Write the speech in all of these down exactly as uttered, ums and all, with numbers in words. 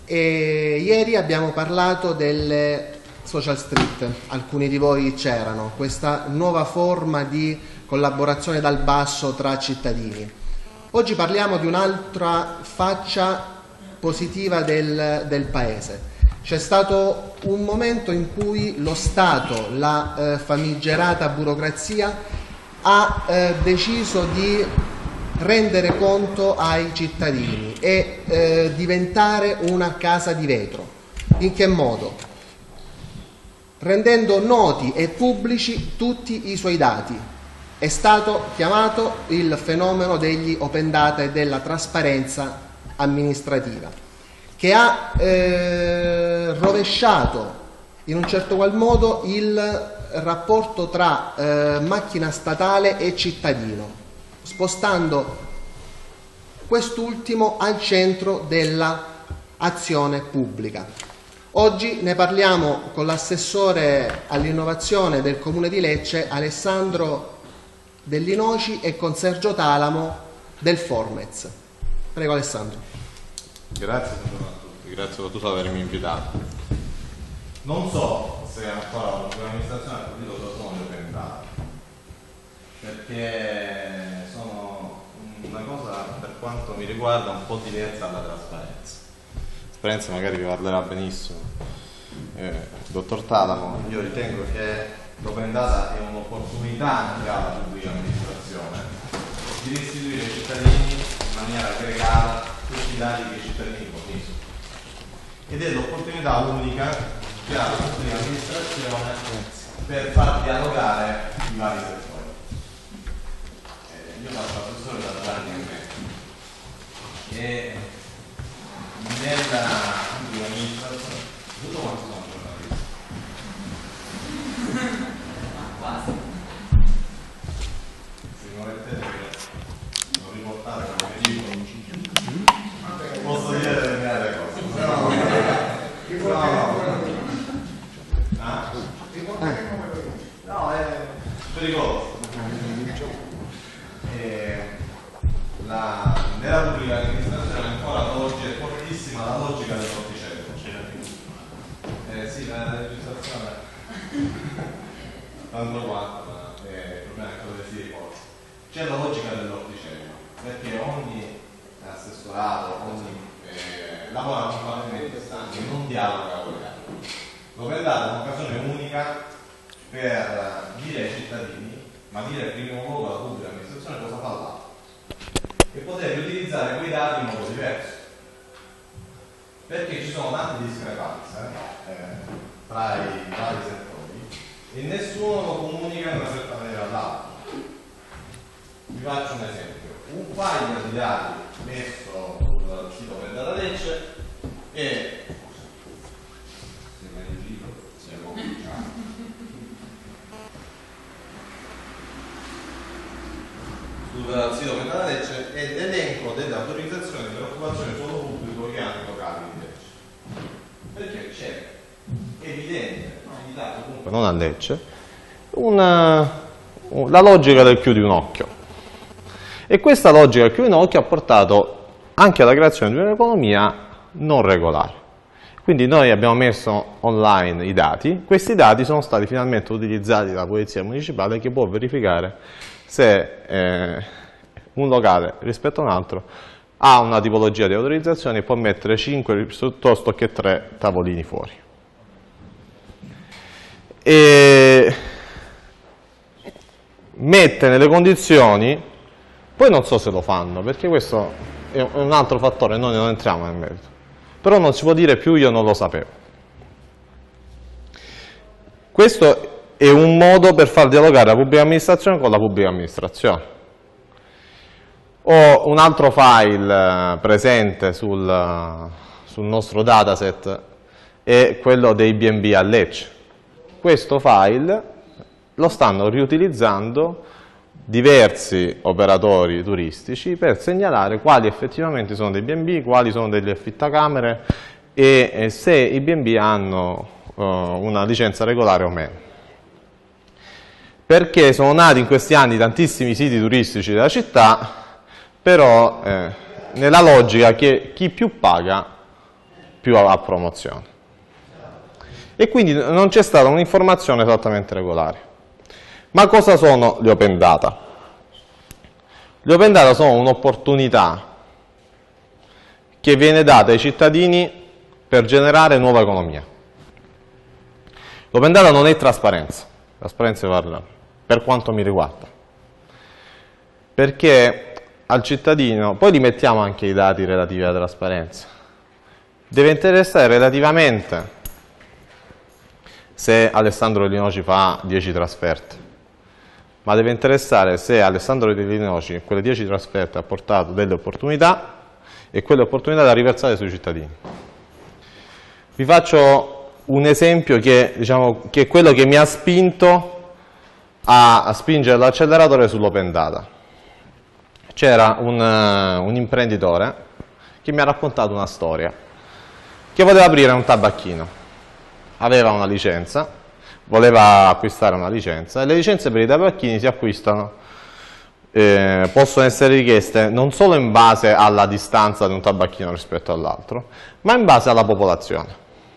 E ieri abbiamo parlato delle social street, alcuni di voi c'erano, questa nuova forma di collaborazione dal basso tra cittadini. Oggi parliamo di un'altra faccia positiva del, del paese. C'è stato un momento in cui lo Stato, la eh, famigerata burocrazia, ha eh, deciso di rendere conto ai cittadini e eh, diventare una casa di vetro. In che modo? Rendendo noti e pubblici tutti i suoi dati. È stato chiamato il fenomeno degli open data e della trasparenza amministrativa, che ha eh, rovesciato in un certo qual modo il rapporto tra eh, macchina statale e cittadino, spostando quest'ultimo al centro dell'azione pubblica. Oggi ne parliamo con l'assessore all'innovazione del Comune di Lecce, Alessandro Dell'Inoci, e con Sergio Talamo del Formez. Prego Alessandro. Grazie a tutti, grazie soprattutto per avermi invitato. Non so se ancora la pubblica amministrazione ha capito cosa sono le open data, perché sono una cosa, per quanto mi riguarda, un po' diversa dalla trasparenza. La trasparenza magari vi parlerà benissimo eh, il dottor Talamo. Io ritengo che l'open data è un'opportunità anche alla pubblica amministrazione di restituire ai cittadini in maniera aggregata tutti i dati che i cittadini forniscono, ed è l'opportunità unica che ha la pubblica amministrazione per far dialogare i vari settori. Eh, io faccio l'assessore da due anni e mezzo e nella pubblica amministrazione tutto quanto sono giornalisti. Quasi. Se non mettete che non riportare quello che dico, posso dire determinate cose. No, no, no. Ah? No, è pericoloso. E la, nella pubblica amministrazione ancora oggi è fortissima la logica dell'orticello. Eh sì, la legislazione tanto quanto, ma eh, il problema è quello che si riporta. C'è la logica dell'orticello, perché ogni assessorato, ogni eh, lavora con pavimenti stanchi, non dialoga con gli altri. L'open data è un'occasione unica per dire ai cittadini, ma dire in primo luogo alla pubblica amministrazione cosa fa l'altro, e poter utilizzare quei dati in modo diverso, perché ci sono tante discrepanze eh, tra i vari settori e nessuno lo comunica in una certa maniera all'altro. Vi faccio un esempio: un file di dati messo sul sito Open Data Lecce e se me ne giro, se lo cominciamo. Sul sito Open Data Lecce è l'elenco delle autorizzazioni per occupazione suolo pubblico che hanno i locali di Lecce, perché c'è evidente, non a Lecce, una, la logica del chiudi un occhio. E questa logica del chiudi un occhio ha portato anche alla creazione di un'economia non regolare. Quindi noi abbiamo messo online i dati, questi dati sono stati finalmente utilizzati dalla Polizia Municipale, che può verificare se eh, un locale rispetto a un altro ha una tipologia di autorizzazione e può mettere cinque piuttosto che tre tavolini fuori. E mette nelle condizioni, poi non so se lo fanno, perché questo è un altro fattore, noi non entriamo nel merito, però non si può dire più io non lo sapevo. Questo è un modo per far dialogare la pubblica amministrazione con la pubblica amministrazione. Ho un altro file presente sul, sul nostro dataset, è quello dei B and B a Lecce. Questo file lo stanno riutilizzando diversi operatori turistici per segnalare quali effettivamente sono dei B and B, quali sono degli affittacamere e, e se i B and B hanno uh, una licenza regolare o meno. Perché sono nati in questi anni tantissimi siti turistici della città, però eh, nella logica che chi più paga più a, a promozione. E quindi non c'è stata un'informazione esattamente regolare. Ma cosa sono gli open data? Gli open data sono un'opportunità che viene data ai cittadini per generare nuova economia. L'open data non è trasparenza, trasparenza parla per quanto mi riguarda, perché al cittadino, poi li mettiamo anche i dati relativi alla trasparenza, deve interessare relativamente se Alessandro Linoci fa dieci trasferte, ma deve interessare se Alessandro Linoci in quelle dieci trasferte ha portato delle opportunità e quelle opportunità da riversare sui cittadini. Vi faccio un esempio che, diciamo, che è quello che mi ha spinto a, a spingere l'acceleratore sull'open data. C'era un, uh, un imprenditore che mi ha raccontato una storia, che voleva aprire un tabacchino, aveva una licenza, voleva acquistare una licenza, e le licenze per i tabacchini si acquistano, eh, possono essere richieste non solo in base alla distanza di un tabacchino rispetto all'altro, ma in base alla popolazione.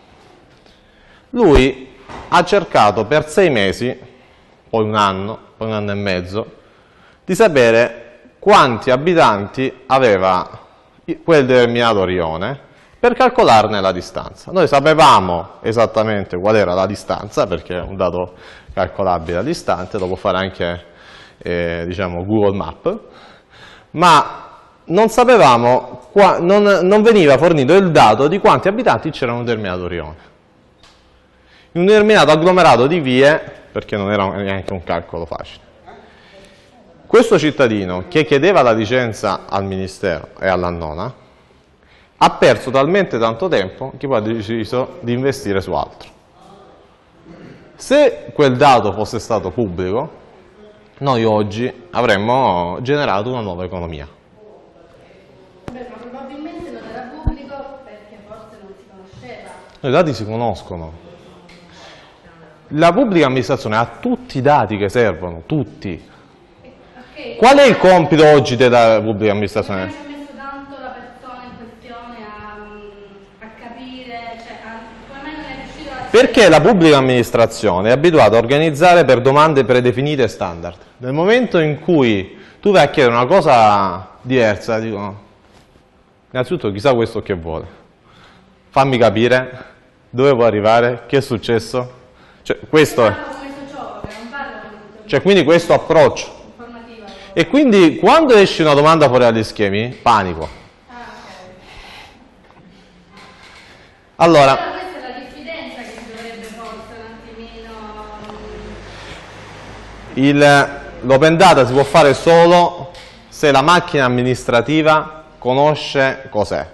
Lui ha cercato per sei mesi, poi un anno, poi un anno e mezzo, di sapere quanti abitanti aveva quel determinato rione per calcolarne la distanza. Noi sapevamo esattamente qual era la distanza, perché è un dato calcolabile all'istante, lo può fare anche eh, diciamo Google Map, ma non sapevamo, qua, non, non veniva fornito il dato di quanti abitanti c'erano in un determinato rione. In un determinato agglomerato di vie, perché non era neanche un calcolo facile. Questo cittadino che chiedeva la licenza al Ministero e all'Annona ha perso talmente tanto tempo che poi ha deciso di investire su altro. Se quel dato fosse stato pubblico, noi oggi avremmo generato una nuova economia. Beh, ma probabilmente non era pubblico perché forse non si conosceva. I dati si conoscono. La pubblica amministrazione ha tutti i dati che servono, tutti. Okay. Qual è il compito oggi della pubblica amministrazione? Non ci ha messo tanto la persona in questione a, a capire, cioè, a, come mai non è riuscito a... Perché la pubblica amministrazione è abituata a organizzare per domande predefinite e standard. Nel momento in cui tu vai a chiedere una cosa diversa, dicono, innanzitutto chissà questo che vuole, fammi capire dove vuoi arrivare, che è successo. Cioè, questo è. Cioè, quindi questo approccio. E quindi quando esce una domanda fuori dagli schemi, panico. Ah, ok. Allora, Però questa è la diffidenza che si dovrebbe forse un attimino... l'open data si può fare solo se la macchina amministrativa conosce cos'è.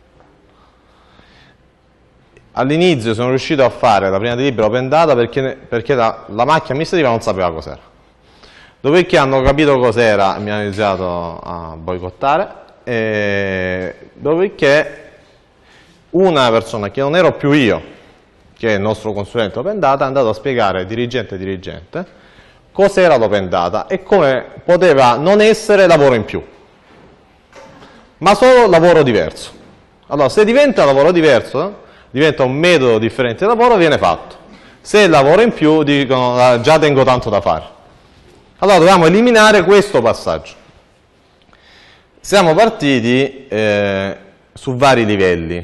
All'inizio sono riuscito a fare la prima delibera open data perché, perché la, la macchina amministrativa non sapeva cos'era. Dopodiché hanno capito cos'era e mi hanno iniziato a boicottare, e dopodiché una persona che non ero più io, che è il nostro consulente open data, è andato a spiegare dirigente dirigente cos'era l'open data e come poteva non essere lavoro in più, ma solo lavoro diverso. Allora, se diventa lavoro diverso, diventa un metodo differente di lavoro, viene fatto. Se lavoro in più, dicono già tengo tanto da fare. Allora dobbiamo eliminare questo passaggio. Siamo partiti eh, su vari livelli.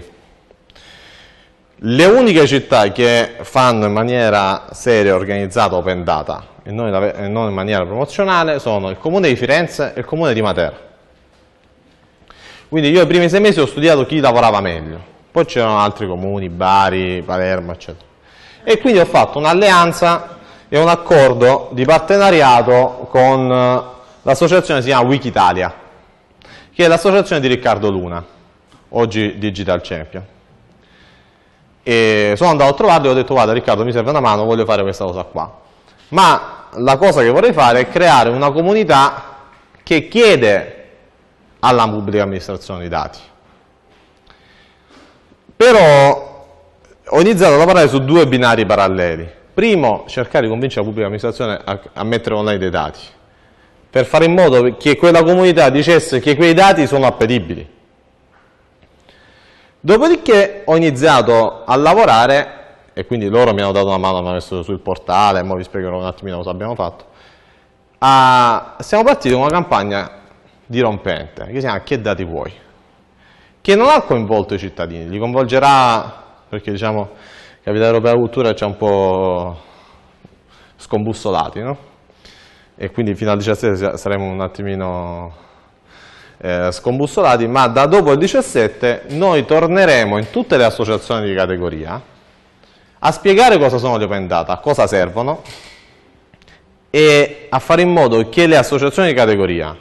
Le uniche città che fanno in maniera seria e organizzata open data e non in maniera promozionale sono il Comune di Firenze e il Comune di Matera. Quindi io i primi sei mesi ho studiato chi lavorava meglio, poi c'erano altri comuni, Bari, Palermo, eccetera. E quindi ho fatto un'alleanza e un accordo di partenariato con l'associazione che si chiama Wikitalia, che è l'associazione di Riccardo Luna, oggi Digital Champion. E sono andato a trovarlo e ho detto: guarda Riccardo, mi serve una mano, voglio fare questa cosa qua. Ma la cosa che vorrei fare è creare una comunità che chiede alla pubblica amministrazione i dati. Però ho iniziato a lavorare su due binari paralleli. Primo, cercare di convincere la pubblica amministrazione a, a mettere online dei dati, per fare in modo che quella comunità dicesse che quei dati sono appetibili. Dopodiché ho iniziato a lavorare, e quindi loro mi hanno dato una mano, mi hanno messo sul portale, ora vi spiegherò un attimino cosa abbiamo fatto. Ah, siamo partiti con una campagna dirompente, che si chiama Che dati vuoi? Che non ha coinvolto i cittadini, li coinvolgerà, perché diciamo, Capitale Europea della Cultura ci ha un po' scombussolati, no? E quindi fino al diciassette saremo un attimino eh, scombussolati, ma da dopo il diciassette noi torneremo in tutte le associazioni di categoria a spiegare cosa sono gli open data, a cosa servono e a fare in modo che le associazioni di categoria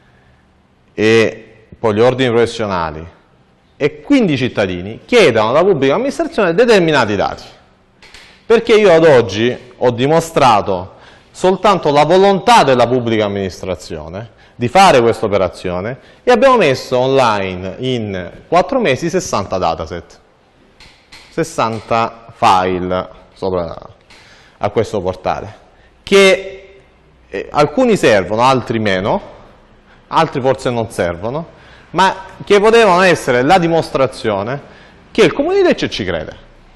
e poi gli ordini professionali e quindi i cittadini chiedano alla pubblica amministrazione determinati dati. Perché io ad oggi ho dimostrato soltanto la volontà della pubblica amministrazione di fare questa operazione e abbiamo messo online in quattro mesi sessanta dataset, sessanta file sopra a questo portale, che eh, alcuni servono, altri meno, altri forse non servono, ma che potevano essere la dimostrazione che il Comune di Lecce ci crede.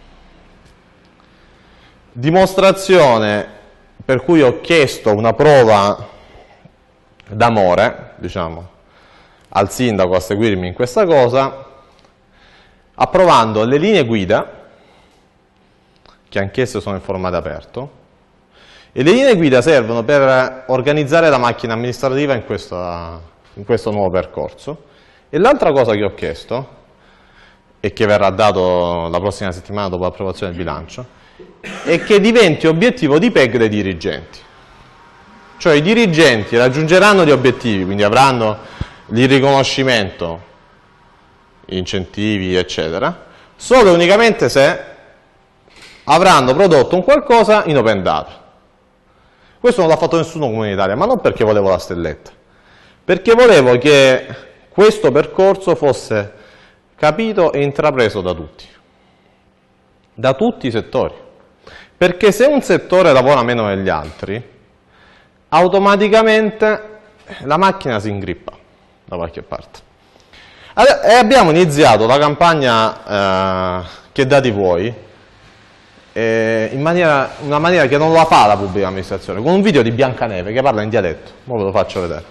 Dimostrazione per cui ho chiesto una prova d'amore, diciamo, al sindaco a seguirmi in questa cosa, approvando le linee guida, che anch'esse sono in formato aperto, e le linee guida servono per organizzare la macchina amministrativa in questo, in questo nuovo percorso. E l'altra cosa che ho chiesto, e che verrà dato la prossima settimana dopo l'approvazione del bilancio, è che diventi obiettivo di P E G dei dirigenti. Cioè i dirigenti raggiungeranno gli obiettivi, quindi avranno il riconoscimento, incentivi, eccetera, solo e unicamente se avranno prodotto un qualcosa in open data. Questo non l'ha fatto nessuno Comune d'Italia, ma non perché volevo la stelletta, perché volevo che questo percorso fosse capito e intrapreso da tutti, da tutti i settori. Perché se un settore lavora meno degli altri, automaticamente la macchina si ingrippa da qualche parte. E abbiamo iniziato la campagna eh, Che dati vuoi? Eh, in maniera, una maniera che non la fa la pubblica amministrazione, con un video di Biancaneve che parla in dialetto. Ora ve lo faccio vedere.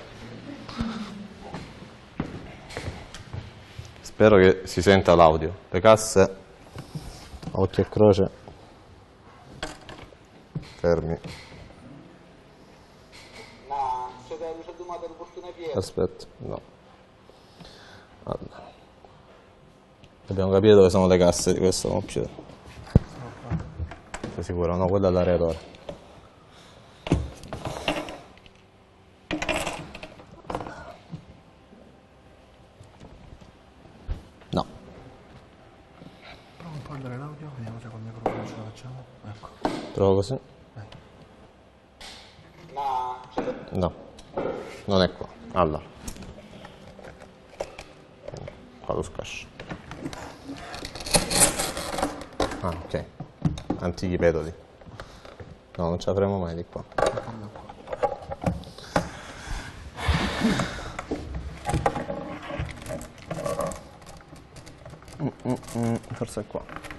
Spero che si senta l'audio. Le casse, occhio e croce, fermi. Aspetta, no. Allora. Dobbiamo capire dove sono le casse di questo computer. Sei sicuro? No, quella è l'aeratore. No. Prova un po' a andare l'audio, vediamo se col microfono ce la facciamo. Ecco. Provo così? No, non è qua. Allora. Qua lo scascio. Ah, ok. Antichi pedoli. No, non ce la faremo mai di qua. Mm, mm, mm, forse è qua.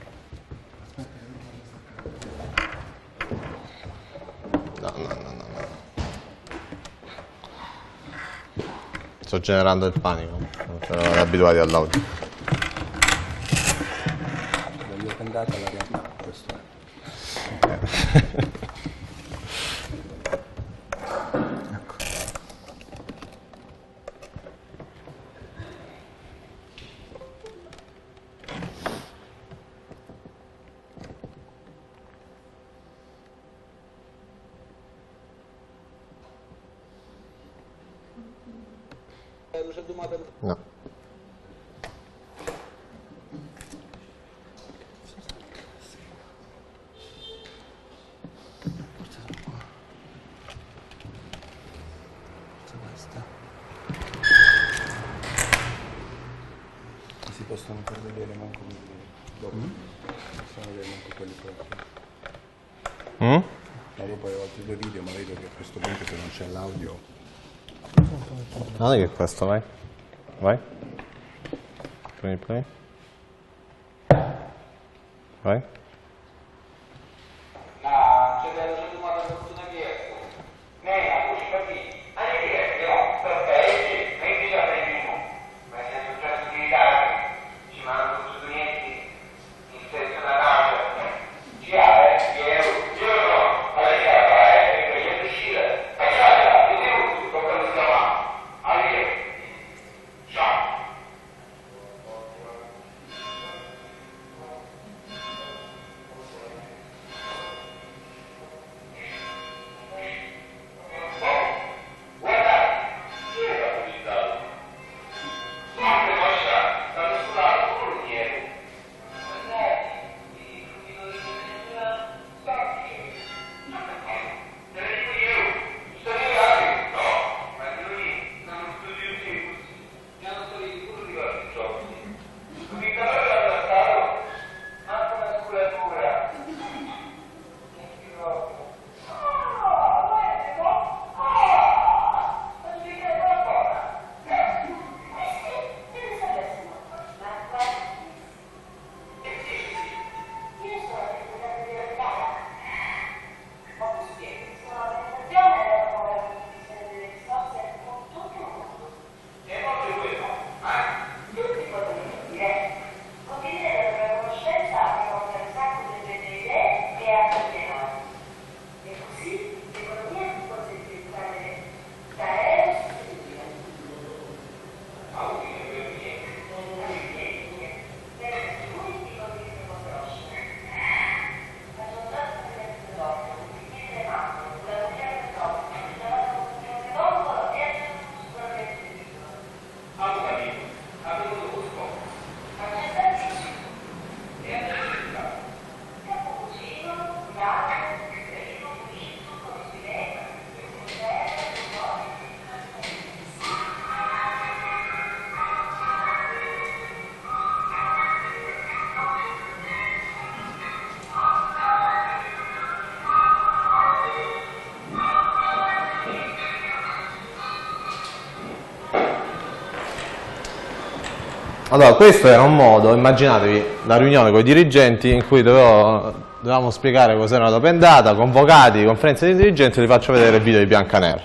No, no, no, no, no. Sto generando il panico. Non siamo abituati all'audio. Voglio andare alla realtà, questo è. Ecco. No. Si possono far vedere manco quelli dopo. Possono vedere manco quelli proprio. Mm? Ma dopo ho altri due video, ma vedo che a questo punto se non c'è l'audio. Non è che questo, vai. Vai. Prendi play. Vai. La c'è della giornata fortuna chiesto. Ne la voce capì. Anche chiesto, no, perfetto, venti già prendimo. Ma se è successo di ritardo, ci mandano su niente, in senso da casa. Ci ha, eh, io, io no, alla chiara, eh, perché io uscire. E già, quindi io, con quello che va. Allora, ciao. Allora, questo era un modo, immaginatevi la riunione con i dirigenti in cui dovevo, dovevamo spiegare cos'era l'open data, convocati, conferenze di dirigenti, vi faccio vedere il video di Biancaneve.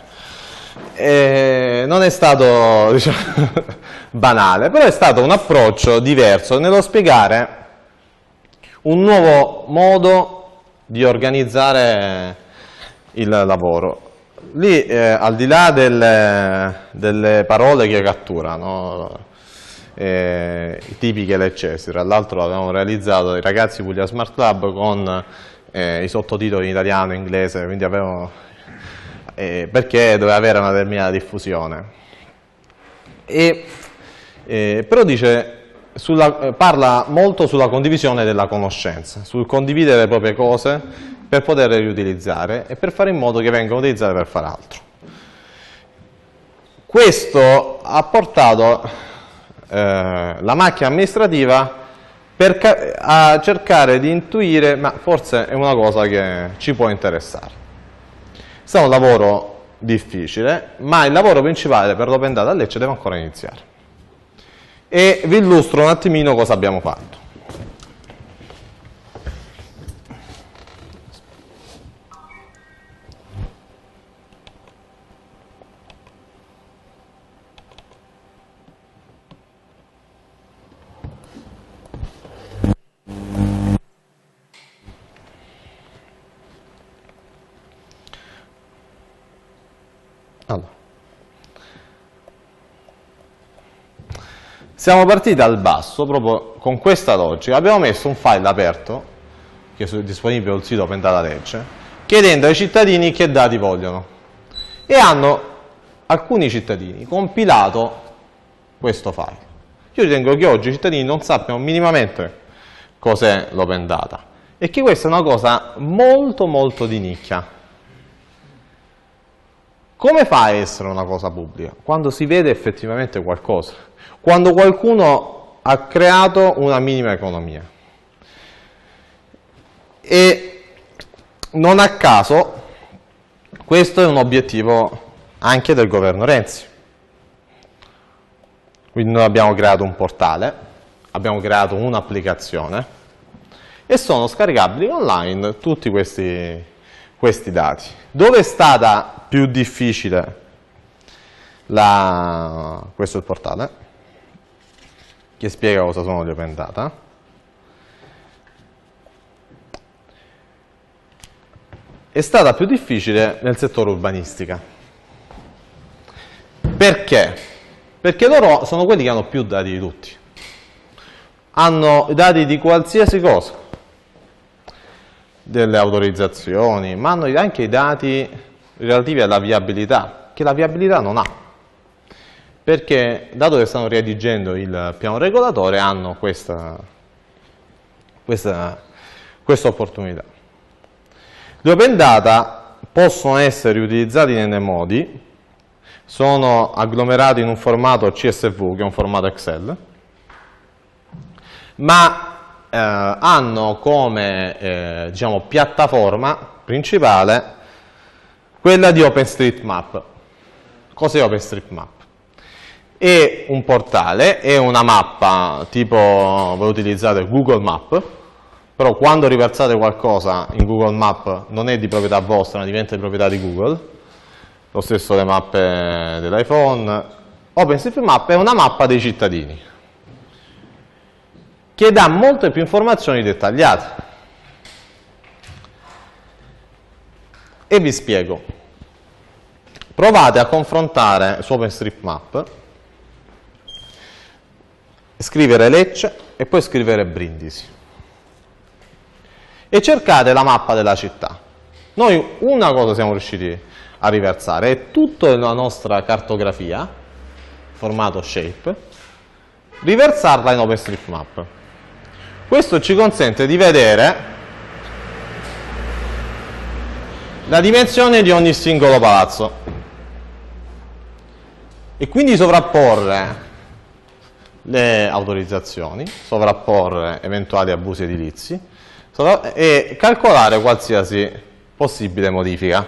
E non è stato, diciamo, banale, però è stato un approccio diverso nello spiegare un nuovo modo di organizzare il lavoro. Lì, eh, al di là delle, delle parole che catturano, Eh, tipiche leccesi, tra l'altro abbiamo realizzato i ragazzi Puglia Smart Lab con eh, i sottotitoli in italiano e inglese, quindi avevo, eh, perché doveva avere una determinata diffusione. E, eh, però dice, sulla, eh, parla molto sulla condivisione della conoscenza, sul condividere le proprie cose per poterle riutilizzare e per fare in modo che vengano utilizzate per fare altro. Questo ha portato Eh, la macchina amministrativa per a cercare di intuire, ma forse è una cosa che ci può interessare. È un lavoro difficile, ma il lavoro principale per l'open data a Lecce deve ancora iniziare. E vi illustro un attimino cosa abbiamo fatto. Allora. Siamo partiti dal basso proprio con questa logica. Abbiamo messo un file aperto che è disponibile sul sito Open Data Lecce, chiedendo ai cittadini che dati vogliono, e hanno alcuni cittadini compilato questo file. Io ritengo che oggi i cittadini non sappiano minimamente cos'è l'open data e che questa è una cosa molto molto di nicchia. Come fa a essere una cosa pubblica? Quando si vede effettivamente qualcosa, quando qualcuno ha creato una minima economia. E non a caso questo è un obiettivo anche del governo Renzi. Quindi noi abbiamo creato un portale, abbiamo creato un'applicazione e sono scaricabili online tutti questi, questi dati. Dove è stata più difficile la... questo è il portale che spiega cosa sono gli open data. È stata più difficile nel settore urbanistica. Perché? Perché loro sono quelli che hanno più dati di tutti. Hanno dati di qualsiasi cosa, delle autorizzazioni, ma hanno anche i dati relativi alla viabilità, che la viabilità non ha. Perché, dato che stanno redigendo il piano regolatore, hanno questa, questa, questa opportunità. Gli open data possono essere utilizzati nei modi, sono agglomerati in un formato C S V, che è un formato Excel, ma eh, hanno come eh, diciamo, piattaforma principale quella di OpenStreetMap. Cos'è OpenStreetMap? È un portale, è una mappa tipo voi utilizzate Google Map, però quando riversate qualcosa in Google Map non è di proprietà vostra, ma diventa di proprietà di Google. Lo stesso le mappe dell'iPhone. OpenStreetMap è una mappa dei cittadini che dà molte più informazioni dettagliate. E vi spiego. Provate a confrontare su OpenStreetMap, scrivere Lecce e poi scrivere Brindisi. E cercate la mappa della città. Noi una cosa siamo riusciti a riversare è tutta la nostra cartografia, formato shape, riversarla in OpenStreetMap. Questo ci consente di vedere la dimensione di ogni singolo palazzo e quindi sovrapporre le autorizzazioni, sovrapporre eventuali abusi edilizi e calcolare qualsiasi possibile modifica.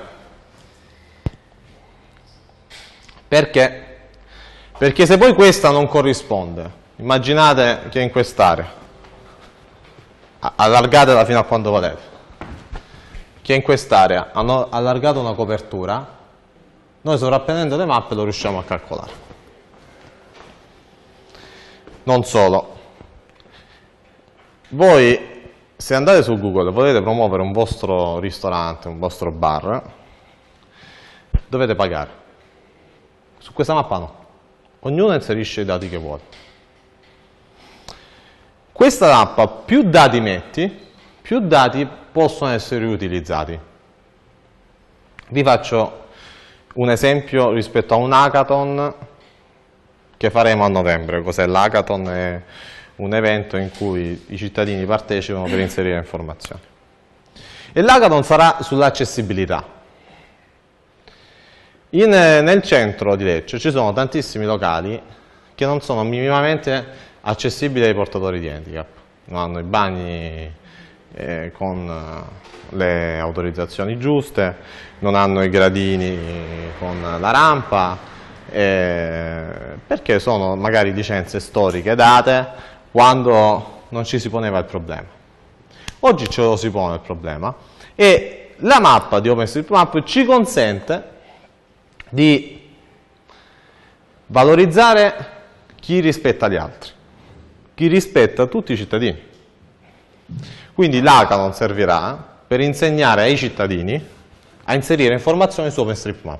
Perché? Perché se poi questa non corrisponde, immaginate che in quest'area, allargatela fino a quando volete, che in quest'area hanno allargato una copertura, noi sovrapponendo le mappe lo riusciamo a calcolare. Non solo, voi se andate su Google volete promuovere un vostro ristorante, un vostro bar, dovete pagare. Su questa mappa no, ognuno inserisce i dati che vuole. Questa mappa, più dati metti, più dati possono essere utilizzati. Vi faccio un esempio rispetto a un hackathon che faremo a novembre. Cos'è l'hackathon? È un evento in cui i cittadini partecipano per inserire informazioni. E l'hackathon sarà sull'accessibilità. In, nel centro di Lecce ci sono tantissimi locali che non sono minimamente accessibili ai portatori di handicap, non hanno i bagni eh, con eh, le autorizzazioni giuste, non hanno i gradini con la rampa, eh, perché sono magari licenze storiche date quando non ci si poneva il problema. Oggi ce lo si pone il problema e la mappa di OpenStreetMap ci consente di valorizzare chi rispetta gli altri, chi rispetta tutti i cittadini. Quindi l'hackathon servirà per insegnare ai cittadini a inserire informazioni su OpenStreetMap.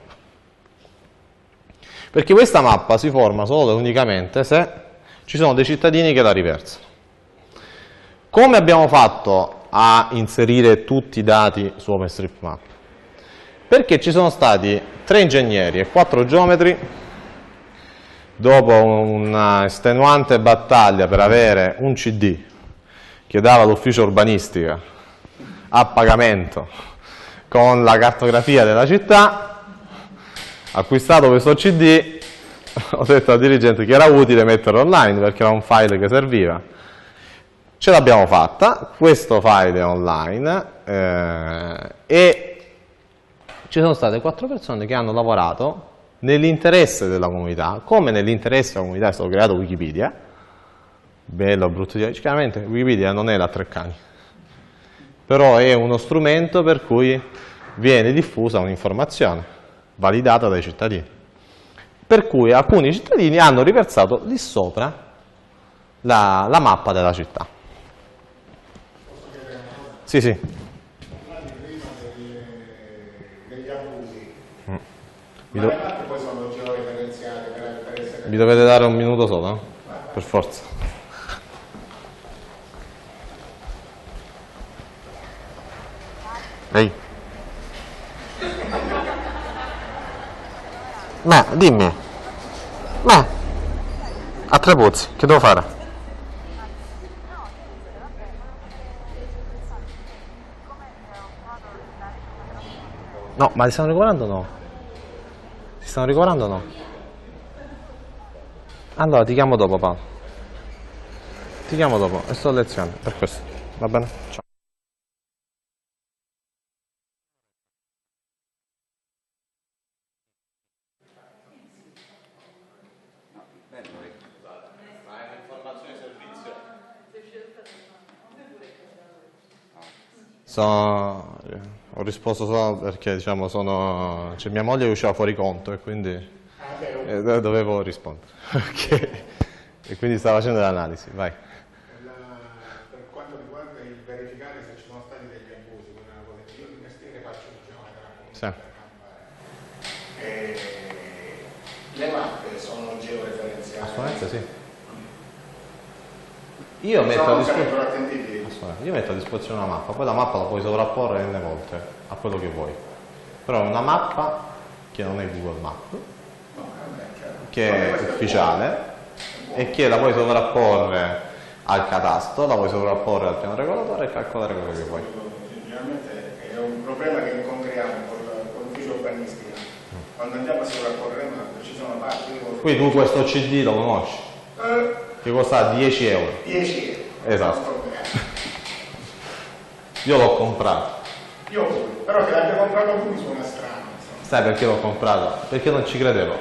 Perché questa mappa si forma solo e unicamente se ci sono dei cittadini che la riversano. Come abbiamo fatto a inserire tutti i dati su OpenStreetMap? Perché ci sono stati tre ingegneri e quattro geometri, dopo una estenuante battaglia per avere un C D che dava l'ufficio urbanistica a pagamento con la cartografia della città, acquistato questo C D, ho detto al dirigente che era utile metterlo online perché era un file che serviva. Ce l'abbiamo fatta, questo file è online eh, e ci sono state quattro persone che hanno lavorato nell'interesse della comunità, come nell'interesse della comunità è stato creato Wikipedia, bello, brutto, chiaramente Wikipedia non è la Treccani, però è uno strumento per cui viene diffusa un'informazione validata dai cittadini, per cui alcuni cittadini hanno riversato lì sopra la, la mappa della città. Sì, sì. Degli abusi. Mm. Ma do... le mappe poi sono georeferenziate per, per essere... Mi dovete dare un minuto solo, no? Per forza. Ehi. Ma dimmi. Ma a Trepuzzi, che devo fare? No, ma ti stanno ricoverando o no? Ti stanno ricoverando o no? Allora ti chiamo dopo, Paolo. Ti chiamo dopo, e sto a lezione, per questo. Va bene? Ciao. Sono, ho risposto solo perché diciamo sono, cioè, mia moglie usciva fuori conto e quindi eh, dovevo rispondere. Okay. E quindi stavo facendo l'analisi, vai. La, per quanto riguarda il verificare se ci sono stati degli abusi, quella cosa che io di mestiere faccio il geometra, Sì. e le mappe sono georeferenziate. Assolutamente sì. Io metto, a disposizione, io metto a disposizione una mappa, poi la mappa la puoi sovrapporre n volte a quello che vuoi. Però una mappa che non è Google Maps, che è ufficiale e che la puoi sovrapporre al catasto, la puoi sovrapporre al piano regolatore e calcolare quello che vuoi. Generalmente è un problema che incontriamo con l'ufficio urbanistica. Quando andiamo a sovrapporre, ci sono parti. Qui tu questo C D lo conosci? Eh, Che costa dieci euro. dieci euro. Esatto. Io l'ho comprato. Io però che l'abbia comprato tu mi suona strano. Insomma. Sai perché l'ho comprato? Perché non ci credevo.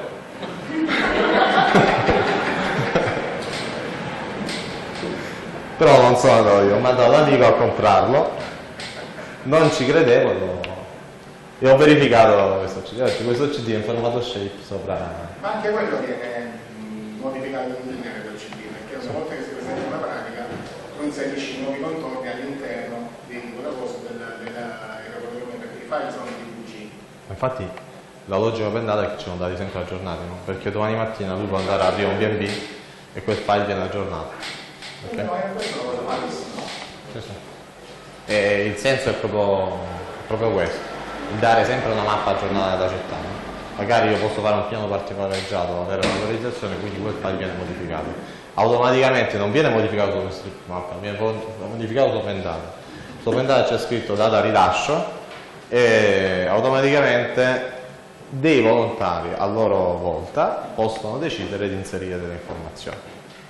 Però non sono io, ho mandato l'amico a comprarlo, non ci credevo lo... e ho verificato questo C D. Questo C D è in formato shape sopra. Ma anche quello viene mh, modificato in linea del C D, perché una volta che si presenta una pratica tu inserisci nuovi contorni all'interno di quella cosa della, della erogazione, perché i file sono di V G. Infatti la logica pendata è che ci sono dati sempre aggiornati, no? Perché domani mattina tu puoi andare a aprire un B and B e quel file viene aggiornato. Okay? No, questo è una cosa malissimo. Sì, sì. E il senso è proprio, proprio questo, il dare sempre una mappa aggiornata della città. No? Magari io posso fare un piano particolareggiato, avere una valorizzazione, quindi quel file viene modificato. Automaticamente non viene modificato come strip mappa, viene modificato su Pendata. Su Pendata c'è scritto data rilascio e automaticamente dei volontari a loro volta possono decidere di inserire delle informazioni.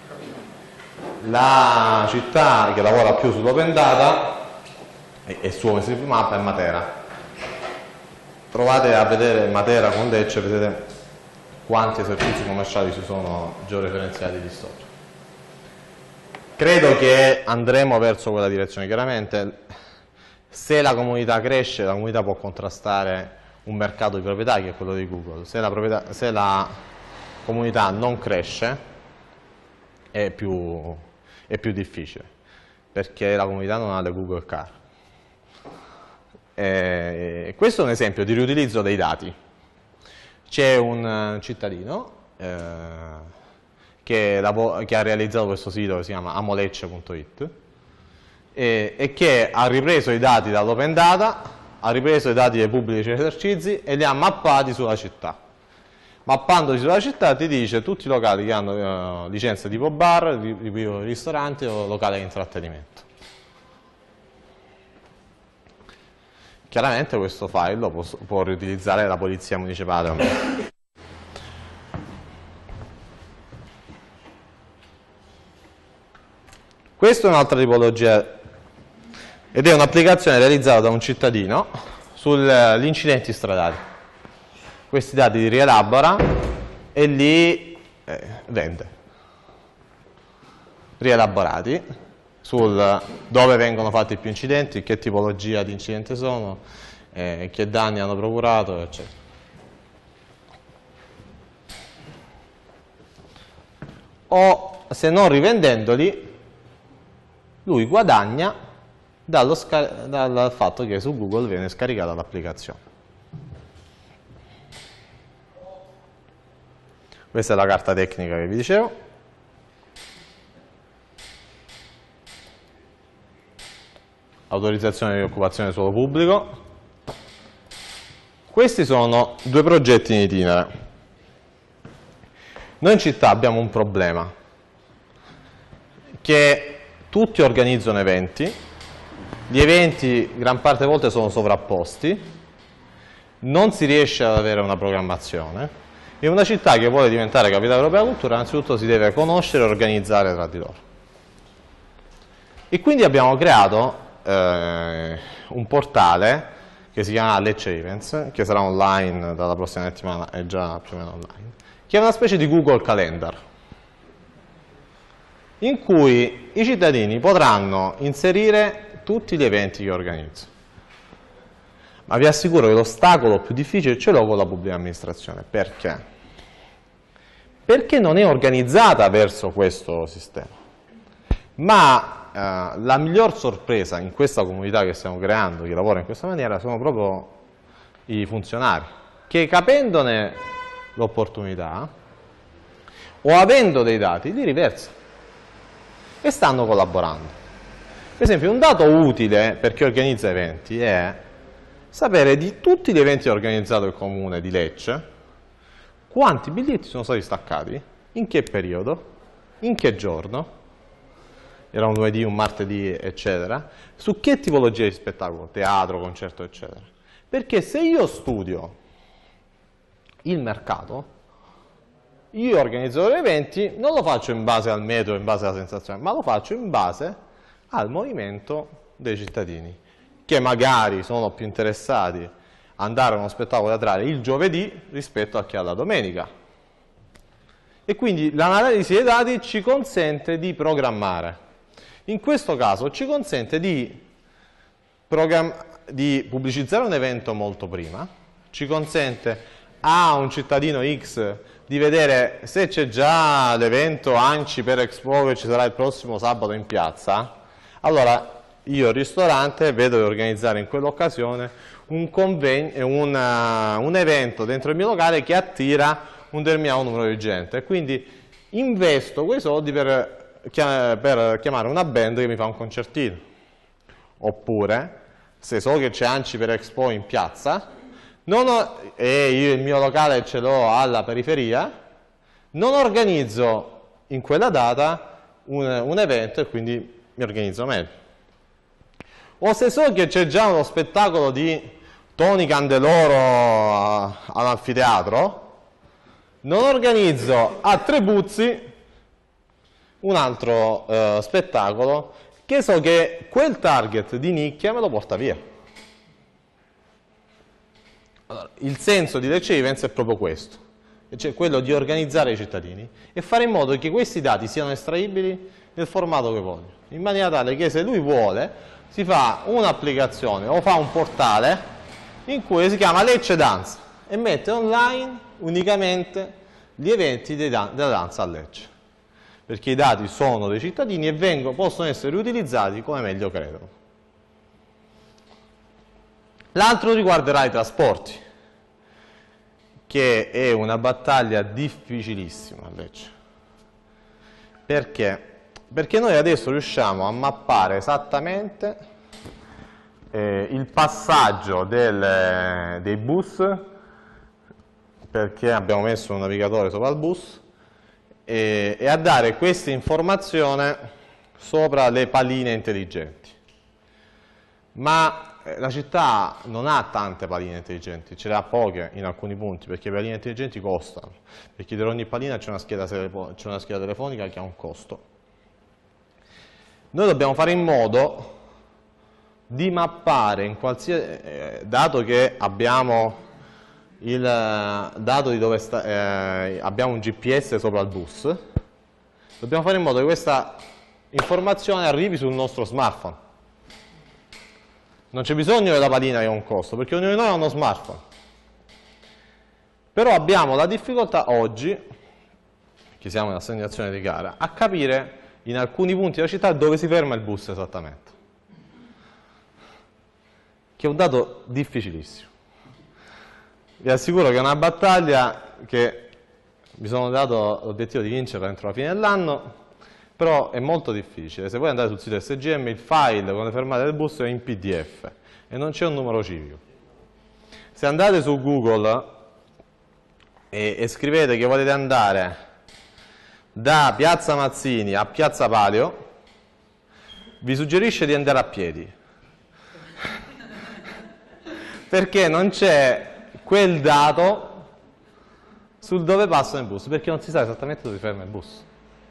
La città che lavora più sull'open data e il suo strip mappa è Matera. Provate a vedere Matera con Lecce, vedete quanti esercizi commerciali ci sono georeferenziati di storia. Credo che andremo verso quella direzione. Chiaramente se la comunità cresce, la comunità può contrastare un mercato di proprietà che è quello di Google. Se la, proprietà, se la comunità non cresce è più, è più difficile, perché la comunità non ha le Google Car. E questo è un esempio di riutilizzo dei dati. C'è un cittadino eh, che, che ha realizzato questo sito che si chiama amolecce punto it e, e che ha ripreso i dati dall'open data, ha ripreso i dati dei pubblici esercizi e li ha mappati sulla città. Mappandosi sulla città ti dice tutti i locali che hanno uh, licenze tipo bar, tipo ristoranti o locali di intrattenimento. Chiaramente questo file lo può, può riutilizzare la polizia municipale. Questa è un'altra tipologia ed è un'applicazione realizzata da un cittadino sugli incidenti stradali. Questi dati li rielabora e li eh, vende. Rielaborati sul dove vengono fatti più incidenti, che tipologia di incidente sono, eh, che danni hanno procurato, eccetera. O se non rivendendoli, lui guadagna dallo dal fatto che su Google viene scaricata l'applicazione. Questa è la carta tecnica che vi dicevo. Autorizzazione di occupazione di suolo pubblico. Questi sono due progetti in itinere. Noi in città abbiamo un problema, che tutti organizzano eventi, gli eventi gran parte delle volte sono sovrapposti, non si riesce ad avere una programmazione, e una città che vuole diventare capitale europea della cultura innanzitutto si deve conoscere e organizzare tra di loro. E quindi abbiamo creato eh, un portale che si chiama Lecce Events, che sarà online dalla prossima settimana, è già più o meno online, che è una specie di Google Calendar, in cui i cittadini potranno inserire tutti gli eventi che organizzo. Ma vi assicuro che l'ostacolo più difficile ce l'ho con la pubblica amministrazione. Perché? Perché non è organizzata verso questo sistema. Ma eh, la miglior sorpresa in questa comunità che stiamo creando, che lavora in questa maniera, sono proprio i funzionari, che capendone l'opportunità o avendo dei dati li riversano e stanno collaborando. Per esempio, un dato utile per chi organizza eventi è sapere di tutti gli eventi organizzati dal Comune di Lecce quanti biglietti sono stati staccati, in che periodo, in che giorno, era un lunedì, un martedì, eccetera, su che tipologia di spettacolo, teatro, concerto, eccetera. Perché se io studio il mercato, io organizzo gli eventi, non lo faccio in base al metodo, in base alla sensazione, ma lo faccio in base al movimento dei cittadini, che magari sono più interessati ad andare a uno spettacolo teatrale il giovedì rispetto a chi ha la domenica. E quindi l'analisi dei dati ci consente di programmare. In questo caso ci consente di, di pubblicizzare un evento molto prima, ci consente a un cittadino X di vedere se c'è già l'evento ANCI per Expo che ci sarà il prossimo sabato in piazza. Allora io al ristorante vedo di organizzare in quell'occasione un, un, uh, un evento dentro il mio locale che attira un determinato numero di gente, e quindi investo quei soldi per, per chiamare una band che mi fa un concertino. Oppure, se so che c'è ANCI per Expo in piazza non ho, e io il mio locale ce l'ho alla periferia, non organizzo in quella data un, un evento e quindi mi organizzo meglio. O se so che c'è già uno spettacolo di Tony Candeloro all'anfiteatro, non organizzo a Trepuzzi un altro eh, spettacolo che so che quel target di nicchia me lo porta via. Allora, il senso di Lecce Events è proprio questo, cioè quello di organizzare i cittadini e fare in modo che questi dati siano estraibili nel formato che voglio, in maniera tale che se lui vuole si fa un'applicazione o fa un portale in cui si chiama Lecce Danza e mette online unicamente gli eventi della danza a Lecce, perché i dati sono dei cittadini e vengono, possono essere riutilizzati come meglio credono. L'altro riguarderà i trasporti, che è una battaglia difficilissima a Lecce. Perché? Perché noi adesso riusciamo a mappare esattamente eh, il passaggio del, dei bus, perché abbiamo messo un navigatore sopra il bus, e, e a dare questa informazione sopra le palline intelligenti. Ma la città non ha tante palline intelligenti, ce le ha poche in alcuni punti, perché le palline intelligenti costano, perché per ogni pallina c'è una scheda, c'è una scheda telefonica che ha un costo. Noi dobbiamo fare in modo di mappare in qualsiasi, eh, dato che abbiamo il dato di dove sta, eh, abbiamo un G P S sopra il bus, dobbiamo fare in modo che questa informazione arrivi sul nostro smartphone. Non c'è bisogno della palina che ha un costo, perché ognuno di noi ha uno smartphone. Però abbiamo la difficoltà oggi, che siamo in assegnazione di gara, a capire in alcuni punti della città dove si ferma il bus esattamente. Che è un dato difficilissimo. Vi assicuro che è una battaglia che mi sono dato l'obiettivo di vincere entro la fine dell'anno, però è molto difficile. Se voi andate sul sito S G M, il file con le fermate del bus è in P D F e non c'è un numero civico. Se andate su Google e, e scrivete che volete andare da Piazza Mazzini a Piazza Palio, vi suggerisce di andare a piedi, perché non c'è quel dato sul dove passa il bus, perché non si sa esattamente dove si ferma il bus.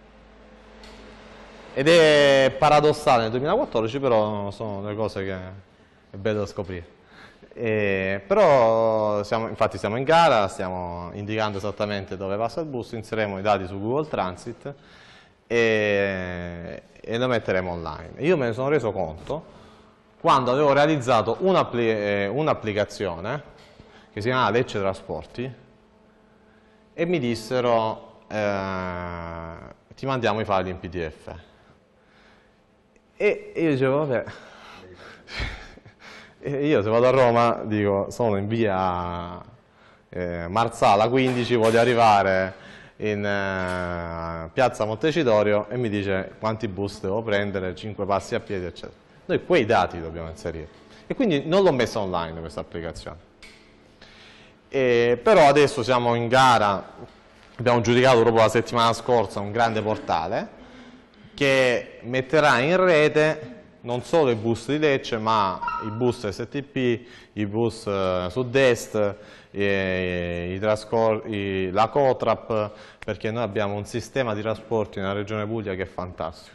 Ed è paradossale nel duemilaquattordici, però sono delle cose che è bello da scoprire. E, però siamo, infatti siamo in gara, stiamo indicando esattamente dove passa il bus, inseriremo i dati su Google Transit e, e lo metteremo online. Io me ne sono reso conto quando avevo realizzato un'applicazione che si chiama Lecce Trasporti e mi dissero eh, ti mandiamo i file in P D F. E io dicevo, vabbè, io se vado a Roma, dico, sono in via eh, Marsala quindici, voglio arrivare in eh, piazza Montecitorio e mi dice quanti bus devo prendere, cinque passi a piedi, eccetera. Noi quei dati dobbiamo inserire. E quindi non l'ho messa online questa applicazione. E, però adesso siamo in gara, abbiamo giudicato proprio la settimana scorsa un grande portale che metterà in rete non solo i bus di Lecce, ma i bus S T P, i bus uh, Sud-Est, i, i i, la Cotrap, perché noi abbiamo un sistema di trasporti nella Regione Puglia che è fantastico,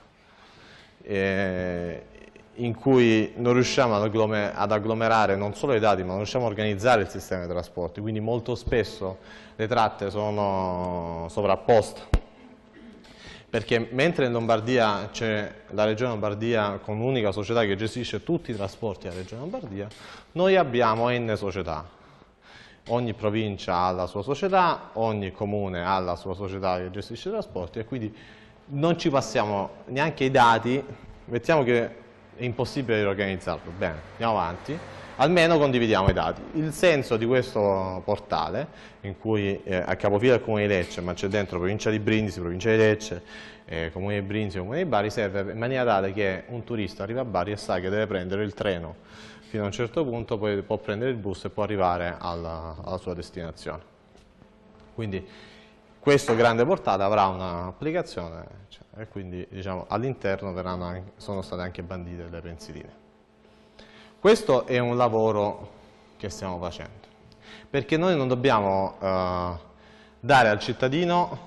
e, in cui non riusciamo ad, agglomer ad agglomerare non solo i dati, ma non riusciamo a organizzare il sistema di trasporti, quindi molto spesso le tratte sono sovrapposte. Perché mentre in Lombardia c'è la Regione Lombardia con un'unica società che gestisce tutti i trasporti della Regione Lombardia, noi abbiamo N società. Ogni provincia ha la sua società, ogni comune ha la sua società che gestisce i trasporti e quindi non ci passiamo neanche i dati, mettiamo che è impossibile riorganizzarlo, bene, andiamo avanti, almeno condividiamo i dati. Il senso di questo portale, in cui eh, a capofila del Comune di Lecce, ma c'è dentro provincia di Brindisi, provincia di Lecce, eh, Comune di Brindisi, Comune di Bari, serve in maniera tale che un turista arriva a Bari e sa che deve prendere il treno fino a un certo punto, poi può prendere il bus e può arrivare alla, alla sua destinazione. Quindi questo grande portale avrà un'applicazione, cioè, e quindi diciamo, all'interno sono state anche bandite le pensiline. Questo è un lavoro che stiamo facendo, perché noi non dobbiamo uh, dare al cittadino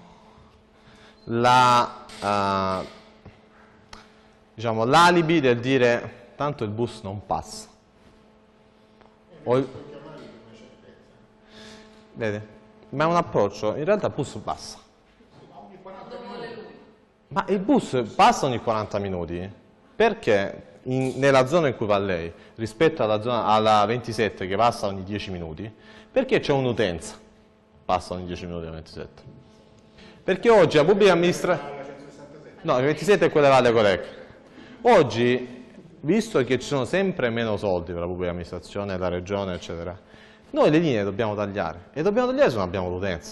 la, uh, diciamo, l'alibi del dire tanto il bus non passa. O il... Vede? Ma è un approccio, in realtà il bus passa. Ma il bus passa ogni quaranta minuti perché in, nella zona in cui va lei, rispetto alla, zona, alla ventisette che passa ogni dieci minuti, perché c'è un'utenza passa ogni dieci minuti la ventisette? Perché oggi la pubblica amministrazione... No, la ventisette è quella di Valle Colec. Oggi, visto che ci sono sempre meno soldi per la pubblica amministrazione, la regione, eccetera, noi le linee dobbiamo tagliare, e dobbiamo tagliare se non abbiamo l'utenza.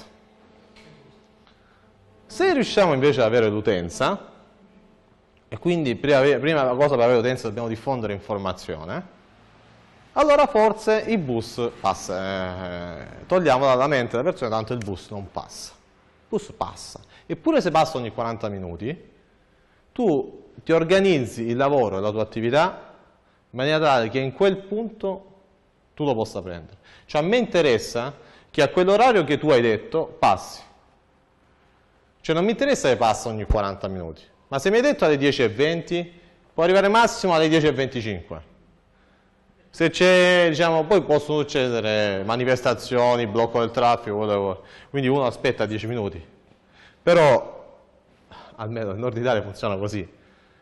Se riusciamo invece ad avere l'utenza, e quindi prima, prima cosa per avere l'utenza dobbiamo diffondere informazione, allora forse il bus passa, eh, togliamo dalla mente della persona, tanto il bus non passa. Il bus passa, eppure se passa ogni quaranta minuti, tu ti organizzi il lavoro e la tua attività in maniera tale che in quel punto tu lo possa prendere. Cioè a me interessa che a quell'orario che tu hai detto passi. Cioè non mi interessa che passa ogni quaranta minuti, ma se mi hai detto alle dieci e venti, può arrivare massimo alle dieci e venticinque. Se c'è, diciamo, poi possono succedere manifestazioni, blocco del traffico, whatever. Quindi uno aspetta dieci minuti. Però, almeno nel Nord Italia funziona così.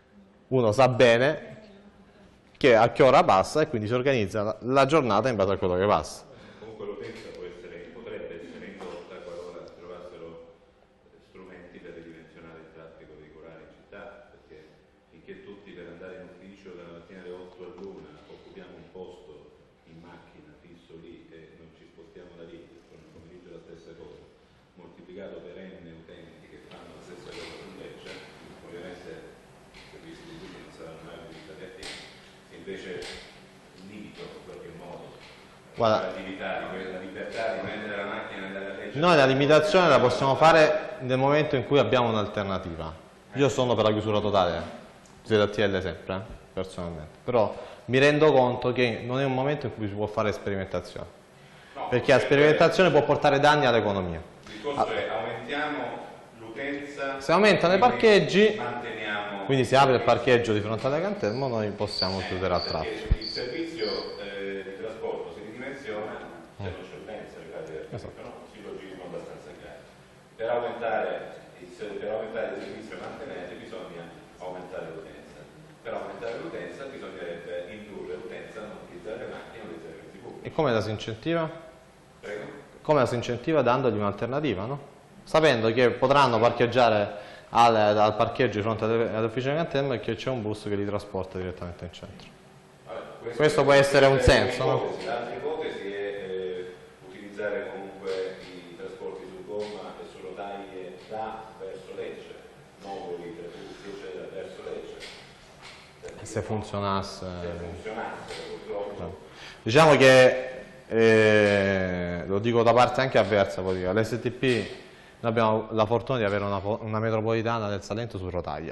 uno sa bene che a che ora passa e quindi si organizza la, la giornata in base a quello che passa. Comunque l'utenza può essere, potrebbe essere indotta qualora si trovassero strumenti per ridimensionare il traffico veicolare in città, perché finché tutti per andare in ufficio dalla mattina alle otto all'una occupiamo un posto in macchina fisso lì e non ci spostiamo da lì, con il pomeriggio la stessa cosa, moltiplicato per n utenti che fanno la stessa cosa invece, ovviamente i servizi di luce non saranno mai utilizzati a tempo. Invece limito in qualche modo l'attività di quella libertà di prendere la macchina e andare a leggere. Noi la limitazione la possiamo fare nel momento in cui abbiamo un'alternativa. Io sono per la chiusura totale, Z T L sempre, eh, personalmente, però mi rendo conto che non è un momento in cui si può fare sperimentazione, no, perché la sperimentazione può portare danni all'economia. Il discorso è aumentiamo l'utenza, se aumentano i parcheggi, manteniamo, quindi si apre il parcheggio di fronte alle cantermo, noi possiamo eh, chiudere al traffico. Il servizio eh, di trasporto si ridimensiona se non c'è utenza, Esatto. però un sillogismo abbastanza chiaro. Per aumentare il, per aumentare il servizio e mantenere bisogna aumentare l'utenza. Per aumentare l'utenza bisognerebbe indurre l'utenza a non utilizzare le macchine o utilizzare i mezzi pubblici. E come la si incentiva? Prego? Come la si incentiva? Dandogli un'alternativa, no? Sapendo che potranno parcheggiare al, al parcheggio di fronte alle, alle officine cantermo e che c'è un bus che li trasporta direttamente in centro. Allora, questo, questo può essere un senso, no? L'altra ipotesi è eh, utilizzare comunque i trasporti su gomma e su rotaie da verso Lecce, Novoli, Trepuzzi, eccetera, verso Lecce. Se, se funzionasse. Se funzionasse, purtroppo. No. Diciamo che, eh, lo dico da parte anche avversa politica, l'S T P, noi abbiamo la fortuna di avere una, una metropolitana del Salento su rotaia.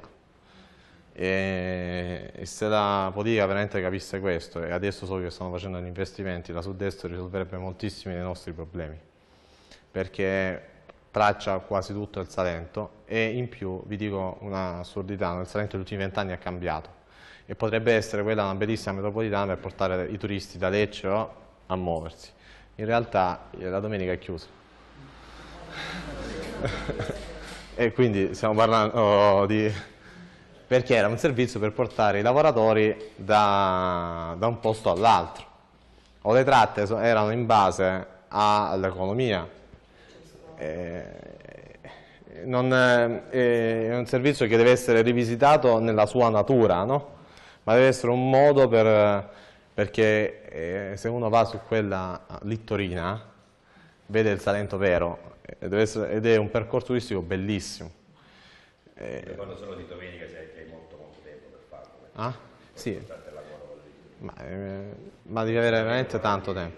E, e se la politica veramente capisse questo, e adesso so che stanno facendo gli investimenti, la Sud-Est risolverebbe moltissimi dei nostri problemi, perché traccia quasi tutto il Salento e in più, vi dico un'assurdità, il Salento negli ultimi vent'anni è cambiato e potrebbe essere quella una bellissima metropolitana per portare i turisti da Lecce a muoversi. In realtà la domenica è chiusa. E quindi stiamo parlando di... perché era un servizio per portare i lavoratori da, da un posto all'altro. O le tratte erano in base all'economia. Eh, non è, è un servizio che deve essere rivisitato nella sua natura, no? Ma deve essere un modo per, perché eh, se uno va su quella littorina vede il Salento vero ed è un percorso turistico bellissimo. Eh, quando sono di domenica sei molto molto tempo per farlo. Ah? Sì. Ma, eh, ma devi avere veramente tanto tempo.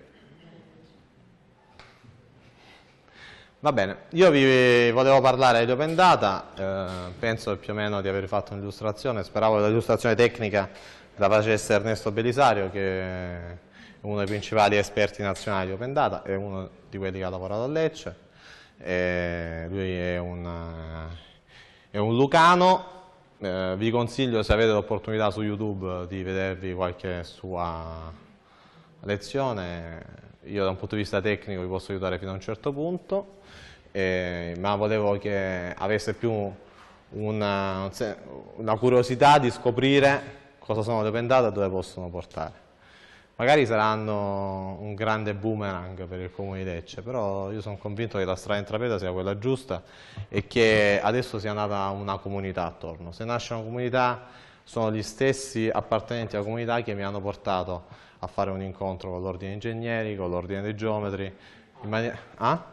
Va bene, io vi volevo parlare di Open Data, eh, penso più o meno di aver fatto un'illustrazione, speravo che l'illustrazione tecnica la facesse Ernesto Belisario, che è uno dei principali esperti nazionali di Open Data, è uno di quelli che ha lavorato a Lecce, e lui è un, è un lucano, eh, vi consiglio, se avete l'opportunità su YouTube, di vedervi qualche sua lezione. Io da un punto di vista tecnico vi posso aiutare fino a un certo punto, eh, ma volevo che avesse più una, una curiosità di scoprire cosa sono le Open Data e dove possono portare. Magari saranno un grande boomerang per il Comune di Lecce, però io sono convinto che la strada intrapresa sia quella giusta e che adesso sia nata una comunità attorno. Se nasce una comunità, sono gli stessi appartenenti alla comunità che mi hanno portato a fare un incontro con l'ordine dei ingegneri, con l'ordine dei geometri, in maniera... Ah?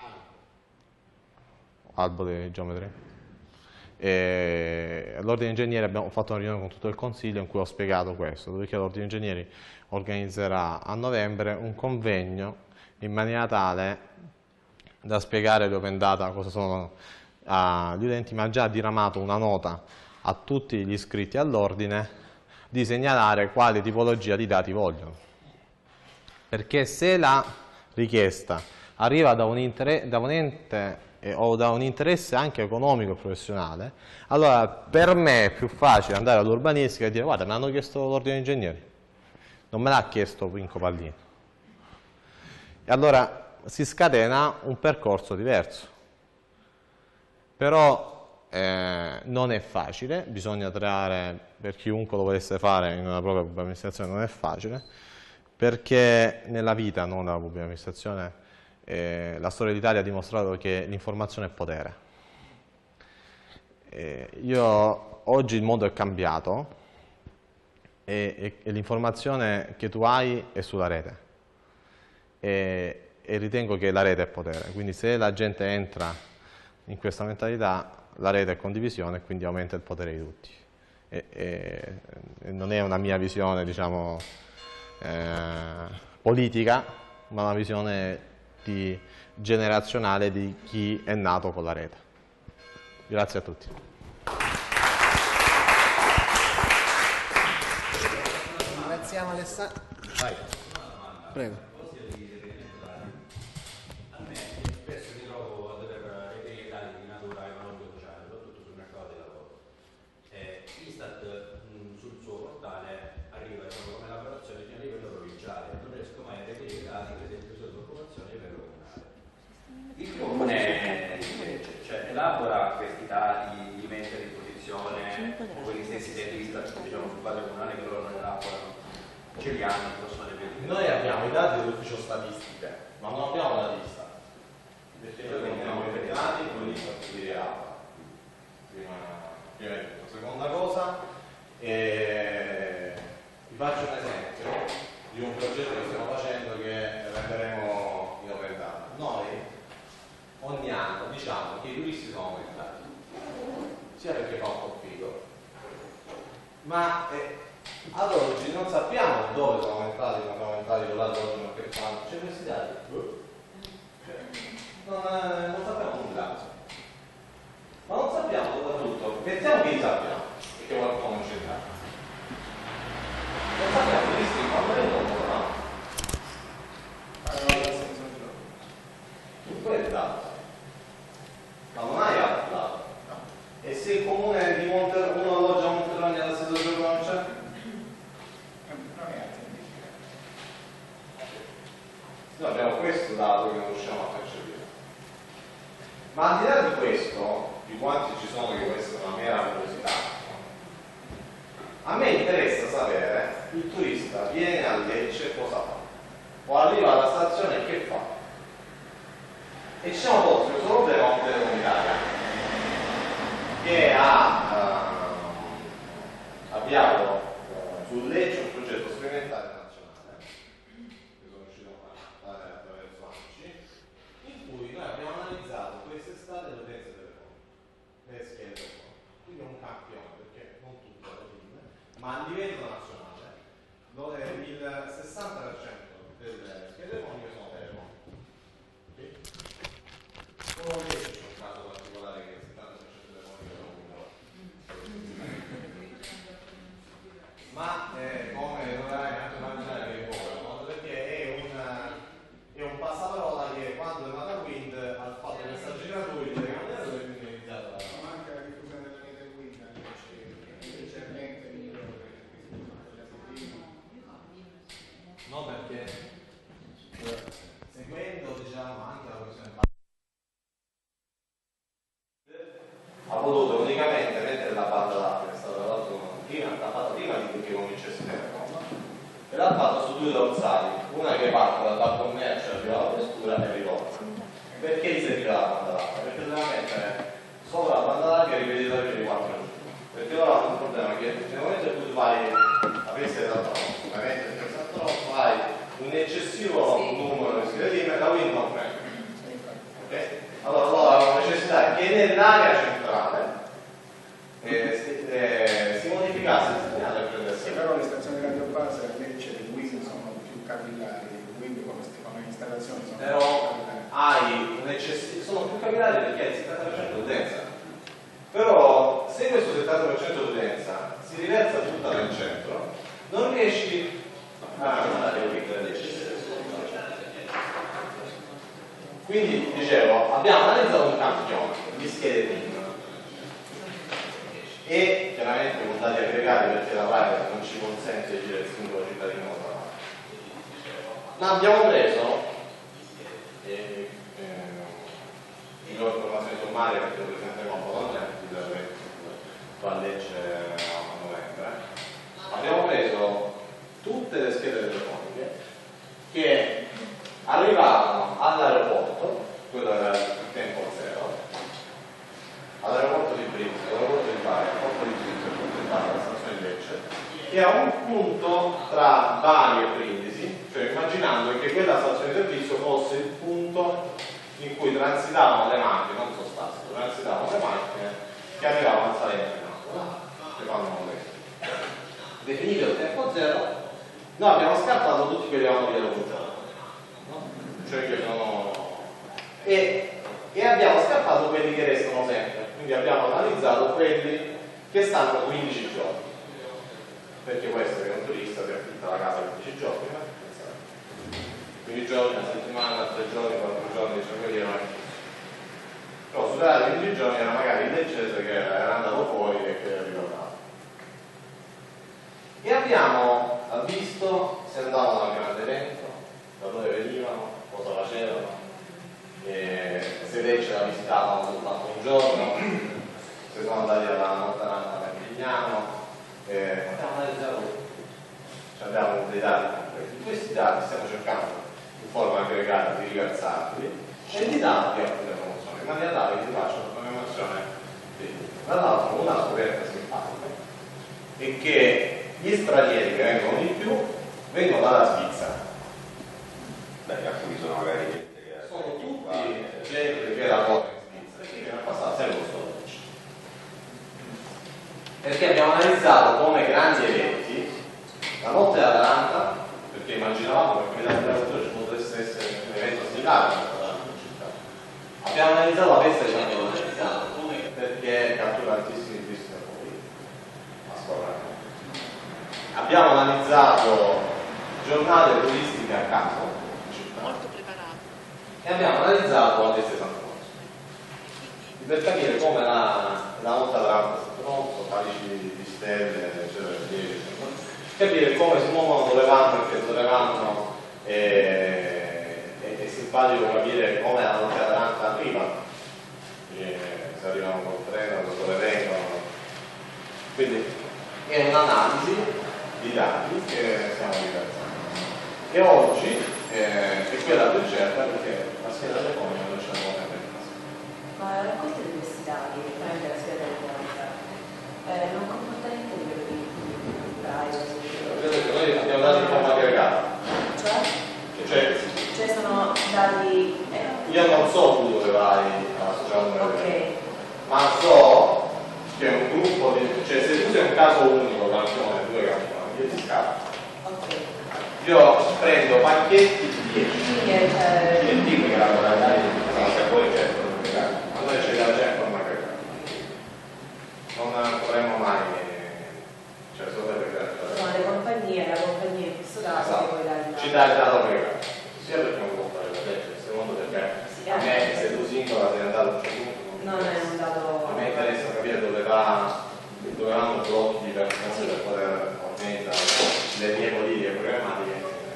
Albo dei geometri. All'ordine dei ingegneri abbiamo fatto una riunione con tutto il consiglio in cui ho spiegato questo, perché l'ordine dei ingegneri organizzerà a novembre un convegno in maniera tale da spiegare le Open Data cosa sono agli utenti, ma ha già diramato una nota a tutti gli iscritti all'ordine di segnalare quale tipologia di dati vogliono, perché se la richiesta arriva da un, da un ente eh, o da un interesse anche economico e professionale, allora per me è più facile andare all'urbanistica e dire: guarda, mi hanno chiesto l'ordine dei ingegneri, non me l'ha chiesto Pinco Pallino, e allora si scatena un percorso diverso. Però eh, non è facile, bisogna creare, per chiunque lo volesse fare in una propria pubblica amministrazione non è facile, perché nella vita, non nella pubblica amministrazione, eh, la storia d'Italia ha dimostrato che l'informazione è potere. Eh, io, oggi il mondo è cambiato e, e, e l'informazione che tu hai è sulla rete e, e ritengo che la rete è potere, quindi se la gente entra in questa mentalità la rete è condivisione e quindi aumenta il potere di tutti. E, e, e non è una mia visione, diciamo, eh, politica, ma una visione di, generazionale di chi è nato con la rete. Grazie a tutti. Ringraziamo Alessandro. Vai. Prego. Elabora questi dati, li mette a disposizione, quelli stessi dati Istat, diciamo, sul base comunale che loro non elaborano, ce li hanno, possono vedere. Noi abbiamo i dati dell'ufficio statistiche, ma non abbiamo la lista, perché noi abbiamo i dati con l'Istat di Reapa. Prima, prima di tutto. Seconda cosa, eh, vi faccio un esempio di un progetto che stiamo facendo che renderemo in open data. Noi ogni anno diciamo che i turisti sono aumentati, sia perché fa un po' figo, ma eh, ad oggi non sappiamo dove sono aumentati, come sono aumentati, con l'altro giorno che fanno, c'è questi dati, cioè, non, eh, non sappiamo nulla, ma non sappiamo soprattutto, pensiamo che li sappiamo, perché qualcuno non c'è dato, non sappiamo i turisti quando vengono, no? Tu puoi dato. Ma non hai altro dato? No. E se il comune di Monte, uno alloggia a Monterogna allo stesso giorno non c'è? Non è altro. Noi abbiamo questo dato che non riusciamo a percepire. Ma al di là di questo, di quanti ci sono che può essere una mera curiosità, a me interessa sapere il turista viene a Lecce cosa fa? O arriva alla stazione e che fa? E ci siamo posti questo problema con Telecomunitaria che ha uh, avviato uh, sul Lecce un progetto sperimentale nazionale che sono riuscito a fare attraverso A N C I, in cui noi abbiamo analizzato quest'estate le utenze telefoniche, le schede telefoniche, quindi è un campione perché non tutte le fine, ma a livello nazionale dove il sessanta per cento delle schede telefoniche sono telefoniche. Solo lì c'è un caso particolare che il settanta per cento delle cose non ma eh, come dovrai anche immaginare che volano, perché è un, è un passaparola che quando è nata Wind ha fatto i messaggi gratuiti che non erano iniziato da ma anche la diffusione della rete Wind leggermente migliore no perché seguendo diciamo anche la questione ha voluto unicamente mettere la banda d'acqua che è stata tra l'altro prima, l'ha fatta prima di che cominciasse il telefono e l'ha fatta su due dorsali, una che parte dal commercio arriva alla questura e ritorna. Perché gli serviva la banda d'acqua? Perché doveva mettere sopra la banda d'acqua e ripetita per i quattro giorni, perché loro hanno un problema che nel momento in cui tu fai la peste dell'altro fai un eccessivo sì. numero di schede la Wind non prende. Okay? Allora loro hanno necessità che nell'area centrale eh, si, eh, si modificasse il segnale per prendere. Sì, però le stazioni di radio base a Lecce di Wind sono più capillari, quindi come, come installazioni sono però più capillari. Hai un eccessivo, sono più capillari perché hai il settanta per cento di utenza. Però se questo settanta per cento di utenza si riversa tutta nel centro, non riesci a andare a Lecce. Quindi, dicevo, abbiamo analizzato un campione, gli schede PIN e chiaramente con dati aggregati perché la privacy non ci consente di dire il singolo cittadino tra l'altro. Ma abbiamo preso eh, eh, le informazioni sommarie perché lo presenteremo un po' non è il qua a Lecce a novembre, abbiamo preso tutte le schede telefoniche che arrivavano all'aeroporto, quello era il tempo zero, all'aeroporto di Brindisi, all'aeroporto di Bari, all'aeroporto di Brindisi, all'aeroporto di Bari, alla stazione di Lecce, che a un punto tra Bari e Brindisi, cioè immaginando che quella stazione di servizio fosse il punto in cui transitavano le macchine, non sostanze, transitavano le macchine che arrivavano a Salento, che fanno questo. Definito il tempo zero, noi abbiamo scartato tutti quelli che avevano via l'opportunità, no? Cioè che sono... e, e abbiamo scartato quelli che restano sempre, quindi abbiamo analizzato quelli che stanno quindici giorni, perché può essere che un turista si affitta la casa quindici giorni, quindici giorni, una settimana, tre giorni, quattro giorni, cinque giorni, però superare i quindici giorni era magari il leggese che era andato fuori e che ritornava. E abbiamo visto se andavano al grande evento, da dove venivano, cosa facevano, e se Lecce la visitavano soltanto un giorno, se sono andati alla Montanana a Mervignano, e abbiamo analizzato tutto, cioè abbiamo dei dati completi. Questi dati stiamo cercando in forma aggregata di riversarli e di darli a quelle promozioni, in maniera tale che ti facciano una promozione di tutti. Tra l'altro una scoperta simpatica è che gli stranieri che vengono di più vengono dalla Svizzera. Beh, alcuni sono magari gente che sono tutti gente che lavora in Svizzera e che viene a passare sempre lo stesso. Perché abbiamo analizzato come grandi eventi la notte d'Atalanta, perché immaginavamo che come l'altro ci potesse essere un evento similare in città. Abbiamo analizzato la festa di San Valentino perché cattura tantissimi turisti da fuori a scorrere. Abbiamo analizzato giornate turistiche a caso, molto preparato, e abbiamo analizzato la festa di San Valentino per capire come la, la notte d'Atalanta è pronto, palici di stelle, eccetera, eccetera, capire come si muovono, dove vanno, perché dove vanno, e, e, è simpatico capire come la notte d'Atalanta arriva, e se arrivano col treno, da dove vengono, quindi è un'analisi di dati che stiamo riversando. E oggi eh, è quella più certa perché la scheda telefonica non ce l'abbiamo sempre in casa. Ma la raccolta di questi dati direttamente dalla scheda telefonica eh, non comporta niente di quello di privacy? Noi abbiamo dati in forma aggregata. Cioè? Cioè, cioè sono dati... Eh? io non so tu dove vai a sociale, ok, ma so che un gruppo di... cioè se tu sei un caso unico, campione, due campioni, io ti scappo. ok. Io prendo pacchetti di dieci Quindi c'è... e dico che la modalità di se poi c'è ma noi c'è la gente forma aggregata. Non vorremmo mai, cioè solo perché sono le compagnie, la compagnia in questo caso esatto. che poi dà ci dà il dato aggregato, sia perché non può fare la legge, secondo perché sì, a me se tu singola sei andato a un certo punto non è un dato... a me interessa capire dove va, dove vanno blocchi per, sì. per poter organizzare le mie politiche programmatiche.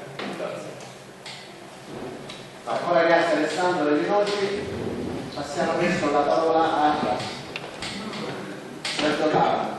Ancora grazie Alessandro Linoci, passiamo adesso la parola a Sergio Tava.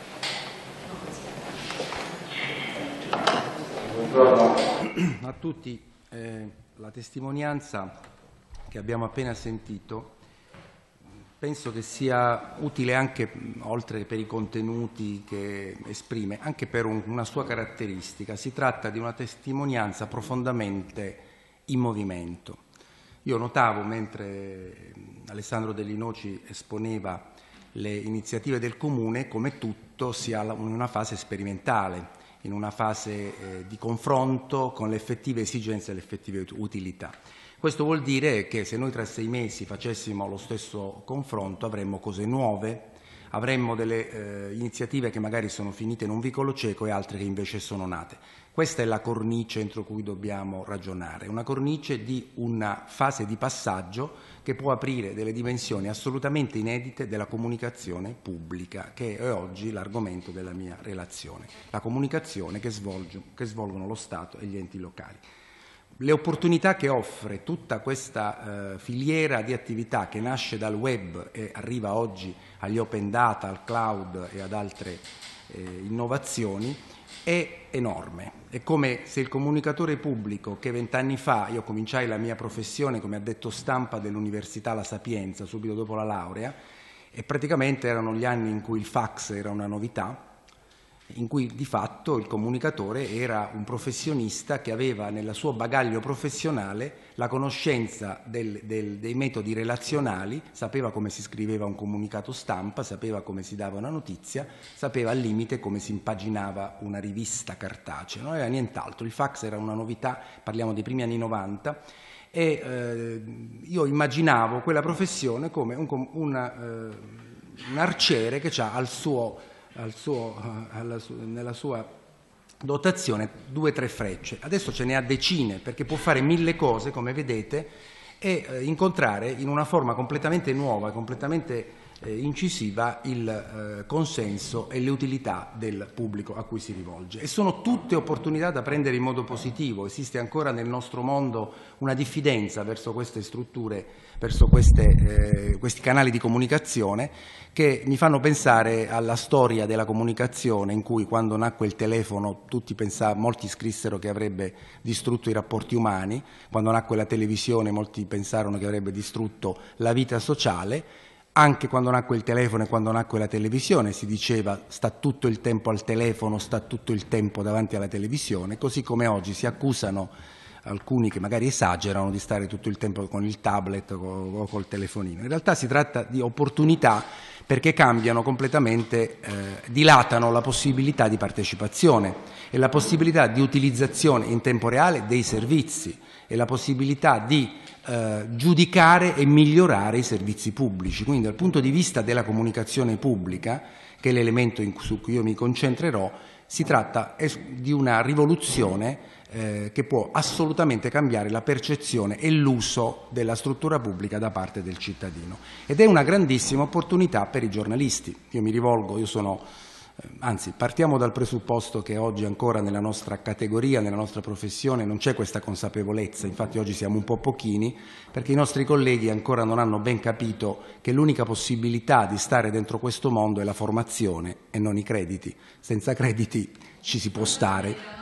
Buongiorno a tutti. Eh, la testimonianza che abbiamo appena sentito penso che sia utile anche, oltre che per i contenuti che esprime, anche per un, una sua caratteristica. Si tratta di una testimonianza profondamente in movimento. Io notavo, mentre Alessandro Dell'Inoci esponeva le iniziative del Comune, come tutto sia in una fase sperimentale, in una fase eh, di confronto con le effettive esigenze e le effettive utilità. Questo vuol dire che se noi tra sei mesi facessimo lo stesso confronto avremmo cose nuove, avremmo delle eh, iniziative che magari sono finite in un vicolo cieco e altre che invece sono nate. Questa è la cornice entro cui dobbiamo ragionare, una cornice di una fase di passaggio che può aprire delle dimensioni assolutamente inedite della comunicazione pubblica, che è oggi l'argomento della mia relazione, la comunicazione che, svolge, che svolgono lo Stato e gli enti locali. le opportunità che offre tutta questa eh, filiera di attività che nasce dal web e arriva oggi agli open data, al cloud e ad altre eh, innovazioni è enorme. È come se il comunicatore pubblico, che vent'anni fa io cominciai la mia professione come addetto stampa dell'Università La Sapienza, subito dopo la laurea, e praticamente erano gli anni in cui il fax era una novità, in cui di fatto il comunicatore era un professionista che aveva nel suo bagaglio professionale la conoscenza del, del, dei metodi relazionali, sapeva come si scriveva un comunicato stampa, sapeva come si dava una notizia, sapeva al limite come si impaginava una rivista cartacea, non era nient'altro. Il fax era una novità, parliamo dei primi anni novanta, e eh, io immaginavo quella professione come un, una, eh, un arciere che ha al suo Al suo, alla su, nella sua dotazione due o tre frecce. Adesso ce ne ha decine, perché può fare mille cose, come vedete, e eh, incontrare in una forma completamente nuova, completamente eh, incisiva il eh, consenso e le utilità del pubblico a cui si rivolge. E sono tutte opportunità da prendere in modo positivo. Esiste ancora nel nostro mondo una diffidenza verso queste strutture, verso queste, eh, questi canali di comunicazione, che mi fanno pensare alla storia della comunicazione, in cui quando nacque il telefono tutti pensavano, molti scrissero che avrebbe distrutto i rapporti umani, quando nacque la televisione molti pensarono che avrebbe distrutto la vita sociale. Anche quando nacque il telefono e quando nacque la televisione si diceva sta tutto il tempo al telefono, sta tutto il tempo davanti alla televisione, così come oggi si accusano alcuni che magari esagerano di stare tutto il tempo con il tablet o col telefonino. In realtà si tratta di opportunità, perché cambiano completamente, eh, dilatano la possibilità di partecipazione e la possibilità di utilizzazione in tempo reale dei servizi e la possibilità di eh, giudicare e migliorare i servizi pubblici. Quindi dal punto di vista della comunicazione pubblica, che è l'elemento in, su cui io mi concentrerò, si tratta di una rivoluzione Eh, che può assolutamente cambiare la percezione e l'uso della struttura pubblica da parte del cittadino. Ed è una grandissima opportunità per i giornalisti. Io mi rivolgo, io sono, eh, anzi partiamo dal presupposto che oggi ancora nella nostra categoria, nella nostra professione non c'è questa consapevolezza, infatti oggi siamo un po' pochini, perché i nostri colleghi ancora non hanno ben capito che l'unica possibilità di stare dentro questo mondo è la formazione e non i crediti. Senza crediti ci si può stare.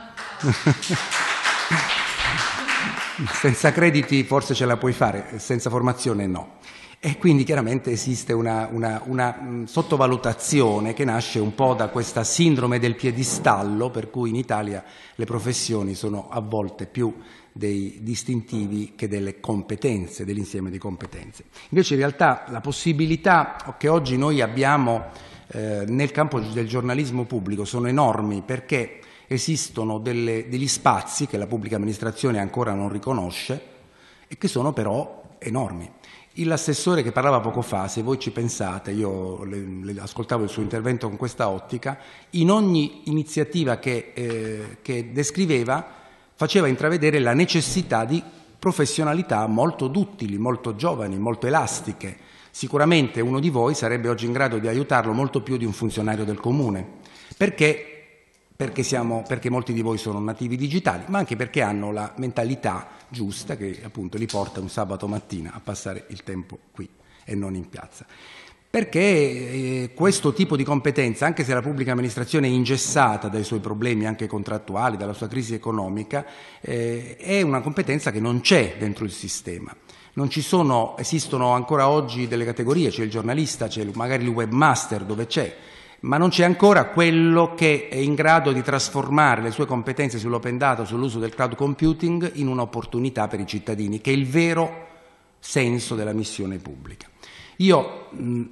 Senza crediti forse ce la puoi fare, senza formazione no. E quindi chiaramente esiste una, una, una sottovalutazione che nasce un po' da questa sindrome del piedistallo, per cui in Italia le professioni sono a volte più dei distintivi che delle competenze, dell'insieme di competenze. Invece in realtà la possibilità che oggi noi abbiamo eh, nel campo del giornalismo pubblico sono enormi, perché esistono delle, degli spazi che la pubblica amministrazione ancora non riconosce e che sono però enormi. L'assessore che parlava poco fa, se voi ci pensate, io le, le, ascoltavo il suo intervento con questa ottica, in ogni iniziativa che, eh, che descriveva faceva intravedere la necessità di professionalità molto duttili, molto giovani, molto elastiche. Sicuramente uno di voi sarebbe oggi in grado di aiutarlo molto più di un funzionario del comune, perché Perché, siamo, perché molti di voi sono nativi digitali, ma anche perché hanno la mentalità giusta che appunto li porta un sabato mattina a passare il tempo qui e non in piazza. Perché eh, questo tipo di competenza, anche se la pubblica amministrazione è ingessata dai suoi problemi anche contrattuali, dalla sua crisi economica, eh, è una competenza che non c'è dentro il sistema. Non ci sono, esistono ancora oggi delle categorie, c'è il giornalista, c'è magari il webmaster dove c'è, ma non c'è ancora quello che è in grado di trasformare le sue competenze sull'open data, sull'uso del cloud computing, in un'opportunità per i cittadini, che è il vero senso della missione pubblica. Io mh,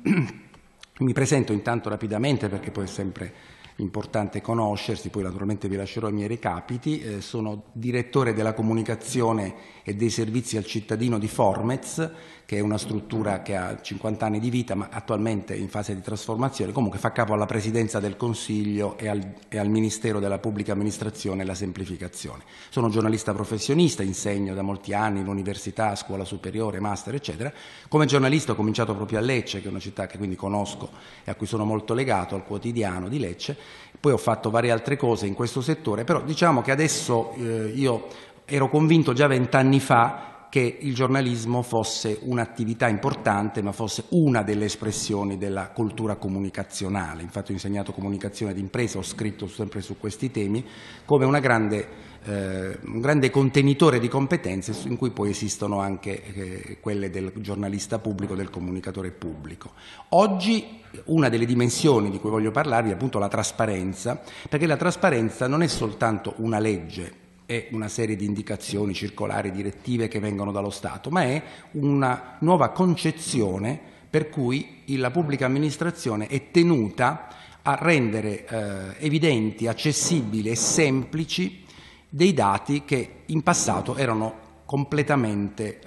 mi presento intanto rapidamente, perché poi è sempre importante conoscersi, poi naturalmente vi lascerò i miei recapiti. Eh, sono direttore della comunicazione e dei servizi al cittadino di Formez, che è una struttura che ha cinquanta anni di vita, ma attualmente è in fase di trasformazione. Comunque fa capo alla Presidenza del Consiglio e al, e al Ministero della Pubblica Amministrazione e la Semplificazione. Sono giornalista professionista, insegno da molti anni in università, scuola superiore, master, eccetera. Come giornalista ho cominciato proprio a Lecce, che è una città che quindi conosco e a cui sono molto legato, al quotidiano di Lecce. Poi ho fatto varie altre cose in questo settore, però diciamo che adesso eh, io ero convinto già vent'anni fa che il giornalismo fosse un'attività importante, ma fosse una delle espressioni della cultura comunicazionale. Infatti ho insegnato comunicazione d'impresa, ho scritto sempre su questi temi, come una grande, eh, un grande contenitore di competenze in cui poi esistono anche eh, quelle del giornalista pubblico, del comunicatore pubblico. Oggi una delle dimensioni di cui voglio parlarvi è appunto la trasparenza, perché la trasparenza non è soltanto una legge, è una serie di indicazioni, circolari, direttive che vengono dallo Stato, ma è una nuova concezione per cui la pubblica amministrazione è tenuta a rendere eh, evidenti, accessibili e semplici dei dati che in passato erano completamente,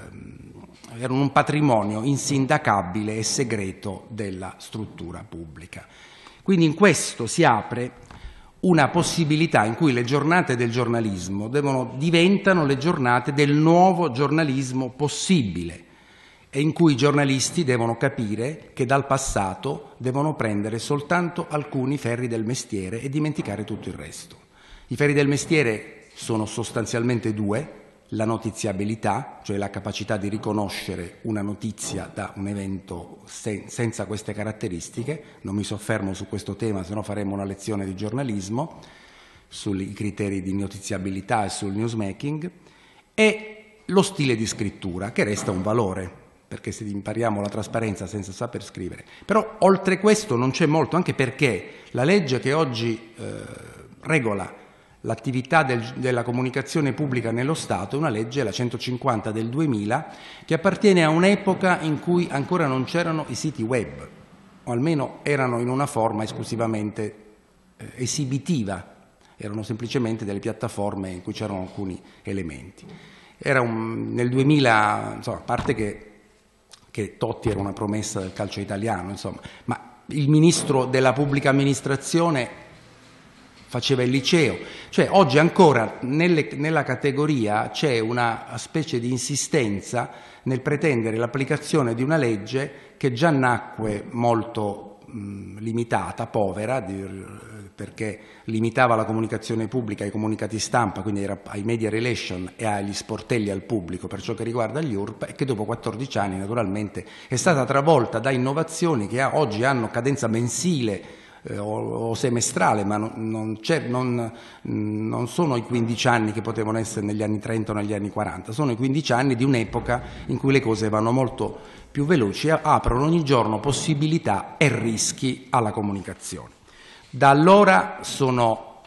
eh, erano un patrimonio insindacabile e segreto della struttura pubblica. Quindi in questo si apre una possibilità in cui le giornate del giornalismo devono, diventano le giornate del nuovo giornalismo possibile e in cui i giornalisti devono capire che dal passato devono prendere soltanto alcuni ferri del mestiere e dimenticare tutto il resto. I ferri del mestiere sono sostanzialmente due: la notiziabilità, cioè la capacità di riconoscere una notizia da un evento sen- senza queste caratteristiche. Non mi soffermo su questo tema, se no faremo una lezione di giornalismo sui criteri di notiziabilità e sul newsmaking, e lo stile di scrittura, che resta un valore, perché se impariamo la trasparenza senza saper scrivere. Però oltre questo non c'è molto, anche perché la legge che oggi eh, regola l'attività del, della comunicazione pubblica nello Stato è una legge, la centocinquanta del duemila, che appartiene a un'epoca in cui ancora non c'erano i siti web, o almeno erano in una forma esclusivamente eh, esibitiva, erano semplicemente delle piattaforme in cui c'erano alcuni elementi. Era un, nel duemila, insomma, a parte che, che Totti era una promessa del calcio italiano, insomma, ma il ministro della pubblica amministrazione faceva il liceo, cioè oggi ancora nelle, nella categoria c'è una specie di insistenza nel pretendere l'applicazione di una legge che già nacque molto mh, limitata, povera, di, perché limitava la comunicazione pubblica ai comunicati stampa, quindi era ai media relation e agli sportelli al pubblico per ciò che riguarda gli U R P, e che dopo quattordici anni naturalmente è stata travolta da innovazioni che oggi hanno cadenza mensile Eh, o, o semestrale, ma non, non, non, non sono i quindici anni che potevano essere negli anni trenta o negli anni quaranta, sono i quindici anni di un'epoca in cui le cose vanno molto più veloci e aprono ogni giorno possibilità e rischi alla comunicazione. Da allora sono,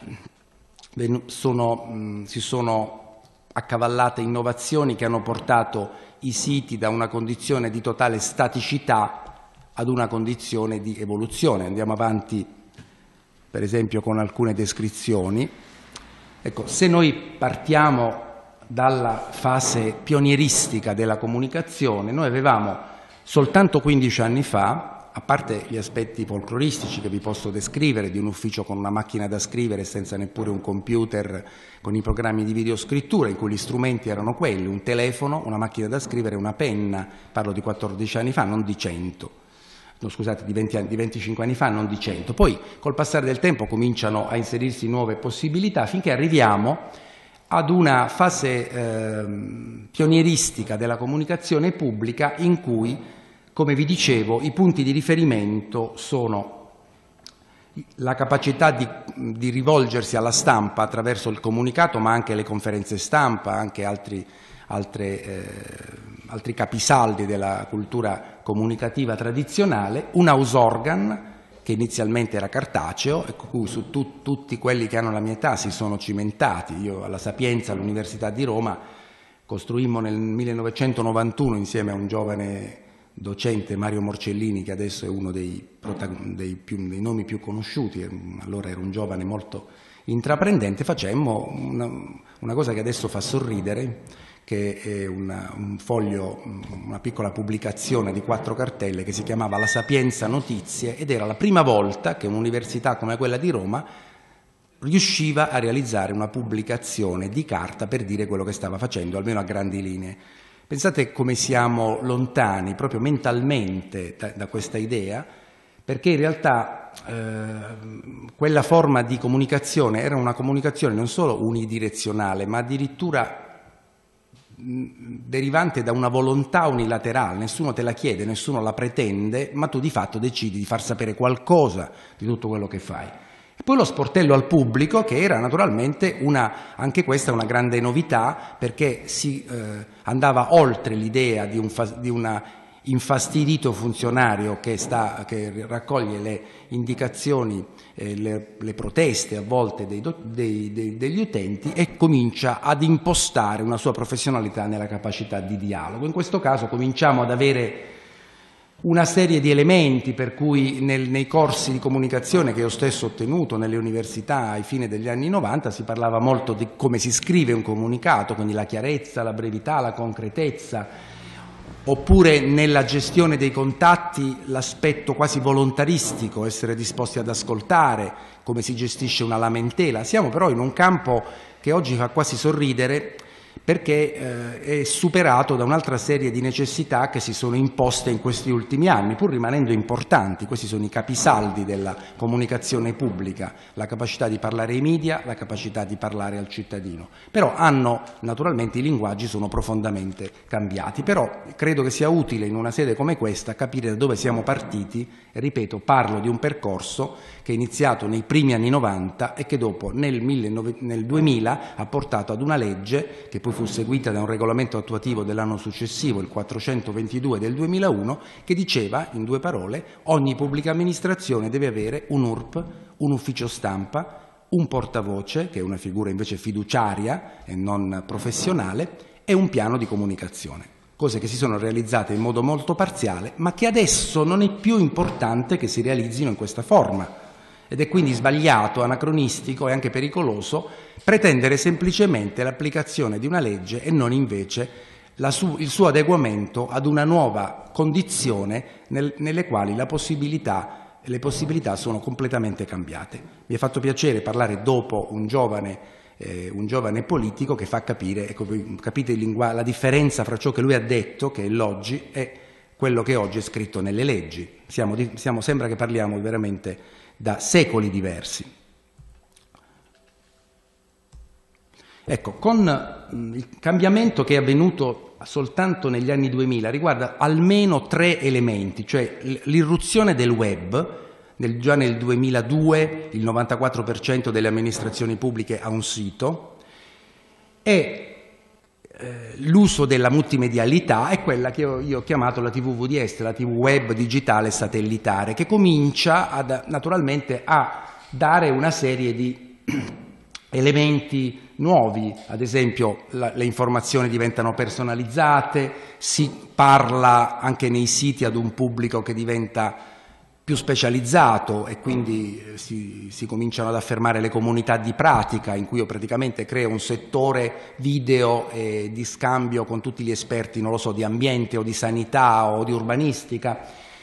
sono, mh, si sono accavallate innovazioni che hanno portato i siti da una condizione di totale staticità ad una condizione di evoluzione. Andiamo avanti per esempio con alcune descrizioni. Ecco, se noi partiamo dalla fase pionieristica della comunicazione, noi avevamo soltanto quindici anni fa, a parte gli aspetti folcloristici che vi posso descrivere, di un ufficio con una macchina da scrivere senza neppure un computer, con i programmi di videoscrittura in cui gli strumenti erano quelli, un telefono, una macchina da scrivere, una penna, parlo di quattordici anni fa, non di cento. No, scusate, di, venti anni, di venticinque anni fa, non di cento. Poi col passare del tempo cominciano a inserirsi nuove possibilità finché arriviamo ad una fase eh, pionieristica della comunicazione pubblica in cui, come vi dicevo, i punti di riferimento sono la capacità di, di rivolgersi alla stampa attraverso il comunicato, ma anche le conferenze stampa, anche altri, altre, eh, altri capisaldi della cultura comunicativa tradizionale, un house organ che inizialmente era cartaceo e con cui su tu, tutti quelli che hanno la mia età si sono cimentati. Io alla Sapienza, all'Università di Roma, costruimmo nel millenovecentonovantuno insieme a un giovane docente, Mario Morcellini, che adesso è uno dei, dei, più, dei nomi più conosciuti, allora era un giovane molto intraprendente, facemmo una, una cosa che adesso fa sorridere, che è una, un foglio, una piccola pubblicazione di quattro cartelle che si chiamava La Sapienza Notizie, ed era la prima volta che un'università come quella di Roma riusciva a realizzare una pubblicazione di carta per dire quello che stava facendo, almeno a grandi linee. Pensate come siamo lontani proprio mentalmente da, da questa idea, perché in realtà eh, quella forma di comunicazione era una comunicazione non solo unidirezionale, ma addirittura derivante da una volontà unilaterale, nessuno te la chiede, nessuno la pretende, ma tu di fatto decidi di far sapere qualcosa di tutto quello che fai. E poi lo sportello al pubblico, che era naturalmente una, anche questa una grande novità, perché si eh, andava oltre l'idea di un di una infastidito funzionario che, sta, che raccoglie le indicazioni, eh, le, le proteste a volte dei, dei, dei, degli utenti e comincia ad impostare una sua professionalità nella capacità di dialogo. In questo caso cominciamo ad avere una serie di elementi per cui nel, nei corsi di comunicazione che io stesso ho tenuto nelle università ai fine degli anni novanta si parlava molto di come si scrive un comunicato, quindi la chiarezza, la brevità, la concretezza, oppure nella gestione dei contatti l'aspetto quasi volontaristico, essere disposti ad ascoltare, come si gestisce una lamentela. Siamo però in un campo che oggi fa quasi sorridere perché eh, è superato da un'altra serie di necessità che si sono imposte in questi ultimi anni, pur rimanendo importanti. Questi sono i capisaldi della comunicazione pubblica, la capacità di parlare ai media, la capacità di parlare al cittadino. Però hanno, naturalmente i linguaggi sono profondamente cambiati, però credo che sia utile in una sede come questa capire da dove siamo partiti, e ripeto, parlo di un percorso che è iniziato nei primi anni novanta e che dopo nel, nel duemila ha portato ad una legge che poi fu seguita da un regolamento attuativo dell'anno successivo, il quattrocentoventidue del duemilauno, che diceva, in due parole, ogni pubblica amministrazione deve avere un U R P, un ufficio stampa, un portavoce, che è una figura invece fiduciaria e non professionale, e un piano di comunicazione. Cose che si sono realizzate in modo molto parziale, ma che adesso non è più importante che si realizzino in questa forma. Ed è quindi sbagliato, anacronistico e anche pericoloso pretendere semplicemente l'applicazione di una legge e non invece la su, il suo adeguamento ad una nuova condizione nel, nelle quali la possibilità, le possibilità sono completamente cambiate. Mi è fatto piacere parlare dopo un giovane, eh, un giovane politico che fa capire, ecco, capite il lingua, la differenza fra ciò che lui ha detto, che è l'oggi, e quello che oggi è scritto nelle leggi. Siamo, siamo, sembra che parliamo veramente da secoli diversi. Ecco, con il cambiamento che è avvenuto soltanto negli anni duemila riguarda almeno tre elementi, cioè l'irruzione del web. Nel, già nel duemiladue il novantaquattro per cento delle amministrazioni pubbliche ha un sito, e eh, l'uso della multimedialità è quella che io, io ho chiamato la tivù vu di est, la tivù web digitale satellitare, che comincia ad, naturalmente a dare una serie di elementi nuovi. Ad esempio la, le informazioni diventano personalizzate, si parla anche nei siti ad un pubblico che diventa più specializzato, e quindi si, si cominciano ad affermare le comunità di pratica, in cui io praticamente creo un settore video e di scambio con tutti gli esperti, non lo so, di ambiente o di sanità o di urbanistica.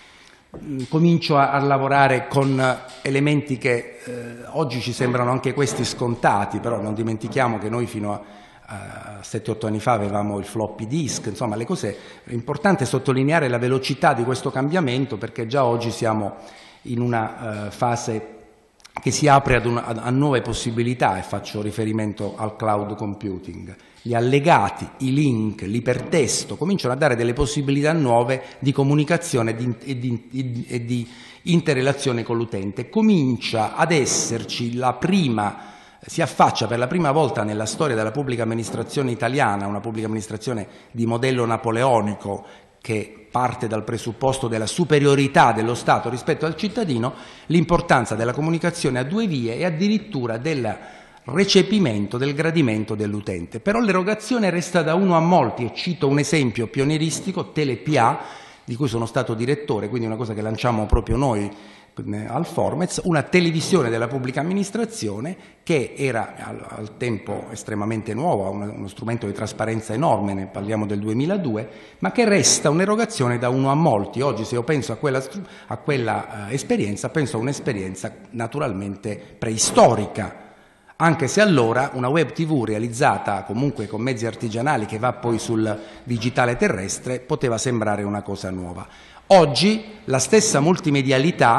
Comincio a, a lavorare con elementi che eh, oggi ci sembrano anche questi scontati, però non dimentichiamo che noi fino a sette otto anni fa avevamo il floppy disk. Insomma, le cose, è importante sottolineare la velocità di questo cambiamento, perché già oggi siamo in una uh, fase che si apre ad una, a nuove possibilità, e faccio riferimento al cloud computing. Gli allegati, i link, l'ipertesto cominciano a dare delle possibilità nuove di comunicazione e di, e di, e di interrelazione con l'utente. Comincia ad esserci la prima si affaccia per la prima volta nella storia della pubblica amministrazione italiana, una pubblica amministrazione di modello napoleonico che parte dal presupposto della superiorità dello Stato rispetto al cittadino, l'importanza della comunicazione a due vie e addirittura del recepimento, del gradimento dell'utente. Però l'erogazione resta da uno a molti, e cito un esempio pionieristico, Telepia, di cui sono stato direttore, quindi una cosa che lanciamo proprio noi al Formez, una televisione della pubblica amministrazione che era al, al tempo estremamente nuova, uno, uno strumento di trasparenza enorme, ne parliamo del duemiladue, ma che resta un'erogazione da uno a molti. Oggi, se io penso a quella, a quella uh, esperienza, penso a un'esperienza naturalmente preistorica, anche se allora una web tivù realizzata comunque con mezzi artigianali, che va poi sul digitale terrestre, poteva sembrare una cosa nuova. Oggi la stessa multimedialità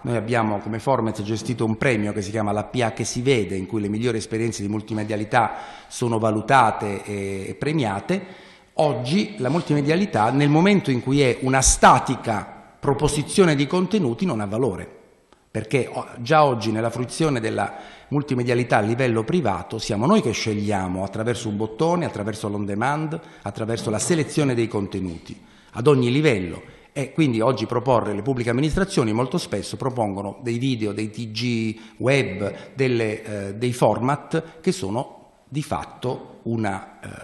Noi abbiamo come Formez gestito un premio che si chiama la P A che si vede, in cui le migliori esperienze di multimedialità sono valutate e premiate. Oggi la multimedialità, nel momento in cui è una statica proposizione di contenuti, non ha valore, perché già oggi nella fruizione della multimedialità a livello privato siamo noi che scegliamo attraverso un bottone, attraverso l'on demand, attraverso la selezione dei contenuti ad ogni livello. E quindi oggi proporre le pubbliche amministrazioni molto spesso propongono dei video, dei T G web, delle, eh, dei format che sono di fatto una, eh,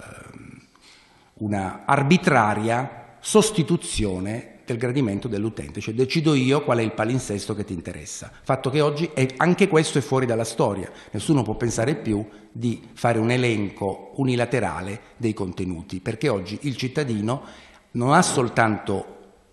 una arbitraria sostituzione del gradimento dell'utente, cioè decido io qual è il palinsesto che ti interessa. Fatto che oggi è, anche questo è fuori dalla storia, nessuno può pensare più di fare un elenco unilaterale dei contenuti, perché oggi il cittadino non ha soltanto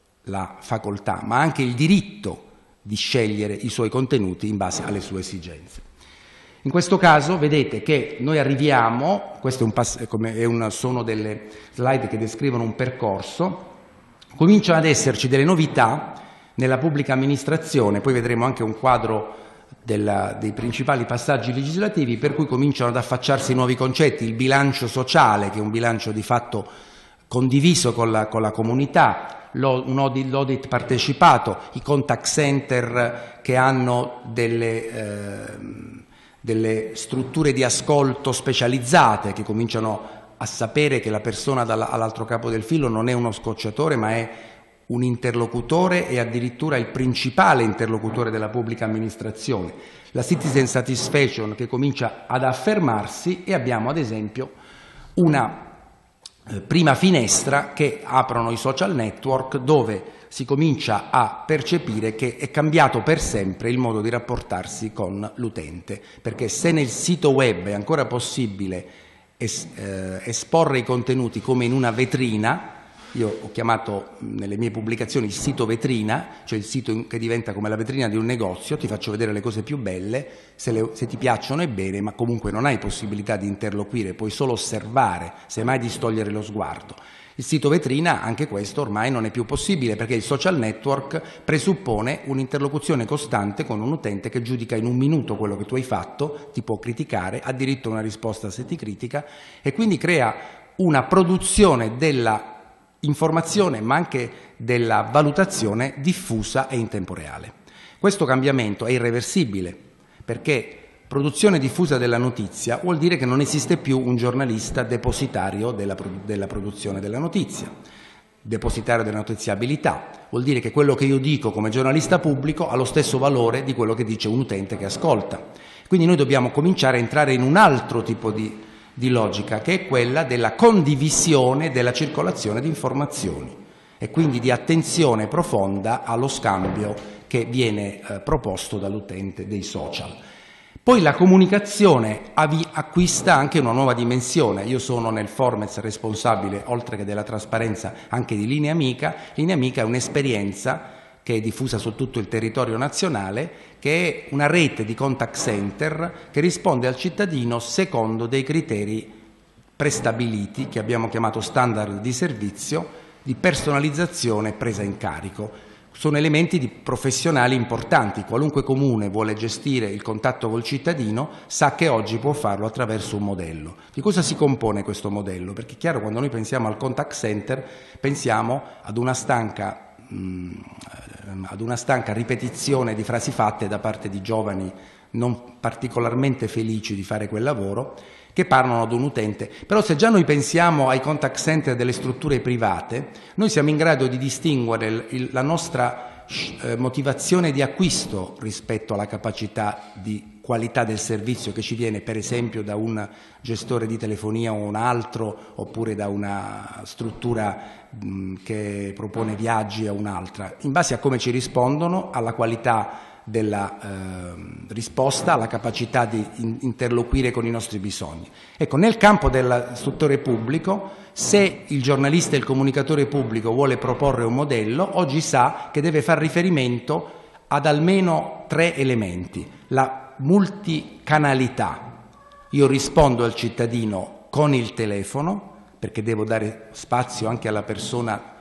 la facoltà, ma anche il diritto di scegliere i suoi contenuti in base alle sue esigenze. In questo caso vedete che noi arriviamo, questo è un pass- come è un, sono delle slide che descrivono un percorso, cominciano ad esserci delle novità nella pubblica amministrazione, poi vedremo anche un quadro della, dei principali passaggi legislativi, per cui cominciano ad affacciarsi nuovi concetti, il bilancio sociale, che è un bilancio di fatto condiviso con la, con la comunità, un audit, l'audit partecipato, i contact center che hanno delle, eh, delle strutture di ascolto specializzate, che cominciano a sapere che la persona all'altro capo del filo non è uno scocciatore, ma è un interlocutore e addirittura il principale interlocutore della pubblica amministrazione. La citizen satisfaction che comincia ad affermarsi, e abbiamo ad esempio una prima finestra che aprono i social network, dove si comincia a percepire che è cambiato per sempre il modo di rapportarsi con l'utente, perché se nel sito web è ancora possibile es, eh, esporre i contenuti come in una vetrina, io ho chiamato nelle mie pubblicazioni il sito vetrina, cioè il sito in, che diventa come la vetrina di un negozio, ti faccio vedere le cose più belle, se, le, se ti piacciono è bene, ma comunque non hai possibilità di interloquire, puoi solo osservare, semmai distogliere lo sguardo. Il sito vetrina, anche questo ormai non è più possibile, perché il social network presuppone un'interlocuzione costante con un utente che giudica in un minuto quello che tu hai fatto, ti può criticare, ha diritto a una risposta se ti critica, e quindi crea una produzione della informazione ma anche della valutazione diffusa e in tempo reale. Questo cambiamento è irreversibile, perché produzione diffusa della notizia vuol dire che non esiste più un giornalista depositario della, della produzione della notizia, depositario della notiziabilità, vuol dire che quello che io dico come giornalista pubblico ha lo stesso valore di quello che dice un utente che ascolta. Quindi noi dobbiamo cominciare a entrare in un altro tipo di di logica, che è quella della condivisione della circolazione di informazioni e quindi di attenzione profonda allo scambio che viene eh, proposto dall'utente dei social. Poi la comunicazione acquista anche una nuova dimensione. Io sono nel Formez responsabile, oltre che della trasparenza, anche di Linea Amica. Linea Amica è un'esperienza che è diffusa su tutto il territorio nazionale, che è una rete di contact center che risponde al cittadino secondo dei criteri prestabiliti, che abbiamo chiamato standard di servizio, di personalizzazione e presa in carico. Sono elementi di professionali importanti. Qualunque comune vuole gestire il contatto col cittadino sa che oggi può farlo attraverso un modello. Di cosa si compone questo modello? Perché è chiaro, quando noi pensiamo al contact center pensiamo ad una stanca ad una stanca ripetizione di frasi fatte da parte di giovani non particolarmente felici di fare quel lavoro, che parlano ad un utente. Però se già noi pensiamo ai contact center delle strutture private, noi siamo in grado di distinguere il, il, la nostra eh, motivazione di acquisto rispetto alla capacità di qualità del servizio che ci viene, per esempio, da un gestore di telefonia o un altro, oppure da una struttura mh, che propone viaggi a un'altra, in base a come ci rispondono, alla qualità della eh, risposta, alla capacità di in interloquire con i nostri bisogni. Ecco, nel campo del settore pubblico, se il giornalista e il comunicatore pubblico vuole proporre un modello, oggi sa che deve far riferimento ad almeno tre elementi: la multicanalità, io rispondo al cittadino con il telefono, perché devo dare spazio anche alla persona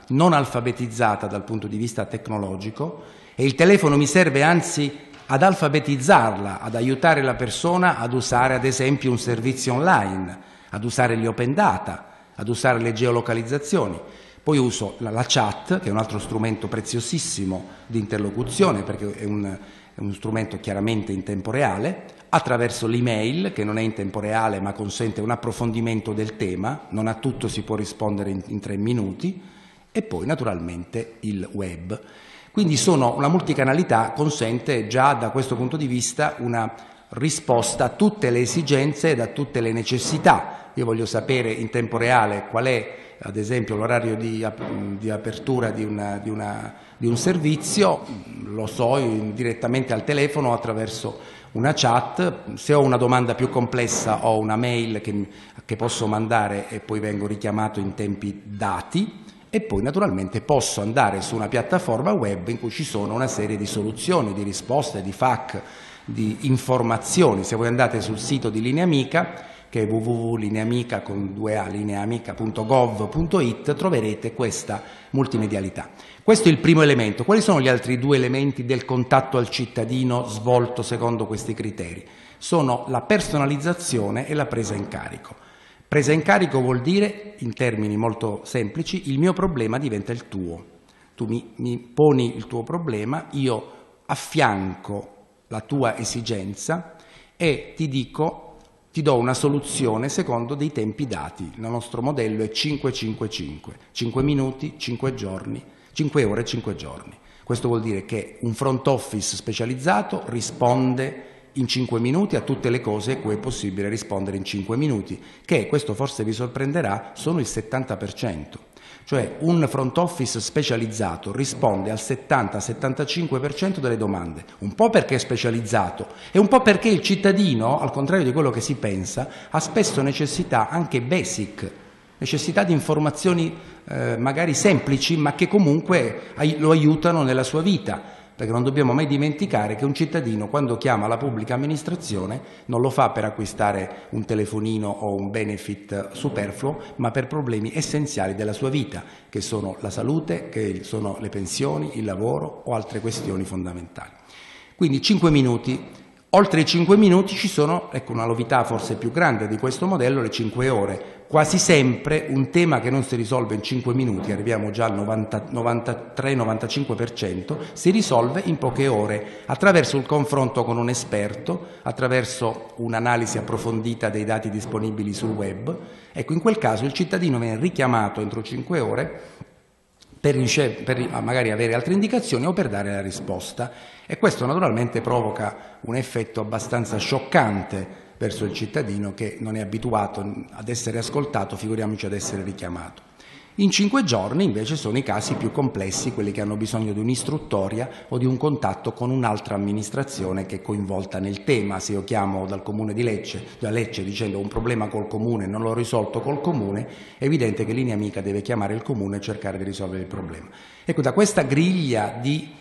non alfabetizzata dal punto di vista tecnologico, e il telefono mi serve anzi ad alfabetizzarla, ad aiutare la persona ad usare ad esempio un servizio online, ad usare gli open data, ad usare le geolocalizzazioni. Poi uso la, la chat, che è un altro strumento preziosissimo di interlocuzione, perché è un, è uno strumento chiaramente in tempo reale, attraverso l'email, che non è in tempo reale ma consente un approfondimento del tema, non a tutto si può rispondere in, in tre minuti, e poi naturalmente il web. Quindi sono, una multicanalità consente già da questo punto di vista una risposta a tutte le esigenze e a tutte le necessità. Io voglio sapere in tempo reale qual è ad esempio l'orario di, di apertura di, una, di, una, di un servizio, lo so direttamente al telefono attraverso una chat. Se ho una domanda più complessa ho una mail che, che posso mandare e poi vengo richiamato in tempi dati, e poi naturalmente posso andare su una piattaforma web in cui ci sono una serie di soluzioni, di risposte, di F A Q, di informazioni. Se voi andate sul sito di Lineamica, che è w w w punto lineamica con due a lineamica punto gov punto it, troverete questa multimedialità. Questo è il primo elemento. Quali sono gli altri due elementi del contatto al cittadino svolto secondo questi criteri? Sono la personalizzazione e la presa in carico. Presa in carico vuol dire, in termini molto semplici, il mio problema diventa il tuo. Tu mi, mi poni il tuo problema, io affianco la tua esigenza e ti dico, ti do una soluzione secondo dei tempi dati. Il nostro modello è cinque cinque cinque, cinque minuti, cinque giorni, cinque ore, cinque giorni. Questo vuol dire che un front office specializzato risponde in cinque minuti a tutte le cose a cui è possibile rispondere in cinque minuti, che, questo forse vi sorprenderà, sono il settanta per cento. Cioè un front office specializzato risponde al settanta settantacinque per cento delle domande, un po' perché è specializzato e un po' perché il cittadino, al contrario di quello che si pensa, ha spesso necessità anche basic, necessità di informazioni eh, magari semplici ma che comunque lo aiutano nella sua vita. Perché non dobbiamo mai dimenticare che un cittadino, quando chiama la pubblica amministrazione, non lo fa per acquistare un telefonino o un benefit superfluo, ma per problemi essenziali della sua vita, che sono la salute, che sono le pensioni, il lavoro o altre questioni fondamentali. Quindi cinque minuti. Oltre i cinque minuti ci sono, ecco una novità forse più grande di questo modello, le cinque ore. Quasi sempre un tema che non si risolve in cinque minuti, arriviamo già al novantatré novantacinque per cento, si risolve in poche ore attraverso il confronto con un esperto, attraverso un'analisi approfondita dei dati disponibili sul web. Ecco, in quel caso il cittadino viene richiamato entro cinque ore per, per magari avere altre indicazioni o per dare la risposta. E questo naturalmente provoca un effetto abbastanza scioccante verso il cittadino che non è abituato ad essere ascoltato, figuriamoci ad essere richiamato. In cinque giorni invece sono i casi più complessi, quelli che hanno bisogno di un'istruttoria o di un contatto con un'altra amministrazione che è coinvolta nel tema. Se io chiamo dal comune di Lecce, da Lecce dicendo ho un problema col comune, non l'ho risolto col comune, è evidente che Lineamica deve chiamare il comune e cercare di risolvere il problema. Ecco, da questa griglia di,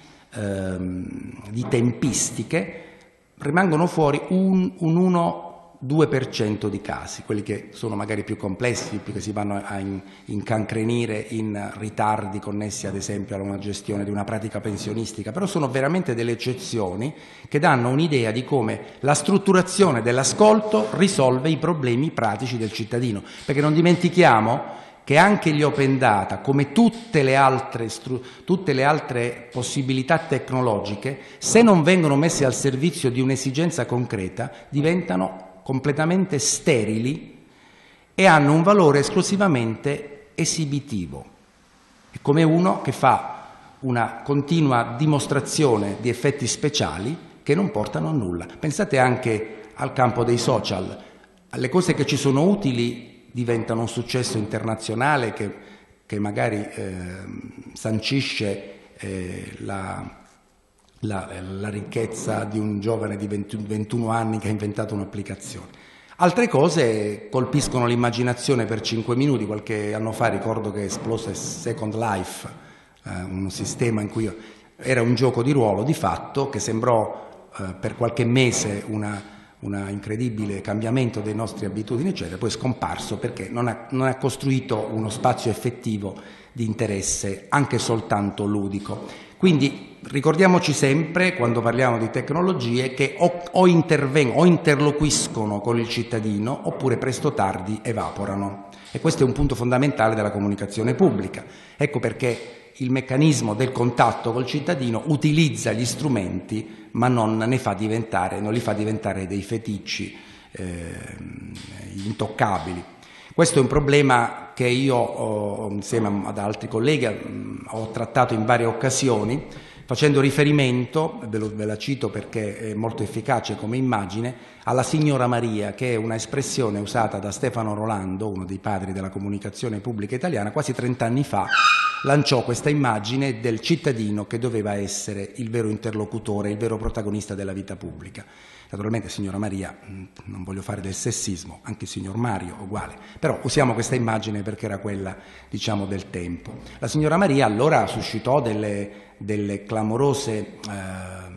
ehm, di tempistiche rimangono fuori un, un uno due per cento di casi, quelli che sono magari più complessi, che si vanno a in, incancrenire in ritardi connessi ad esempio a una gestione di una pratica pensionistica, però sono veramente delle eccezioni che danno un'idea di come la strutturazione dell'ascolto risolve i problemi pratici del cittadino, perché non dimentichiamo che anche gli open data, come tutte le altre, tutte le altre possibilità tecnologiche, se non vengono messe al servizio di un'esigenza concreta, diventano completamente sterili e hanno un valore esclusivamente esibitivo. È come uno che fa una continua dimostrazione di effetti speciali che non portano a nulla. Pensate anche al campo dei social. Le cose che ci sono utili diventano un successo internazionale che, che magari eh, sancisce eh, la... La, la ricchezza di un giovane di ventuno anni che ha inventato un'applicazione. Altre cose colpiscono l'immaginazione per cinque minuti. Qualche anno fa ricordo che esplose Second Life, eh, un sistema in cui era un gioco di ruolo di fatto che sembrò eh, per qualche mese una, un incredibile cambiamento delle nostre abitudini, eccetera, poi è scomparso perché non ha, non ha costruito uno spazio effettivo di interesse, anche soltanto ludico. Quindi ricordiamoci sempre, quando parliamo di tecnologie, che o, o intervengono o interloquiscono con il cittadino, oppure presto o tardi evaporano. E questo è un punto fondamentale della comunicazione pubblica. Ecco perché il meccanismo del contatto col cittadino utilizza gli strumenti, ma non ne fa diventare, non li fa diventare dei feticci eh, intoccabili. Questo è un problema che io, ho, insieme ad altri colleghi, ho trattato in varie occasioni, facendo riferimento, ve, lo, ve la cito perché è molto efficace come immagine, alla signora Maria, che è una espressione usata da Stefano Rolando, uno dei padri della comunicazione pubblica italiana, quasi trent'anni fa. Lanciò questa immagine del cittadino che doveva essere il vero interlocutore, il vero protagonista della vita pubblica. Naturalmente, signora Maria, non voglio fare del sessismo, anche il signor Mario uguale, però usiamo questa immagine perché era quella, diciamo, del tempo. La signora Maria allora suscitò delle, delle clamorose, eh,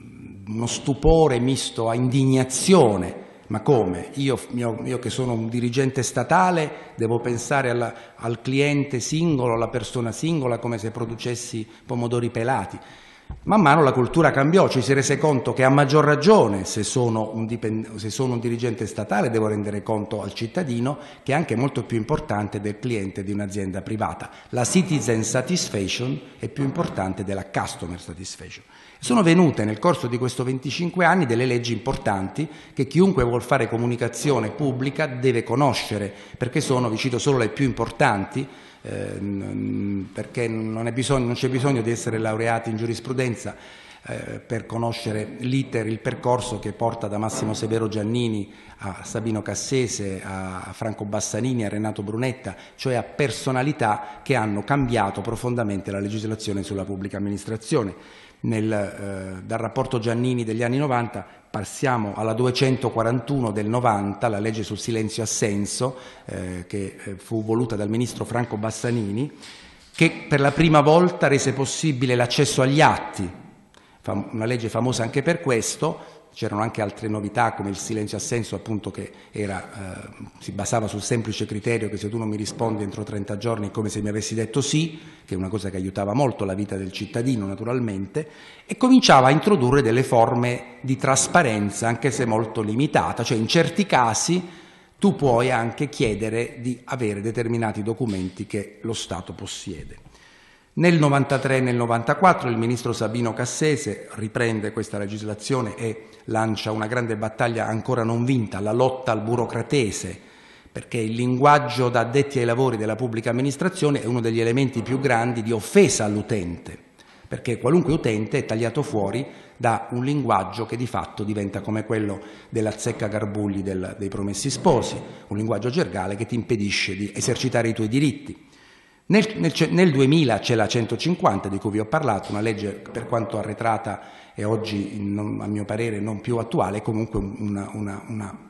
uno stupore misto a indignazione. Ma come? Io, io, io che sono un dirigente statale devo pensare alla, al cliente singolo, alla persona singola, come se producessi pomodori pelati. Man mano la cultura cambiò, ci si rese conto che a maggior ragione, se sono un, dipend- se sono un dirigente statale, devo rendere conto al cittadino che è anche molto più importante del cliente di un'azienda privata. La citizen satisfaction è più importante della customer satisfaction. Sono venute nel corso di questo venticinque anni delle leggi importanti che chiunque vuol fare comunicazione pubblica deve conoscere, perché sono, vi cito solo le più importanti, eh, perché non, è bisogno, non c'è bisogno di essere laureati in giurisprudenza eh, per conoscere l'iter, il percorso che porta da Massimo Severo Giannini a Sabino Cassese, a Franco Bassanini, a Renato Brunetta, cioè a personalità che hanno cambiato profondamente la legislazione sulla pubblica amministrazione. Nel, eh, dal rapporto Giannini degli anni novanta passiamo alla duecentoquarantuno del novanta, la legge sul silenzio assenso, eh, che eh, fu voluta dal ministro Franco Bassanini, che per la prima volta rese possibile l'accesso agli atti, una legge famosa anche per questo. C'erano anche altre novità come il silenzio assenso, appunto, che era, eh, si basava sul semplice criterio che se tu non mi rispondi entro trenta giorni è come se mi avessi detto sì, che è una cosa che aiutava molto la vita del cittadino naturalmente, e cominciava a introdurre delle forme di trasparenza anche se molto limitata, cioè in certi casi tu puoi anche chiedere di avere determinati documenti che lo Stato possiede. Nel novantatré e nel novantaquattro il ministro Sabino Cassese riprende questa legislazione e lancia una grande battaglia ancora non vinta, la lotta al burocratese, perché il linguaggio da addetti ai lavori della pubblica amministrazione è uno degli elementi più grandi di offesa all'utente, perché qualunque utente è tagliato fuori da un linguaggio che di fatto diventa come quello dell'azzeccagarbugli del, dei promessi sposi, un linguaggio gergale che ti impedisce di esercitare i tuoi diritti. Nel, nel, nel duemila c'è la centocinquanta di cui vi ho parlato, una legge per quanto arretrata e oggi non, a mio parere non più attuale, comunque un una, una,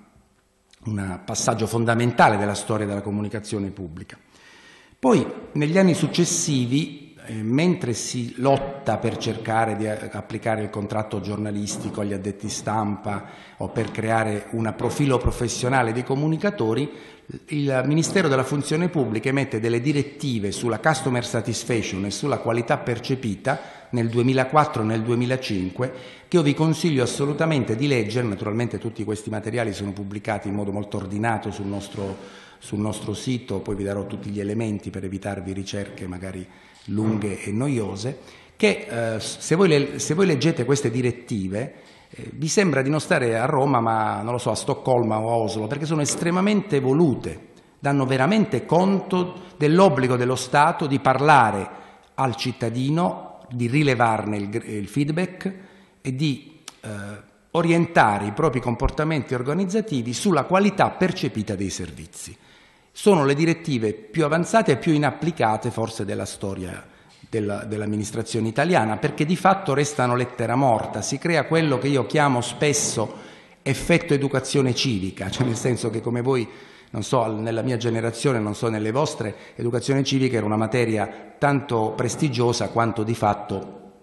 una passaggio fondamentale della storia della comunicazione pubblica. Poi negli anni successivi, eh, mentre si lotta per cercare di applicare il contratto giornalistico agli addetti stampa o per creare un profilo professionale dei comunicatori, il Ministero della Funzione Pubblica emette delle direttive sulla customer satisfaction e sulla qualità percepita nel duemilaquattro e nel duemilacinque, che io vi consiglio assolutamente di leggere. Naturalmente tutti questi materiali sono pubblicati in modo molto ordinato sul nostro, sul nostro sito, poi vi darò tutti gli elementi per evitarvi ricerche magari lunghe e noiose, che eh, se, voi le, se voi leggete queste direttive Eh, vi sembra di non stare a Roma, ma non lo so, a Stoccolma o a Oslo, perché sono estremamente evolute, danno veramente conto dell'obbligo dello Stato di parlare al cittadino, di rilevarne il, il feedback e di eh, orientare i propri comportamenti organizzativi sulla qualità percepita dei servizi. Sono le direttive più avanzate e più inapplicate forse della storia Della, dell'amministrazione italiana, perché di fatto restano lettera morta, si crea quello che io chiamo spesso effetto educazione civica, cioè nel senso che, come voi, non so, nella mia generazione, non so nelle vostre, educazione civica era una materia tanto prestigiosa quanto di fatto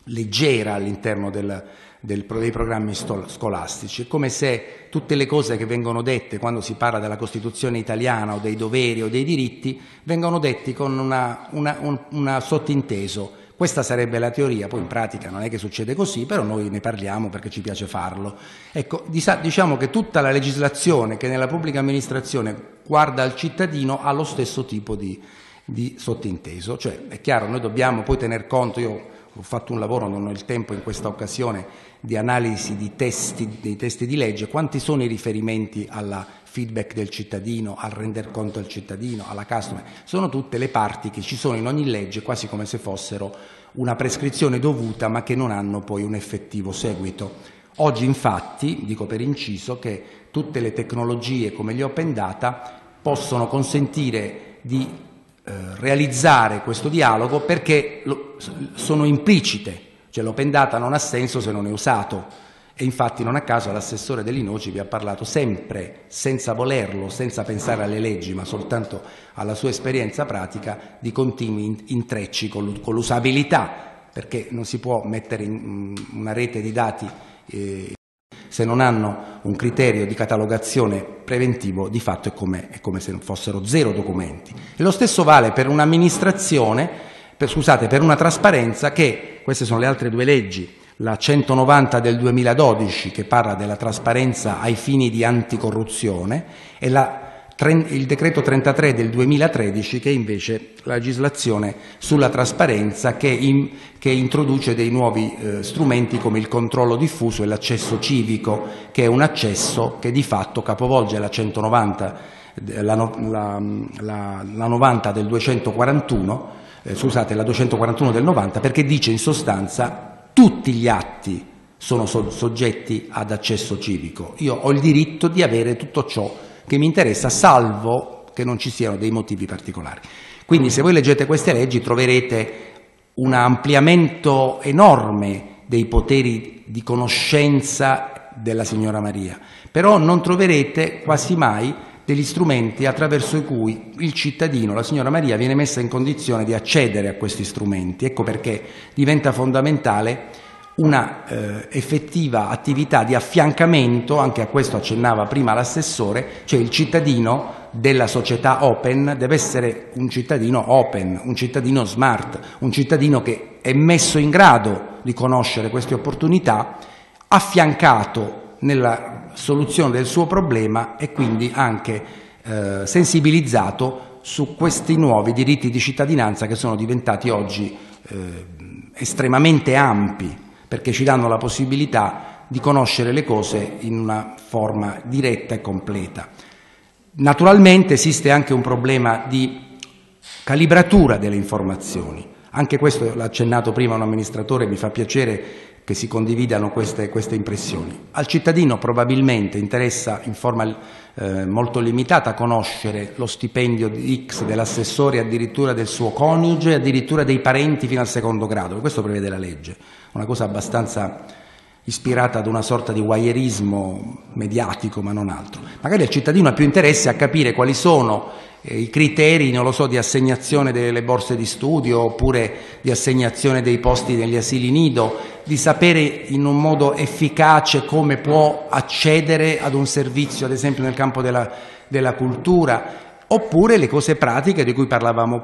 leggera all'interno del, del, dei programmi scolastici. È come se tutte le cose che vengono dette quando si parla della Costituzione italiana o dei doveri o dei diritti vengono detti con una, una, un una sottinteso. Questa sarebbe la teoria, poi in pratica non è che succede così, però noi ne parliamo perché ci piace farlo. Ecco, diciamo che tutta la legislazione che nella pubblica amministrazione guarda al cittadino ha lo stesso tipo di, di sottinteso. Cioè, è chiaro, noi dobbiamo poi tener conto, io ho fatto un lavoro, non ho il tempo in questa occasione, di analisi di testi, dei testi di legge, quanti sono i riferimenti alla feedback del cittadino, al render conto del cittadino, alla customer, sono tutte le parti che ci sono in ogni legge, quasi come se fossero una prescrizione dovuta ma che non hanno poi un effettivo seguito. Oggi infatti, dico per inciso, che tutte le tecnologie come gli open data possono consentire di eh, realizzare questo dialogo perché lo, sono implicite, cioè l'open data non ha senso se non è usato. E infatti non a caso l'assessore dell'Inoci vi ha parlato sempre, senza volerlo, senza pensare alle leggi, ma soltanto alla sua esperienza pratica, di continui intrecci con l'usabilità, perché non si può mettere in una rete di dati eh, se non hanno un criterio di catalogazione preventivo, di fatto è come, è come se fossero zero documenti. E lo stesso vale per un'amministrazione, per, scusate, per una trasparenza che, queste sono le altre due leggi, la centonovanta del duemiladodici che parla della trasparenza ai fini di anticorruzione e la, il decreto trentatré del duemilatredici che è invece la legislazione sulla trasparenza che, in, che introduce dei nuovi eh, strumenti come il controllo diffuso e l'accesso civico, che è un accesso che di fatto capovolge la centonovanta, la, la, la, la novanta del duecentoquarantuno, eh, scusate, la duecentoquarantuno del novanta, perché dice in sostanza tutti gli atti sono so soggetti ad accesso civico. Io ho il diritto di avere tutto ciò che mi interessa, salvo che non ci siano dei motivi particolari. Quindi se voi leggete queste leggi troverete un ampliamento enorme dei poteri di conoscenza della signora Maria, però non troverete quasi mai degli strumenti attraverso cui il cittadino, la signora Maria, viene messa in condizione di accedere a questi strumenti. Ecco perché diventa fondamentale una eh, effettiva attività di affiancamento, anche a questo accennava prima l'assessore, cioè il cittadino della società open deve essere un cittadino open, un cittadino smart, un cittadino che è messo in grado di conoscere queste opportunità, affiancato nella soluzione del suo problema e quindi anche eh, sensibilizzato su questi nuovi diritti di cittadinanza che sono diventati oggi eh, estremamente ampi, perché ci danno la possibilità di conoscere le cose in una forma diretta e completa. Naturalmente esiste anche un problema di calibratura delle informazioni, anche questo l'ha accennato prima un amministratore, mi fa piacere che si condividano queste, queste impressioni. Al cittadino probabilmente interessa in forma eh, molto limitata conoscere lo stipendio di X dell'assessore, addirittura del suo coniuge, addirittura dei parenti fino al secondo grado, questo prevede la legge, una cosa abbastanza ispirata ad una sorta di voyeurismo mediatico, ma non altro. Magari al cittadino ha più interesse a capire quali sono eh, i criteri, non lo so, di assegnazione delle borse di studio oppure di assegnazione dei posti negli asili nido, di sapere in un modo efficace come può accedere ad un servizio, ad esempio nel campo della, della cultura, oppure le cose pratiche di cui parlavamo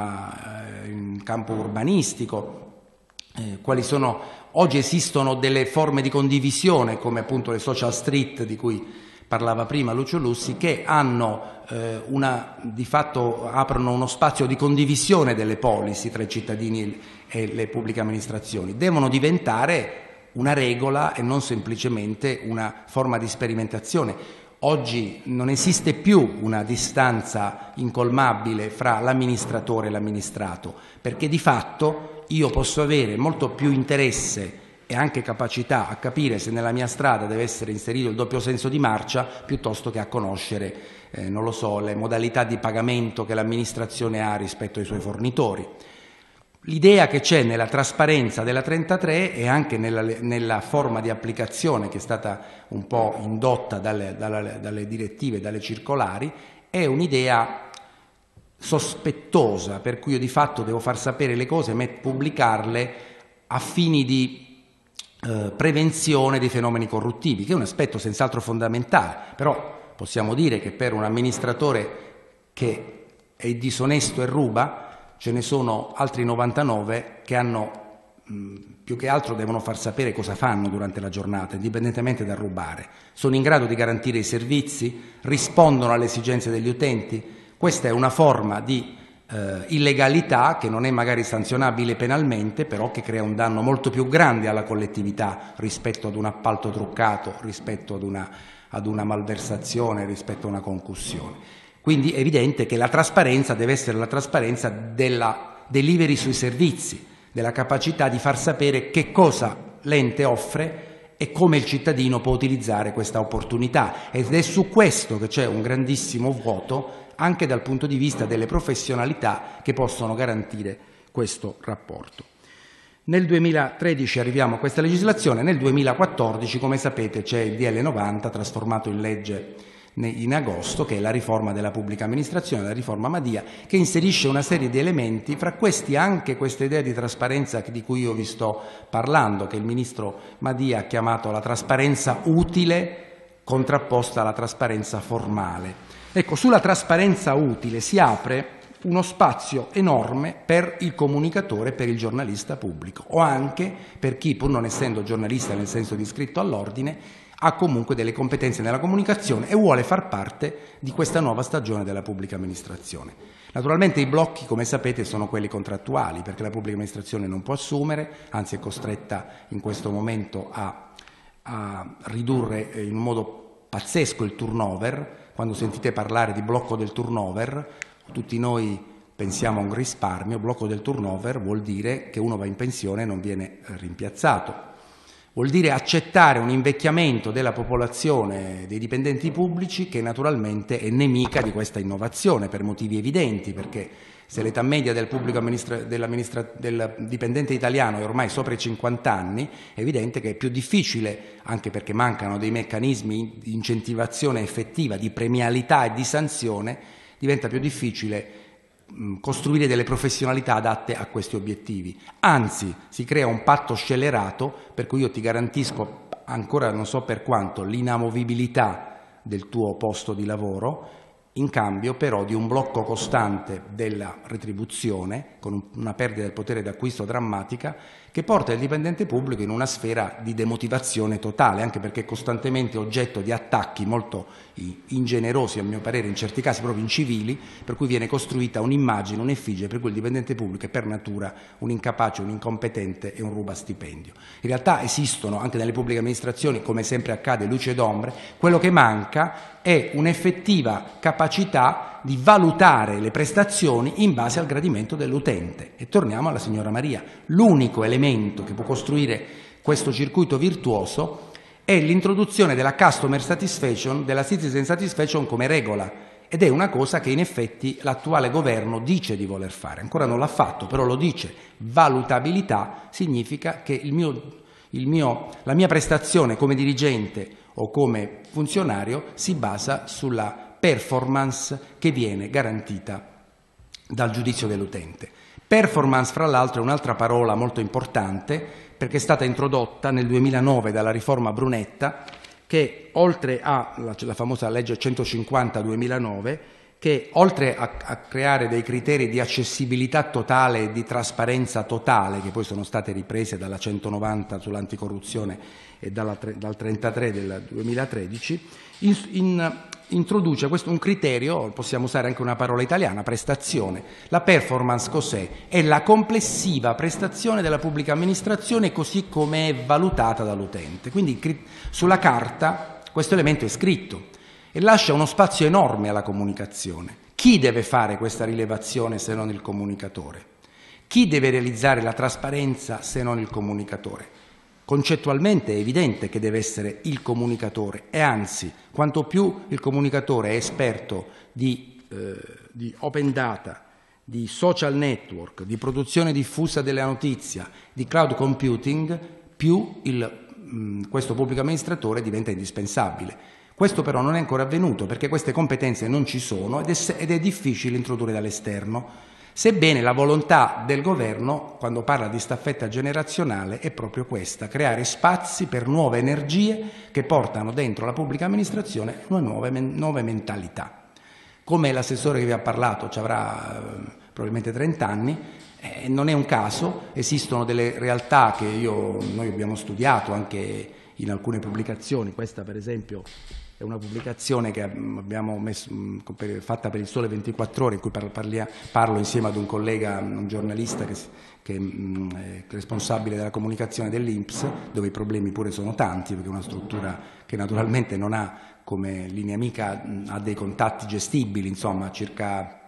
prima, eh, in campo urbanistico. Eh, quali sono, oggi esistono delle forme di condivisione come appunto le social street di cui parlava prima Lucio Lussi, che hanno eh, una, di fatto aprono uno spazio di condivisione delle policy tra i cittadini e le pubbliche amministrazioni. Devono diventare una regola e non semplicemente una forma di sperimentazione. Oggi non esiste più una distanza incolmabile fra l'amministratore e l'amministrato, perché di fatto io posso avere molto più interesse e anche capacità a capire se nella mia strada deve essere inserito il doppio senso di marcia piuttosto che a conoscere, eh, non lo so, le modalità di pagamento che l'amministrazione ha rispetto ai suoi fornitori. L'idea che c'è nella trasparenza della trentatré e anche nella, nella forma di applicazione che è stata un po' indotta dalle, dalle, dalle direttive, dalle circolari, è un'idea sospettosa, per cui io di fatto devo far sapere le cose e pubblicarle a fini di eh, prevenzione dei fenomeni corruttivi, che è un aspetto senz'altro fondamentale, però possiamo dire che per un amministratore che è disonesto e ruba ce ne sono altri novantanove che hanno più che altro devono far sapere cosa fanno durante la giornata, indipendentemente dal rubare. Sono in grado di garantire i servizi, rispondono alle esigenze degli utenti. Questa è una forma di eh, illegalità che non è magari sanzionabile penalmente, però che crea un danno molto più grande alla collettività rispetto ad un appalto truccato, rispetto ad una, ad una malversazione, rispetto a una concussione. Quindi è evidente che la trasparenza deve essere la trasparenza della delivery sui servizi, della capacità di far sapere che cosa l'ente offre e come il cittadino può utilizzare questa opportunità. Ed è su questo che c'è un grandissimo vuoto anche dal punto di vista delle professionalità che possono garantire questo rapporto. Nel duemilatredici arriviamo a questa legislazione, nel duemilaquattordici, come sapete, c'è il D L novanta trasformato in legge in agosto, che è la riforma della pubblica amministrazione, la riforma Madia, che inserisce una serie di elementi, fra questi anche questa idea di trasparenza di cui io vi sto parlando, che il ministro Madia ha chiamato la trasparenza utile contrapposta alla trasparenza formale. Ecco, sulla trasparenza utile si apre uno spazio enorme per il comunicatore, per il giornalista pubblico, o anche per chi, pur non essendo giornalista nel senso di iscritto all'ordine, ha comunque delle competenze nella comunicazione e vuole far parte di questa nuova stagione della pubblica amministrazione. Naturalmente i blocchi, come sapete, sono quelli contrattuali, perché la pubblica amministrazione non può assumere, anzi è costretta in questo momento a, a ridurre in un modo pazzesco il turnover. Quando sentite parlare di blocco del turnover, tutti noi pensiamo a un risparmio. Blocco del turnover vuol dire che uno va in pensione e non viene rimpiazzato. Vuol dire accettare un invecchiamento della popolazione dei dipendenti pubblici che naturalmente è nemica di questa innovazione per motivi evidenti, perché se l'età media del, pubblico amministra- dell'amministra- del dipendente italiano è ormai sopra i cinquanta anni, è evidente che è più difficile, anche perché mancano dei meccanismi di incentivazione effettiva, di premialità e di sanzione, diventa più difficile costruire delle professionalità adatte a questi obiettivi. Anzi, si crea un patto scellerato per cui io ti garantisco, ancora non so per quanto, l'inamovibilità del tuo posto di lavoro, in cambio però di un blocco costante della retribuzione, con una perdita del potere d'acquisto drammatica, che porta il dipendente pubblico in una sfera di demotivazione totale, anche perché è costantemente oggetto di attacchi molto ingenerosi, a mio parere, in certi casi proprio incivili, per cui viene costruita un'immagine, un'effigie per cui il dipendente pubblico è per natura un incapace, un incompetente e un rubastipendio. In realtà esistono anche nelle pubbliche amministrazioni, come sempre accade, luci ed ombre. Quello che manca è un'effettiva capacità di valutare le prestazioni in base al gradimento dell'utente. E torniamo alla signora Maria. L'unico elemento che può costruire questo circuito virtuoso è l'introduzione della customer satisfaction, della citizen satisfaction come regola, ed è una cosa che in effetti l'attuale governo dice di voler fare. Ancora non l'ha fatto, però lo dice. Valutabilità significa che il mio, il mio, la mia prestazione come dirigente o come funzionario si basa sulla performance che viene garantita dal giudizio dell'utente. Performance, fra l'altro, è un'altra parola molto importante perché è stata introdotta nel duemilanove dalla riforma Brunetta, che oltre alla la famosa legge centocinquanta duemilanove, che oltre a, a creare dei criteri di accessibilità totale e di trasparenza totale, che poi sono state riprese dalla centonovanta sull'anticorruzione e dalla, dal trentatré del duemilatredici, in, in, introduce questo, un criterio, possiamo usare anche una parola italiana, prestazione. La performance cos'è? È la complessiva prestazione della pubblica amministrazione così come è valutata dall'utente. Quindi sulla carta questo elemento è scritto e lascia uno spazio enorme alla comunicazione. Chi deve fare questa rilevazione se non il comunicatore? Chi deve realizzare la trasparenza se non il comunicatore? Concettualmente è evidente che deve essere il comunicatore e anzi, quanto più il comunicatore è esperto di, eh, di open data, di social network, di produzione diffusa della notizia, di cloud computing, più il, mh, questo pubblico amministratore diventa indispensabile. Questo però non è ancora avvenuto perché queste competenze non ci sono ed è, ed è difficile introdurre dall'esterno. Sebbene la volontà del governo, quando parla di staffetta generazionale, è proprio questa: creare spazi per nuove energie che portano dentro la pubblica amministrazione nuove, nuove mentalità. Come l'assessore che vi ha parlato ci avrà eh, probabilmente trenta anni, eh, non è un caso, esistono delle realtà che io, noi abbiamo studiato anche in alcune pubblicazioni. Questa per esempio è una pubblicazione che abbiamo messo, fatta per il Sole ventiquattro Ore, in cui parlia, parlo insieme ad un collega, un giornalista che, che è responsabile della comunicazione dell'I N P S, dove i problemi pure sono tanti, perché è una struttura che naturalmente non ha, come Linea Amica, ha dei contatti gestibili, insomma circa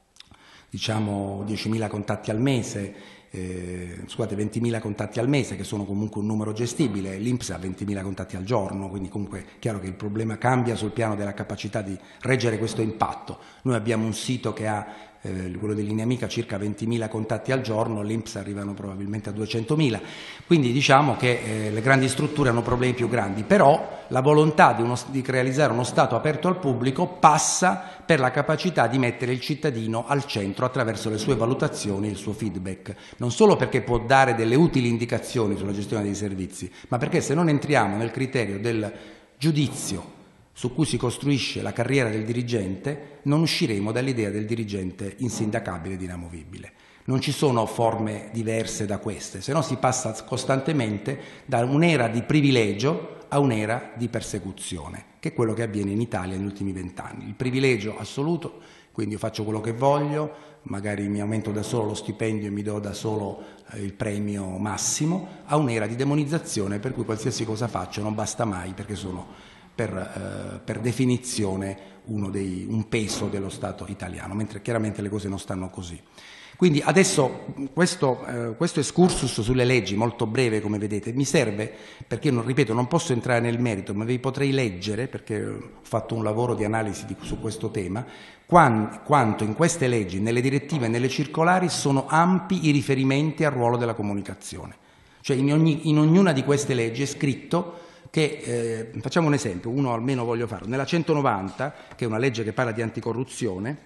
diciamo diecimila contatti al mese, Eh, scusate, ventimila contatti al mese, che sono comunque un numero gestibile. L'I N P S ha ventimila contatti al giorno, quindi comunque è chiaro che il problema cambia sul piano della capacità di reggere questo impatto. Noi abbiamo un sito che ha, eh, quello di Linea Amica, circa ventimila contatti al giorno, l'I N P S arrivano probabilmente a duecentomila, quindi diciamo che eh, le grandi strutture hanno problemi più grandi, però la volontà di, uno, di realizzare uno Stato aperto al pubblico passa per la capacità di mettere il cittadino al centro attraverso le sue valutazioni e il suo feedback, non solo perché può dare delle utili indicazioni sulla gestione dei servizi, ma perché se non entriamo nel criterio del giudizio su cui si costruisce la carriera del dirigente, non usciremo dall'idea del dirigente insindacabile ed inamovibile. Non ci sono forme diverse da queste, se no si passa costantemente da un'era di privilegio a un'era di persecuzione, che è quello che avviene in Italia negli ultimi vent'anni. Il privilegio assoluto, quindi io faccio quello che voglio, magari mi aumento da solo lo stipendio e mi do da solo eh, il premio massimo, a un'era di demonizzazione per cui qualsiasi cosa faccio non basta mai, perché sono per, eh, per definizione uno dei, un peso dello Stato italiano, mentre chiaramente le cose non stanno così. Quindi adesso questo, eh, questo excursus sulle leggi, molto breve come vedete, mi serve perché, non, ripeto, non posso entrare nel merito, ma vi potrei leggere, perché ho fatto un lavoro di analisi di, su questo tema, quant, quanto in queste leggi, nelle direttive e nelle circolari sono ampi i riferimenti al ruolo della comunicazione. Cioè in, ogni, in ognuna di queste leggi è scritto che, eh, facciamo un esempio, uno almeno voglio farlo, nella centonovanta, che è una legge che parla di anticorruzione,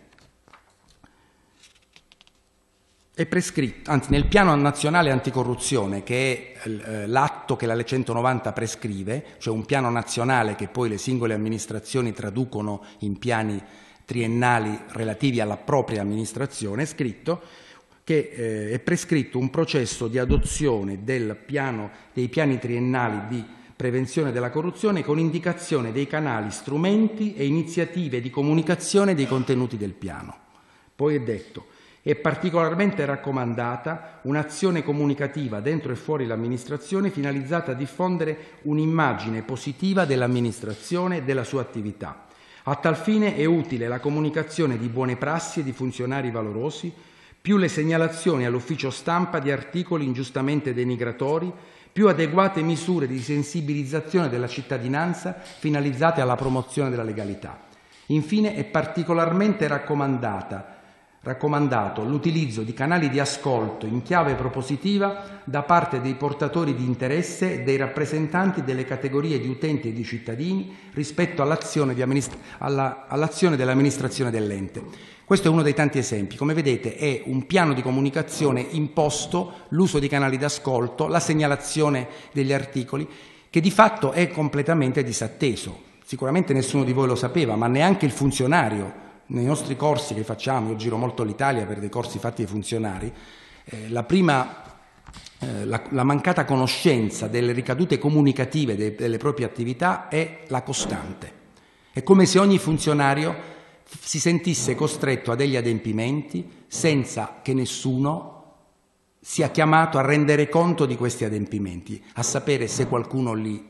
è prescritto, anzi nel piano nazionale anticorruzione, che è eh, l'atto che la legge centonovanta prescrive, cioè un piano nazionale che poi le singole amministrazioni traducono in piani triennali relativi alla propria amministrazione, è scritto che eh, è prescritto un processo di adozione del piano, dei piani triennali di prevenzione della corruzione con indicazione dei canali, strumenti e iniziative di comunicazione dei contenuti del piano. Poi è detto: è particolarmente raccomandata un'azione comunicativa dentro e fuori l'amministrazione finalizzata a diffondere un'immagine positiva dell'amministrazione e della sua attività. A tal fine è utile la comunicazione di buone prassi e di funzionari valorosi, più le segnalazioni all'ufficio stampa di articoli ingiustamente denigratori, più adeguate misure di sensibilizzazione della cittadinanza finalizzate alla promozione della legalità. Infine è particolarmente raccomandata raccomandato l'utilizzo di canali di ascolto in chiave propositiva da parte dei portatori di interesse e dei rappresentanti delle categorie di utenti e di cittadini rispetto all'azione, di amministra- alla, all'azione dell'amministrazione dell'ente. Questo è uno dei tanti esempi. Come vedete è un piano di comunicazione imposto, l'uso di canali d'ascolto, la segnalazione degli articoli, che di fatto è completamente disatteso. Sicuramente nessuno di voi lo sapeva, ma neanche il funzionario. Nei nostri corsi che facciamo, io giro molto l'Italia per dei corsi fatti ai funzionari, eh, la prima, eh, la, la mancata conoscenza delle ricadute comunicative de, delle proprie attività è la costante. È come se ogni funzionario si sentisse costretto a degli adempimenti senza che nessuno sia chiamato a rendere conto di questi adempimenti, a sapere se qualcuno li,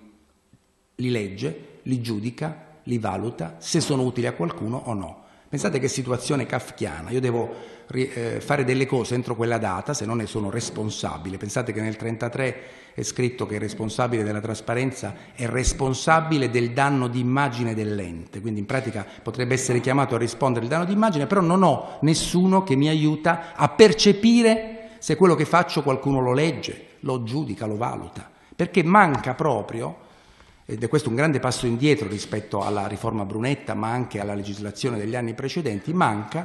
li legge, li giudica, li valuta, se sono utili a qualcuno o no. Pensate che situazione kafkiana, io devo eh, fare delle cose entro quella data, se non ne sono responsabile. Pensate che nel trentatré è scritto che il responsabile della trasparenza è responsabile del danno d'immagine dell'ente, quindi in pratica potrebbe essere chiamato a rispondere del danno d'immagine, però non ho nessuno che mi aiuta a percepire se quello che faccio qualcuno lo legge, lo giudica, lo valuta, perché manca proprio, ed è questo un grande passo indietro rispetto alla riforma Brunetta, ma anche alla legislazione degli anni precedenti, manca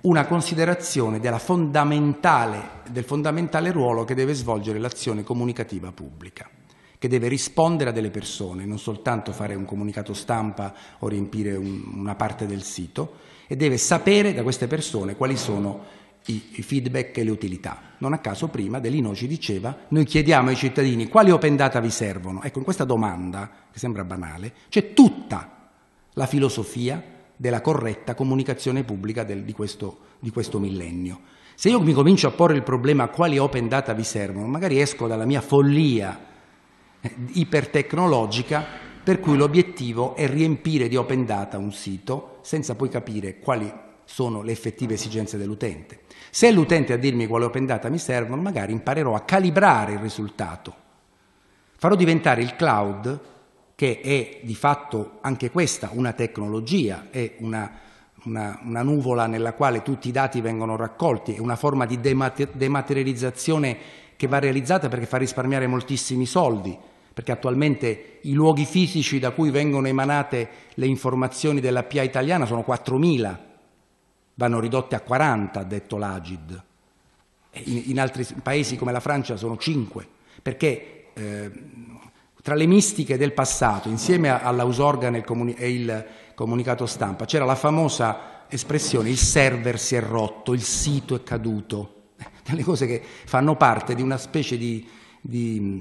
una considerazione della fondamentale, del fondamentale ruolo che deve svolgere l'azione comunicativa pubblica, che deve rispondere a delle persone, non soltanto fare un comunicato stampa o riempire un, una parte del sito, e deve sapere da queste persone quali sono i, i feedback e le utilità. Non a caso prima De Lino ci diceva: noi chiediamo ai cittadini quali open data vi servono. Ecco, in questa domanda, che sembra banale, c'è tutta la filosofia della corretta comunicazione pubblica del, di, questo, di questo millennio. Se io mi comincio a porre il problema quali open data vi servono, magari esco dalla mia follia eh, ipertecnologica, per cui l'obiettivo è riempire di open data un sito senza poi capire quali sono le effettive esigenze dell'utente. Se è l'utente a dirmi quale open data mi servono, magari imparerò a calibrare il risultato. Farò diventare il cloud, che è di fatto anche questa una tecnologia, è una, una, una nuvola nella quale tutti i dati vengono raccolti, è una forma di demater- dematerializzazione che va realizzata perché fa risparmiare moltissimi soldi, perché attualmente i luoghi fisici da cui vengono emanate le informazioni della P A italiana sono quattromila, vanno ridotte a quaranta, ha detto l'Agid. In, in altri paesi come la Francia sono cinque, perché eh, tra le mistiche del passato, insieme all'ausorgan e, comuni- e il comunicato stampa, c'era la famosa espressione: il server si è rotto, il sito è caduto, delle cose che fanno parte di una specie di, di,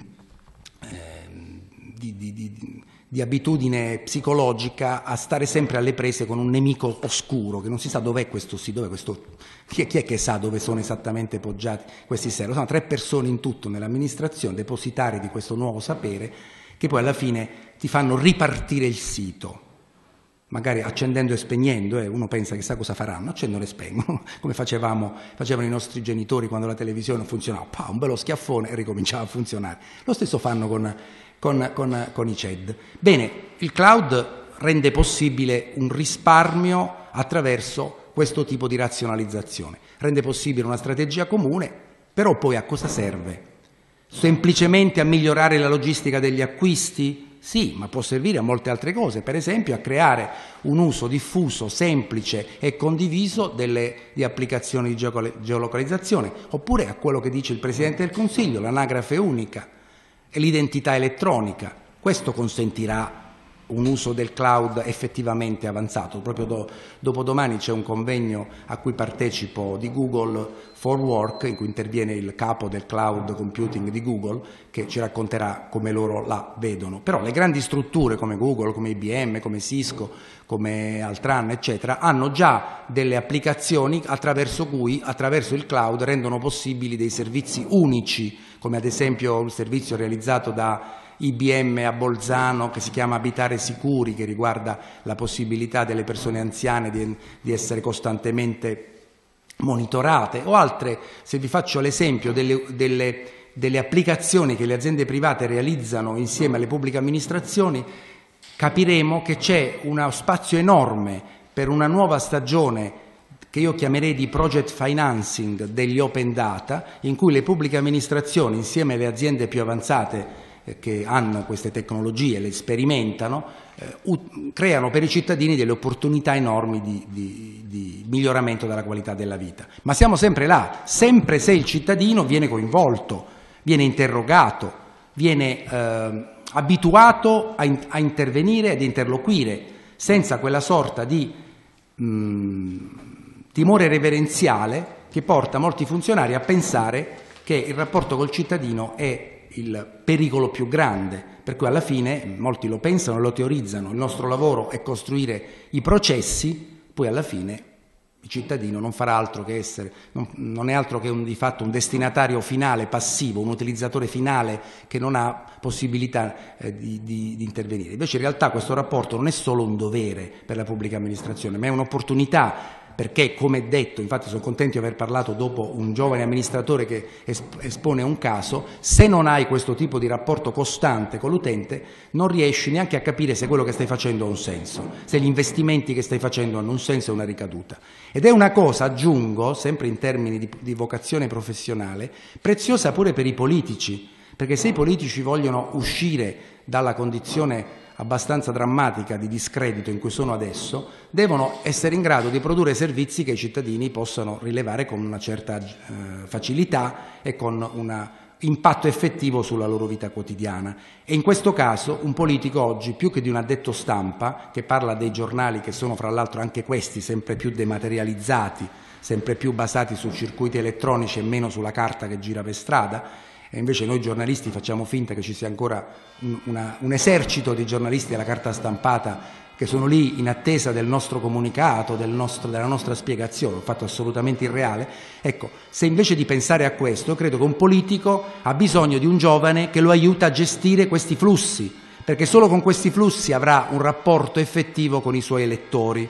eh, di, di, di, di abitudine psicologica a stare sempre alle prese con un nemico oscuro, che non si sa dov'è questo sito, dov'è questo, chi è, chi è che sa dove sono esattamente poggiati questi server. Sono tre persone in tutto nell'amministrazione, depositari di questo nuovo sapere, che poi alla fine ti fanno ripartire il sito, magari accendendo e spegnendo, eh. Uno pensa chissà cosa faranno, accendono e spengono, come facevamo, facevano i nostri genitori quando la televisione non funzionava, pa, un bello schiaffone e ricominciava a funzionare. Lo stesso fanno con, con, con, con i C E D. Bene, il cloud rende possibile un risparmio attraverso questo tipo di razionalizzazione, rende possibile una strategia comune, però poi a cosa serve? Semplicemente a migliorare la logistica degli acquisti? Sì, ma può servire a molte altre cose, per esempio a creare un uso diffuso, semplice e condiviso delle, di applicazioni di geoco- geolocalizzazione, oppure a quello che dice il Presidente del Consiglio, l'anagrafe unica e l'identità elettronica. Questo consentirà un uso del cloud effettivamente avanzato. Proprio do, dopodomani c'è un convegno a cui partecipo di Google for Work, in cui interviene il capo del cloud computing di Google, che ci racconterà come loro la vedono. Però le grandi strutture come Google, come I B M, come Cisco, come Altran, eccetera, hanno già delle applicazioni attraverso cui, attraverso il cloud, rendono possibili dei servizi unici, come ad esempio il servizio realizzato da I B M a Bolzano che si chiama Abitare Sicuri, che riguarda la possibilità delle persone anziane di, di essere costantemente monitorate, o altre, se vi faccio l'esempio delle, delle, delle applicazioni che le aziende private realizzano insieme alle pubbliche amministrazioni, capiremo che c'è uno spazio enorme per una nuova stagione che io chiamerei di project financing degli open data, in cui le pubbliche amministrazioni insieme alle aziende più avanzate che hanno queste tecnologie, le sperimentano, eh, u- creano per i cittadini delle opportunità enormi di, di, di miglioramento della qualità della vita. Ma siamo sempre là, sempre se il cittadino viene coinvolto, viene interrogato, viene eh, abituato a, in- a intervenire ed interloquire, senza quella sorta di mh, timore reverenziale che porta molti funzionari a pensare che il rapporto col cittadino è il pericolo più grande, per cui alla fine molti lo pensano e lo teorizzano. Il nostro lavoro è costruire i processi, poi alla fine il cittadino non farà altro che essere, non, non è altro che un, di fatto un destinatario finale passivo, un utilizzatore finale che non ha possibilità eh, di, di, di intervenire. Invece in realtà questo rapporto non è solo un dovere per la pubblica amministrazione, ma è un'opportunità, perché, come detto, infatti sono contento di aver parlato dopo un giovane amministratore che espone un caso, se non hai questo tipo di rapporto costante con l'utente non riesci neanche a capire se quello che stai facendo ha un senso, se gli investimenti che stai facendo hanno un senso e una ricaduta. Ed è una cosa, aggiungo, sempre in termini di, di vocazione professionale, preziosa pure per i politici, perché se i politici vogliono uscire dalla condizione abbastanza drammatica di discredito in cui sono adesso, devono essere in grado di produrre servizi che i cittadini possano rilevare con una certa eh, facilità e con un impatto effettivo sulla loro vita quotidiana. E in questo caso un politico oggi, più che di un addetto stampa, che parla dei giornali che sono fra l'altro anche questi sempre più dematerializzati, sempre più basati su circuiti elettronici e meno sulla carta che gira per strada, e invece noi giornalisti facciamo finta che ci sia ancora un, una, un esercito di giornalisti della carta stampata che sono lì in attesa del nostro comunicato, del nostro, della nostra spiegazione, un fatto assolutamente irreale. Ecco, se invece di pensare a questo, credo che un politico ha bisogno di un giovane che lo aiuta a gestire questi flussi, perché solo con questi flussi avrà un rapporto effettivo con i suoi elettori.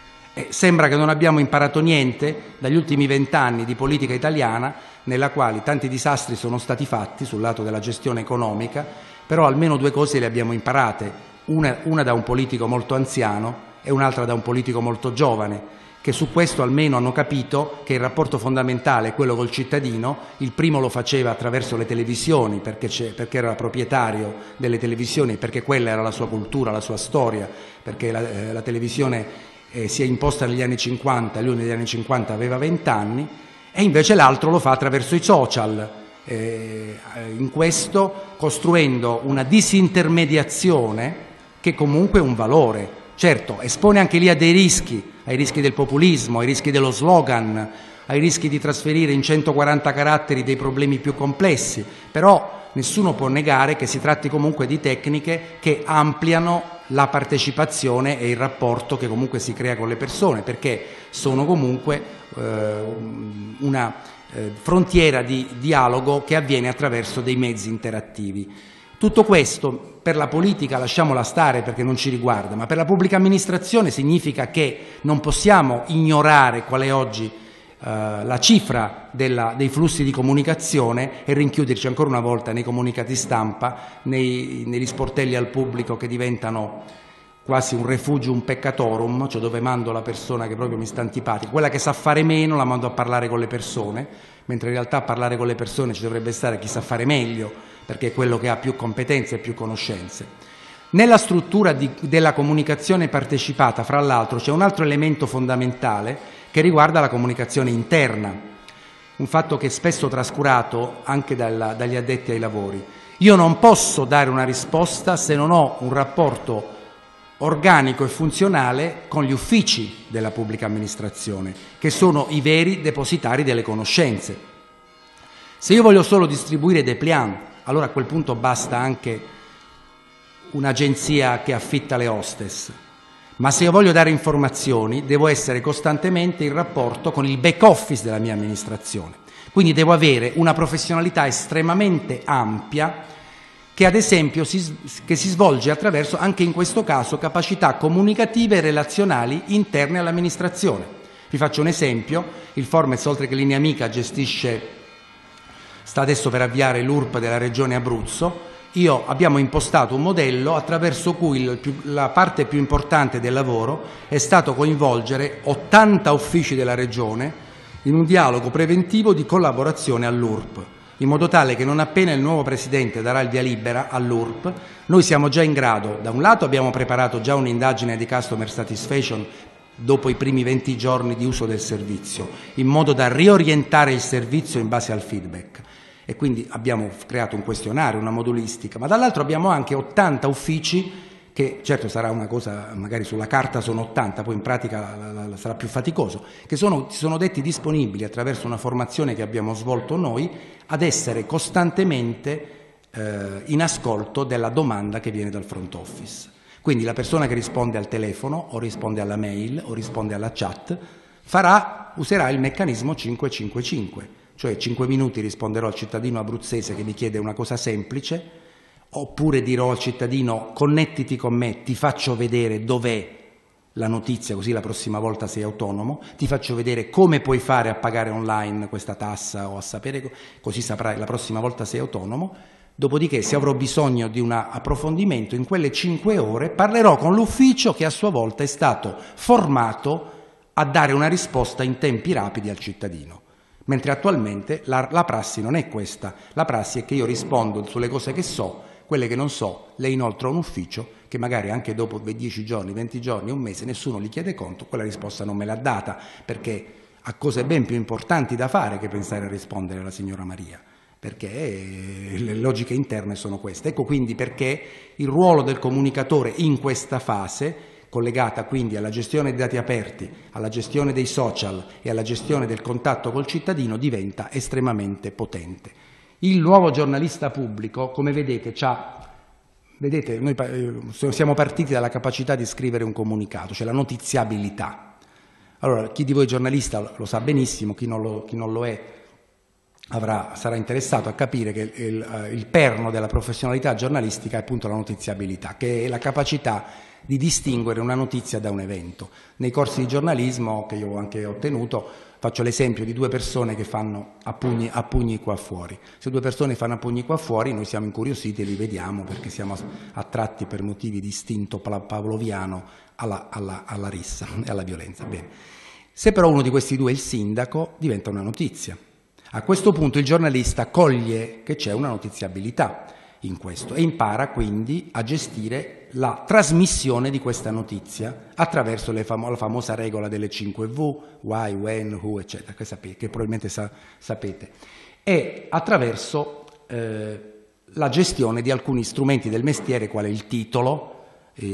E sembra che non abbiamo imparato niente dagli ultimi vent'anni di politica italiana, nella quale tanti disastri sono stati fatti sul lato della gestione economica, però almeno due cose le abbiamo imparate. Una, una da un politico molto anziano e un'altra da un politico molto giovane, che su questo almeno hanno capito che il rapporto fondamentale è quello col cittadino. Il primo lo faceva attraverso le televisioni, perché, perché era proprietario delle televisioni, perché quella era la sua cultura, la sua storia, perché la, eh, la televisione eh, si è imposta negli anni cinquanta, lui negli anni cinquanta aveva vent'anni, e invece l'altro lo fa attraverso i social, eh, in questo costruendo una disintermediazione che comunque è un valore. Certo, espone anche lì a dei rischi, ai rischi del populismo, ai rischi dello slogan, ai rischi di trasferire in centoquaranta caratteri dei problemi più complessi, però nessuno può negare che si tratti comunque di tecniche che ampliano la partecipazione e il rapporto che comunque si crea con le persone, perché sono comunque eh, una eh, frontiera di dialogo che avviene attraverso dei mezzi interattivi. Tutto questo per la politica lasciamola stare perché non ci riguarda, ma per la pubblica amministrazione significa che non possiamo ignorare qual è oggi eh, la cifra della, dei flussi di comunicazione e rinchiuderci ancora una volta nei comunicati stampa, nei, negli sportelli al pubblico che diventano quasi un refugium peccatorum, cioè dove mando la persona che proprio mi sta antipatica, quella che sa fare meno la mando a parlare con le persone, mentre in realtà a parlare con le persone ci dovrebbe stare chi sa fare meglio, perché è quello che ha più competenze e più conoscenze. Nella struttura di, della comunicazione partecipata, fra l'altro, c'è un altro elemento fondamentale che riguarda la comunicazione interna, un fatto che è spesso trascurato anche dalla, dagli addetti ai lavori. Io non posso dare una risposta se non ho un rapporto organico e funzionale con gli uffici della pubblica amministrazione, che sono i veri depositari delle conoscenze. Se io voglio solo distribuire dei plan, allora a quel punto basta anche un'agenzia che affitta le hostess, ma se io voglio dare informazioni devo essere costantemente in rapporto con il back office della mia amministrazione, quindi devo avere una professionalità estremamente ampia che ad esempio si, che si svolge attraverso, anche in questo caso, capacità comunicative e relazionali interne all'amministrazione. Vi faccio un esempio: il Formez, oltre che Linea Amica, gestisce, sta adesso per avviare l'U R P della Regione Abruzzo. Io abbiamo impostato un modello attraverso cui il più, la parte più importante del lavoro è stato coinvolgere ottanta uffici della Regione in un dialogo preventivo di collaborazione all'U R P, in modo tale che non appena il nuovo Presidente darà il via libera all'U R P, noi siamo già in grado, da un lato abbiamo preparato già un'indagine di Customer Satisfaction dopo i primi venti giorni di uso del servizio, in modo da riorientare il servizio in base al feedback. E quindi abbiamo creato un questionario, una modulistica, ma dall'altro abbiamo anche ottanta uffici che, certo sarà una cosa, magari sulla carta sono ottanta, poi in pratica la, la, la, sarà più faticoso, che sono, sono detti disponibili attraverso una formazione che abbiamo svolto noi ad essere costantemente eh, in ascolto della domanda che viene dal front office. Quindi la persona che risponde al telefono o risponde alla mail o risponde alla chat farà, userà il meccanismo cinque cinque cinque. Cioè cinque minuti risponderò al cittadino abruzzese che mi chiede una cosa semplice, oppure dirò al cittadino connettiti con me, ti faccio vedere dov'è la notizia così la prossima volta sei autonomo, ti faccio vedere come puoi fare a pagare online questa tassa o a sapere, così saprai la prossima volta sei autonomo. Dopodiché, se avrò bisogno di un approfondimento, in quelle cinque ore parlerò con l'ufficio che a sua volta è stato formato a dare una risposta in tempi rapidi al cittadino. Mentre attualmente la, la prassi non è questa, la prassi è che io rispondo sulle cose che so, quelle che non so le inoltro a un ufficio che magari anche dopo dieci giorni, venti giorni, un mese, nessuno gli chiede conto, quella risposta non me l'ha data, perché ha cose ben più importanti da fare che pensare a rispondere alla signora Maria, perché le logiche interne sono queste. Ecco quindi perché il ruolo del comunicatore in questa fase, collegata quindi alla gestione dei dati aperti, alla gestione dei social e alla gestione del contatto col cittadino, diventa estremamente potente. Il nuovo giornalista pubblico, come vedete, c'ha, vedete, noi siamo partiti dalla capacità di scrivere un comunicato, cioè la notiziabilità. Allora, chi di voi è giornalista lo sa benissimo, chi non lo, chi non lo è avrà, sarà interessato a capire che il, il, il perno della professionalità giornalistica è appunto la notiziabilità, che è la capacità di distinguere una notizia da un evento. Nei corsi di giornalismo che io anche ho tenuto faccio l'esempio di due persone che fanno a pugni, a pugni qua fuori. Se due persone fanno a pugni qua fuori noi siamo incuriositi e li vediamo perché siamo attratti per motivi di istinto pavloviano alla, alla, alla rissa e alla violenza. Bene. Se però uno di questi due è il sindaco, diventa una notizia. A questo punto il giornalista coglie che c'è una notiziabilità in questo e impara quindi a gestire la trasmissione di questa notizia attraverso le famo- la famosa regola delle cinque V, why, when, who, eccetera, che, sapete, che probabilmente sa- sapete, e attraverso eh, la gestione di alcuni strumenti del mestiere, quale il titolo, eh,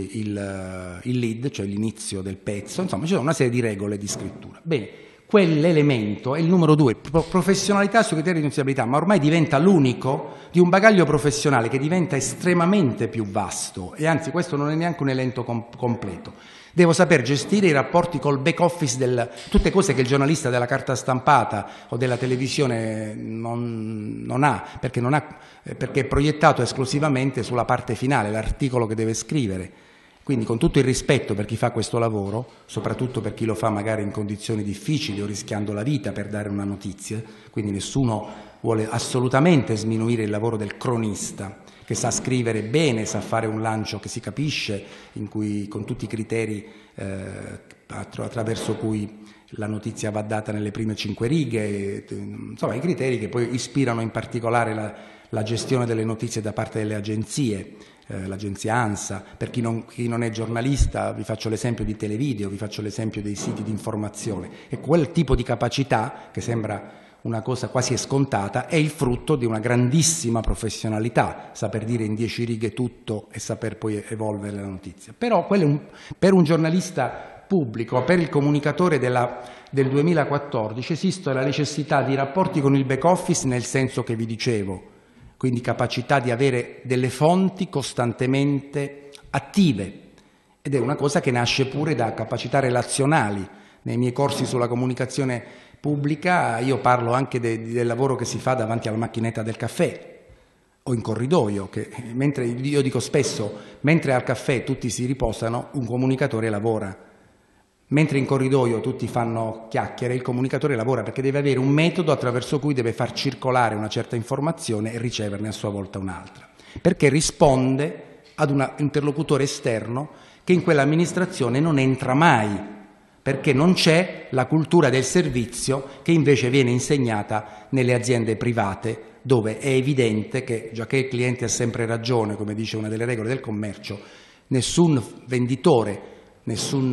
il, il lead, cioè l'inizio del pezzo, insomma ci sono una serie di regole di scrittura. Bene. Quell'elemento è il numero due, professionalità sui criteri di notiziabilità, ma ormai diventa l'unico di un bagaglio professionale che diventa estremamente più vasto e anzi questo non è neanche un elenco com- completo. Devo saper gestire i rapporti col back office, del, tutte cose che il giornalista della carta stampata o della televisione non, non ha, perché, non ha, perché è proiettato esclusivamente sulla parte finale, l'articolo che deve scrivere. Quindi con tutto il rispetto per chi fa questo lavoro, soprattutto per chi lo fa magari in condizioni difficili o rischiando la vita per dare una notizia, quindi nessuno vuole assolutamente sminuire il lavoro del cronista, che sa scrivere bene, sa fare un lancio che si capisce, in cui, con tutti i criteri eh, attraverso cui la notizia va data nelle prime cinque righe, insomma i criteri che poi ispirano in particolare la, la gestione delle notizie da parte delle agenzie. Eh, l'agenzia ANSA, per chi non, chi non è giornalista vi faccio l'esempio di Televideo, vi faccio l'esempio dei siti di informazione e quel tipo di capacità che sembra una cosa quasi scontata è il frutto di una grandissima professionalità, saper dire in dieci righe tutto e saper poi evolvere la notizia. Però quello è un, per un giornalista pubblico, per il comunicatore della, del duemilaquattordici esiste la necessità di rapporti con il back office nel senso che vi dicevo, quindi capacità di avere delle fonti costantemente attive ed è una cosa che nasce pure da capacità relazionali. Nei miei corsi sulla comunicazione pubblica io parlo anche de, del lavoro che si fa davanti alla macchinetta del caffè o in corridoio, che mentre io dico spesso, mentre al caffè tutti si riposano, un comunicatore lavora. Mentre in corridoio tutti fanno chiacchiere, il comunicatore lavora perché deve avere un metodo attraverso cui deve far circolare una certa informazione e riceverne a sua volta un'altra, perché risponde ad un interlocutore esterno che in quell'amministrazione non entra mai, perché non c'è la cultura del servizio che invece viene insegnata nelle aziende private, dove è evidente che, già che il cliente ha sempre ragione, come dice una delle regole del commercio, nessun venditore Nessun,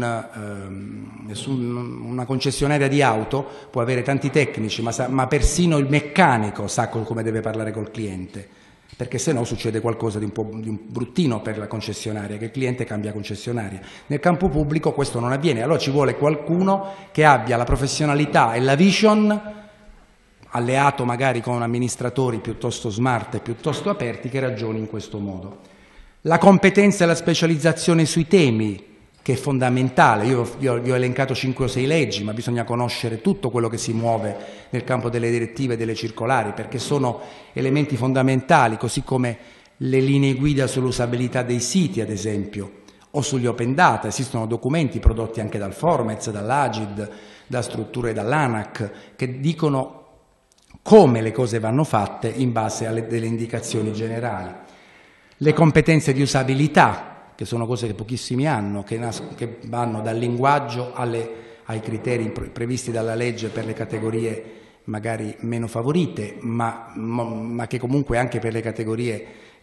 ehm, nessun, una concessionaria di auto può avere tanti tecnici, ma, sa, ma persino il meccanico sa come deve parlare col cliente, perché se no succede qualcosa di un po' di un bruttino per la concessionaria, che il cliente cambia concessionaria. Nel campo pubblico questo non avviene, allora ci vuole qualcuno che abbia la professionalità e la vision, alleato magari con amministratori piuttosto smart e piuttosto aperti, che ragioni in questo modo. La competenza e la specializzazione sui temi, che è fondamentale. Io vi ho, vi ho elencato cinque o sei leggi, ma bisogna conoscere tutto quello che si muove nel campo delle direttive e delle circolari, perché sono elementi fondamentali, così come le linee guida sull'usabilità dei siti, ad esempio, o sugli open data. Esistono documenti prodotti anche dal Formez, dall'Agid, da strutture dall'ANAC, che dicono come le cose vanno fatte in base alle delle indicazioni generali. Le competenze di usabilità, che sono cose che pochissimi hanno, che, nas- che vanno dal linguaggio alle, ai criteri pre- previsti dalla legge per le categorie magari meno favorite, ma, ma, ma che comunque anche per le categorie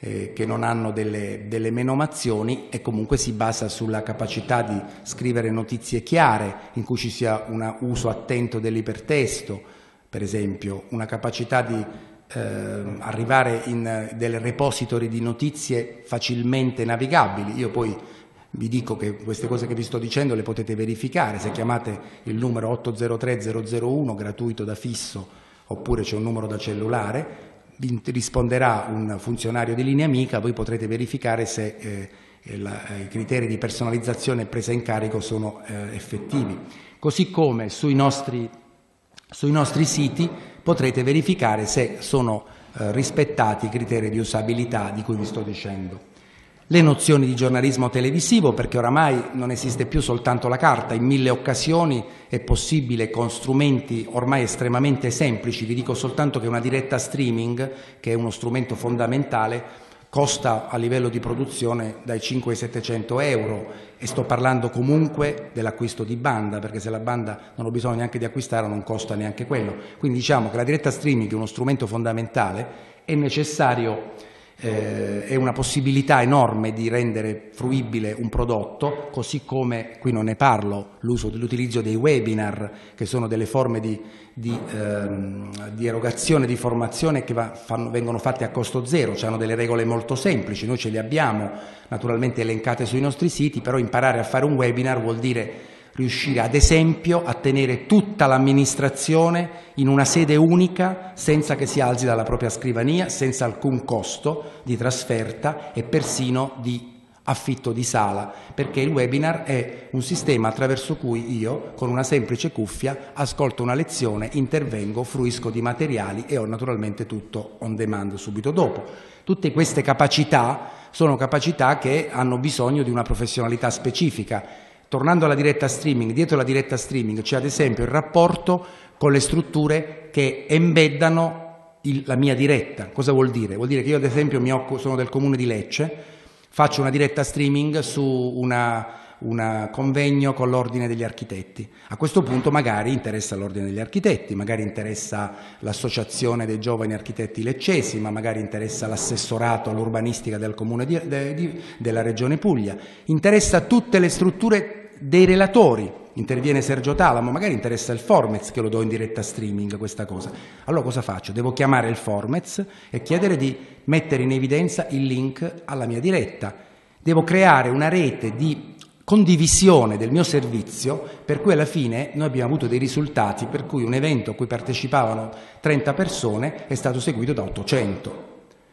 eh, che non hanno delle, delle menomazioni, e comunque si basa sulla capacità di scrivere notizie chiare, in cui ci sia un uso attento dell'ipertesto, per esempio, una capacità di eh, arrivare in delle repository di notizie facilmente navigabili. Io poi vi dico che queste cose che vi sto dicendo le potete verificare se chiamate il numero otto zero tre zero zero uno gratuito da fisso, oppure c'è un numero da cellulare, vi risponderà un funzionario di Linea Amica, voi potrete verificare se eh, la, eh, i criteri di personalizzazione e presa in carico sono eh, effettivi. Così come sui nostri, sui nostri siti potrete verificare se sono eh, rispettati i criteri di usabilità di cui vi sto dicendo. Le nozioni di giornalismo televisivo, perché oramai non esiste più soltanto la carta, in mille occasioni è possibile con strumenti ormai estremamente semplici. Vi dico soltanto che una diretta streaming, che è uno strumento fondamentale, costa a livello di produzione dai cinquecento ai settecento euro, e sto parlando comunque dell'acquisto di banda, perché se la banda non ho bisogno neanche di acquistare non costa neanche quello. Quindi diciamo che la diretta streaming è uno strumento fondamentale, è necessario Eh, è una possibilità enorme di rendere fruibile un prodotto, così come, qui non ne parlo, l'uso dell'utilizzo dei webinar, che sono delle forme di, di, ehm, di erogazione di formazione che va, fanno, vengono fatte a costo zero, cioè hanno delle regole molto semplici, noi ce le abbiamo naturalmente elencate sui nostri siti, però imparare a fare un webinar vuol dire riuscire ad esempio a tenere tutta l'amministrazione in una sede unica senza che si alzi dalla propria scrivania, senza alcun costo di trasferta e persino di affitto di sala, perché il webinar è un sistema attraverso cui io con una semplice cuffia ascolto una lezione, intervengo, fruisco di materiali e ho naturalmente tutto on demand subito dopo. Tutte queste capacità sono capacità che hanno bisogno di una professionalità specifica. Tornando alla diretta streaming, dietro la diretta streaming c'è ad esempio il rapporto con le strutture che embeddano il, la mia diretta. Cosa vuol dire? Vuol dire che io ad esempio mi occupo, sono del comune di Lecce, faccio una diretta streaming su una, una convegno con l'ordine degli architetti. A questo punto magari interessa l'ordine degli architetti, magari interessa l'associazione dei giovani architetti leccesi, ma magari interessa l'assessorato all'urbanistica del comune di, de, di, della regione Puglia, interessa tutte le strutture dei relatori, interviene Sergio Talamo, magari interessa il Formez che lo do in diretta streaming questa cosa. Allora cosa faccio? Devo chiamare il Formez e chiedere di mettere in evidenza il link alla mia diretta. Devo creare una rete di condivisione del mio servizio, per cui alla fine noi abbiamo avuto dei risultati per cui un evento a cui partecipavano trenta persone è stato seguito da ottocento.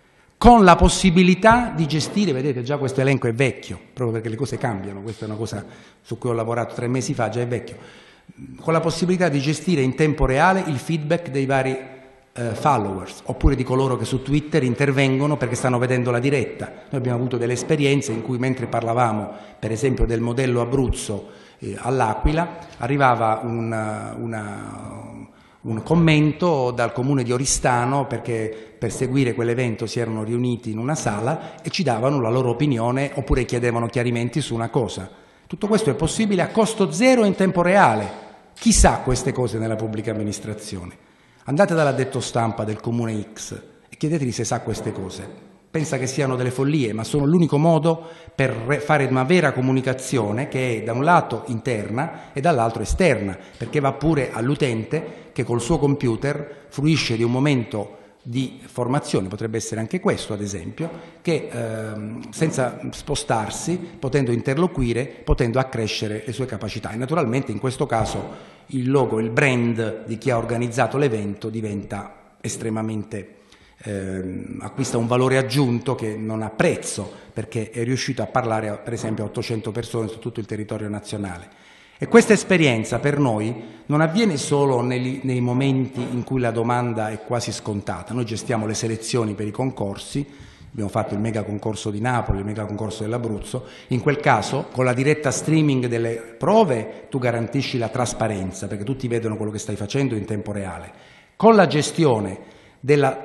Con la possibilità di gestire, vedete già questo elenco è vecchio, proprio perché le cose cambiano, questa è una cosa su cui ho lavorato tre mesi fa, già è vecchio, con la possibilità di gestire in tempo reale il feedback dei vari eh, followers, oppure di coloro che su Twitter intervengono perché stanno vedendo la diretta. Noi abbiamo avuto delle esperienze in cui mentre parlavamo per esempio del modello Abruzzo eh, all'Aquila, arrivava una, una un commento dal comune di Oristano perché per seguire quell'evento si erano riuniti in una sala e ci davano la loro opinione oppure chiedevano chiarimenti su una cosa. Tutto questo è possibile a costo zero in tempo reale. Chi sa queste cose nella pubblica amministrazione? Andate dall'addetto stampa del comune X e chiedetegli se sa queste cose. Pensa che siano delle follie, ma sono l'unico modo per fare una vera comunicazione che è da un lato interna e dall'altro esterna, perché va pure all'utente che col suo computer fruisce di un momento di formazione, potrebbe essere anche questo ad esempio, che ehm, senza spostarsi, potendo interloquire, potendo accrescere le sue capacità. E naturalmente in questo caso il logo, il brand di chi ha organizzato l'evento diventa estremamente Eh, acquista un valore aggiunto che non ha prezzo, perché è riuscito a parlare per esempio a ottocento persone su tutto il territorio nazionale. E questa esperienza per noi non avviene solo nei, nei momenti in cui la domanda è quasi scontata. Noi gestiamo le selezioni per i concorsi, abbiamo fatto il mega concorso di Napoli, il mega concorso dell'Abruzzo. In quel caso con la diretta streaming delle prove tu garantisci la trasparenza, perché tutti vedono quello che stai facendo in tempo reale. Con la gestione della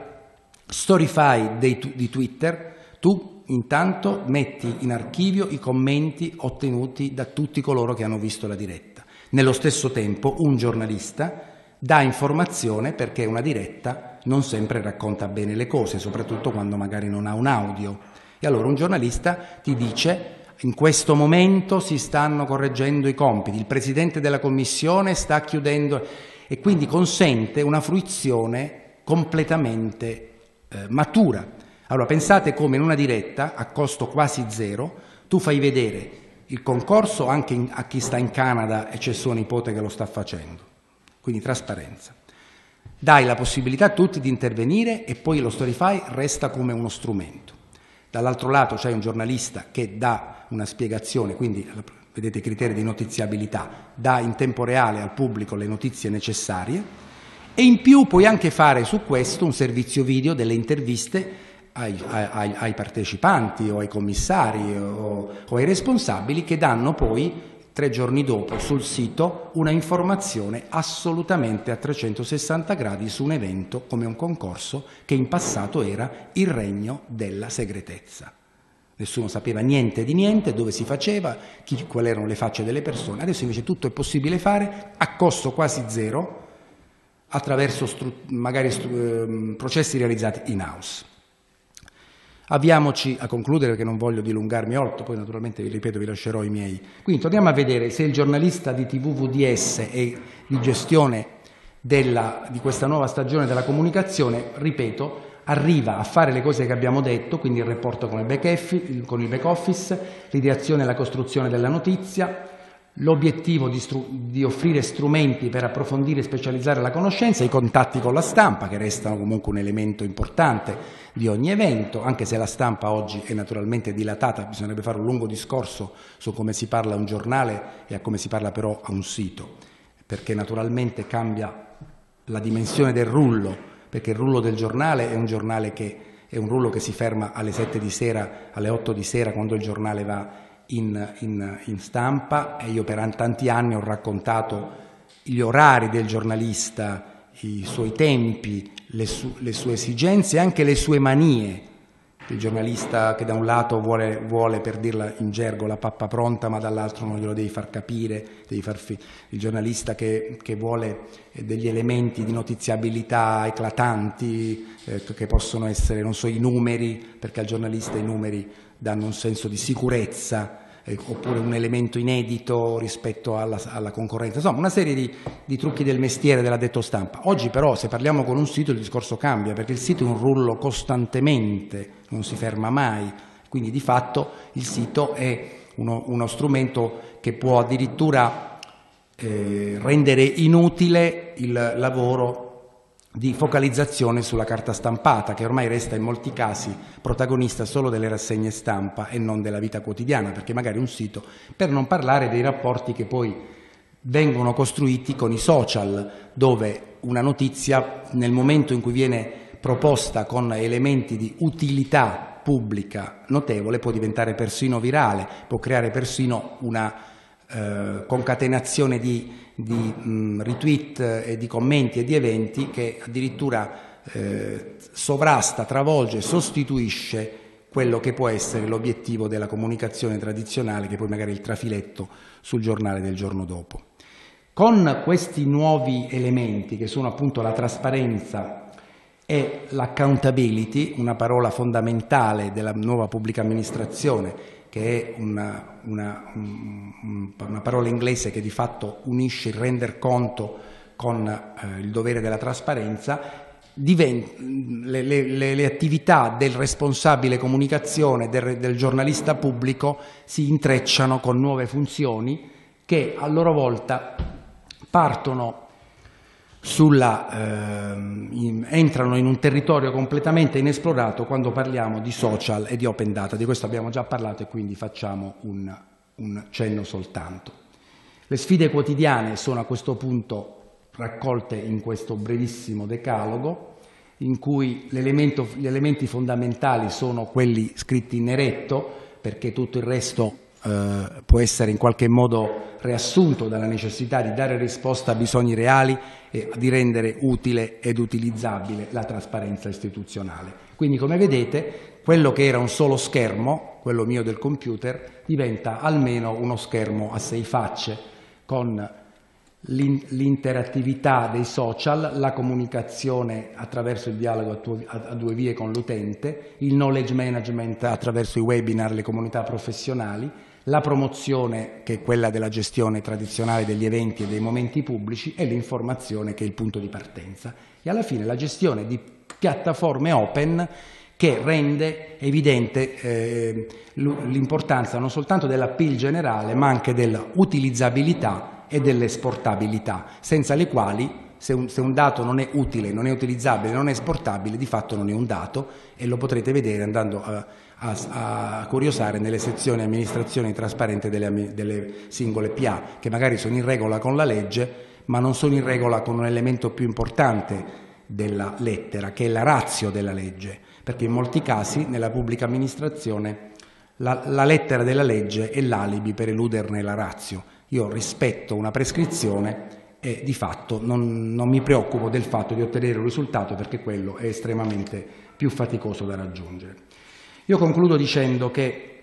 Storify dei, di Twitter, tu intanto metti in archivio i commenti ottenuti da tutti coloro che hanno visto la diretta. Nello stesso tempo un giornalista dà informazione perché una diretta non sempre racconta bene le cose, soprattutto quando magari non ha un audio. E allora un giornalista ti dice: in questo momento si stanno correggendo i compiti, il Presidente della Commissione sta chiudendo, e quindi consente una fruizione completamente eh, matura. Allora pensate come in una diretta a costo quasi zero tu fai vedere il concorso anche in, a chi sta in Canada e c'è suo nipote che lo sta facendo, quindi trasparenza. Dai la possibilità a tutti di intervenire e poi lo Storify resta come uno strumento. Dall'altro lato c'è un giornalista che dà una spiegazione, quindi vedete i criteri di notiziabilità, dà in tempo reale al pubblico le notizie necessarie, e in più puoi anche fare su questo un servizio video delle interviste ai, ai, ai partecipanti o ai commissari o, o ai responsabili, che danno poi tre giorni dopo sul sito una informazione assolutamente a trecentosessanta gradi su un evento come un concorso che in passato era il regno della segretezza. Nessuno sapeva niente di niente, dove si faceva, chi, quali erano le facce delle persone. Adesso invece tutto è possibile fare a costo quasi zero attraverso magari eh, processi realizzati in house. Avviamoci a concludere, perché non voglio dilungarmi oltre, poi naturalmente vi ripeto vi lascerò i miei. Quindi torniamo a vedere se il giornalista di T V V D S e di gestione della, di questa nuova stagione della comunicazione, ripeto, arriva a fare le cose che abbiamo detto, quindi il rapporto con il back, con il back office, l'ideazione e la costruzione della notizia, l'obiettivo di, di offrire strumenti per approfondire e specializzare la conoscenza, i contatti con la stampa, che restano comunque un elemento importante di ogni evento, anche se la stampa oggi è naturalmente dilatata, bisognerebbe fare un lungo discorso su come si parla a un giornale e a come si parla però a un sito, perché naturalmente cambia la dimensione del rullo, perché il rullo del giornale è un giornale che è un rullo che si ferma alle sette di sera, alle otto di sera, quando il giornale va In, in, in stampa, e io per tanti anni ho raccontato gli orari del giornalista, i suoi tempi, le, su, le sue esigenze e anche le sue manie. Il giornalista che da un lato vuole, vuole, per dirla in gergo, la pappa pronta, ma dall'altro non glielo devi far capire, devi far fi- il giornalista che, che vuole degli elementi di notiziabilità eclatanti, eh, che possono essere, non so, i numeri, perché al giornalista i numeri danno un senso di sicurezza, eh, oppure un elemento inedito rispetto alla, alla concorrenza, insomma una serie di, di trucchi del mestiere dell'addetto stampa. Oggi però, se parliamo con un sito, il discorso cambia, perché il sito è un rullo costantemente, non si ferma mai, quindi di fatto il sito è uno, uno strumento che può addirittura eh, rendere inutile il lavoro di focalizzazione sulla carta stampata, che ormai resta in molti casi protagonista solo delle rassegne stampa e non della vita quotidiana, perché magari un sito, per non parlare dei rapporti che poi vengono costruiti con i social, dove una notizia nel momento in cui viene proposta con elementi di utilità pubblica notevole può diventare persino virale, può creare persino una eh, concatenazione di di mh, retweet e di commenti e di eventi che addirittura eh, sovrasta, travolge, sostituisce quello che può essere l'obiettivo della comunicazione tradizionale, che poi magari è il trafiletto sul giornale del giorno dopo. Con questi nuovi elementi, che sono appunto la trasparenza e l'accountability, una parola fondamentale della nuova pubblica amministrazione, che è una, una, una parola inglese che di fatto unisce il render conto con eh, il dovere della trasparenza, divent- le, le, le attività del responsabile comunicazione, del, del giornalista pubblico si intrecciano con nuove funzioni che a loro volta partono Sulla, eh, in, entrano in un territorio completamente inesplorato quando parliamo di social e di open data. Di questo abbiamo già parlato e quindi facciamo un, un cenno soltanto. Le sfide quotidiane sono a questo punto raccolte in questo brevissimo decalogo, in cui l'elemento, gli elementi fondamentali sono quelli scritti in eretto, perché tutto il resto eh, può essere in qualche modo riassunto dalla necessità di dare risposta a bisogni reali e di rendere utile ed utilizzabile la trasparenza istituzionale. Quindi, come vedete, quello che era un solo schermo, quello mio del computer, diventa almeno uno schermo a sei facce, con l'interattività dei social, la comunicazione attraverso il dialogo a due vie con l'utente, il knowledge management attraverso i webinar, le comunità professionali, la promozione, che è quella della gestione tradizionale degli eventi e dei momenti pubblici, e l'informazione, che è il punto di partenza. E alla fine la gestione di piattaforme open che rende evidente eh, l'importanza non soltanto dell'appeal generale, ma anche dell'utilizzabilità e dell'esportabilità, senza le quali se un, se un dato non è utile, non è utilizzabile, non è esportabile, di fatto non è un dato, e lo potrete vedere andando a, a, a curiosare nelle sezioni amministrazione trasparente delle, delle singole P A, che magari sono in regola con la legge, ma non sono in regola con un elemento più importante della lettera, che è la ratio della legge, perché in molti casi nella pubblica amministrazione la, la lettera della legge è l'alibi per eluderne la ratio. Io rispetto una prescrizione e di fatto non, non mi preoccupo del fatto di ottenere un risultato, perché quello è estremamente più faticoso da raggiungere. Io concludo dicendo che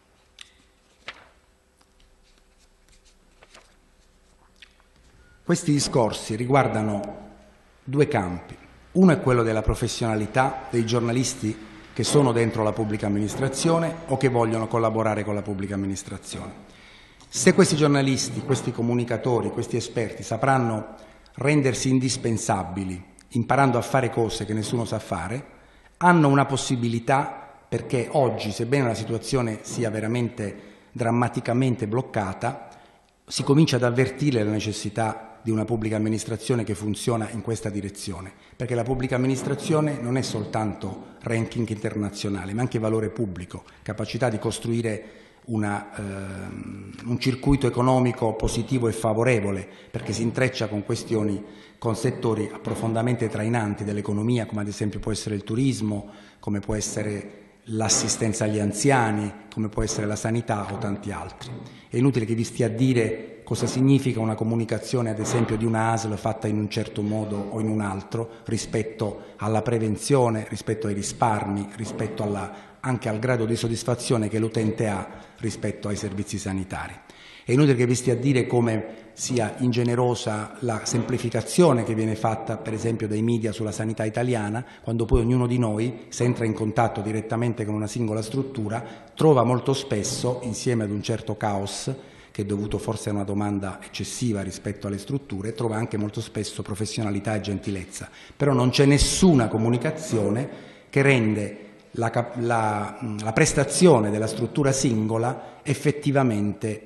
questi discorsi riguardano due campi. Uno è quello della professionalità dei giornalisti che sono dentro la pubblica amministrazione o che vogliono collaborare con la pubblica amministrazione. Se questi giornalisti, questi comunicatori, questi esperti sapranno rendersi indispensabili, imparando a fare cose che nessuno sa fare, hanno una possibilità, perché oggi, sebbene la situazione sia veramente drammaticamente bloccata, si comincia ad avvertire la necessità di una pubblica amministrazione che funziona in questa direzione, perché la pubblica amministrazione non è soltanto ranking internazionale, ma anche valore pubblico, capacità di costruire una, ehm, un circuito economico positivo e favorevole, perché si intreccia con questioni, con settori profondamente trainanti dell'economia, come ad esempio può essere il turismo, come può essere l'assistenza agli anziani, come può essere la sanità o tanti altri. È inutile che vi stia a dire cosa significa una comunicazione, ad esempio, di una A S L fatta in un certo modo o in un altro, rispetto alla prevenzione, rispetto ai risparmi, rispetto alla, anche al grado di soddisfazione che l'utente ha rispetto ai servizi sanitari. È inutile che vi stia a dire come sia ingenerosa la semplificazione che viene fatta, per esempio, dai media sulla sanità italiana, quando poi ognuno di noi, se entra in contatto direttamente con una singola struttura, trova molto spesso, insieme ad un certo caos, che è dovuto forse a una domanda eccessiva rispetto alle strutture, trova anche molto spesso professionalità e gentilezza. Però non c'è nessuna comunicazione che rende La, la, la prestazione della struttura singola effettivamente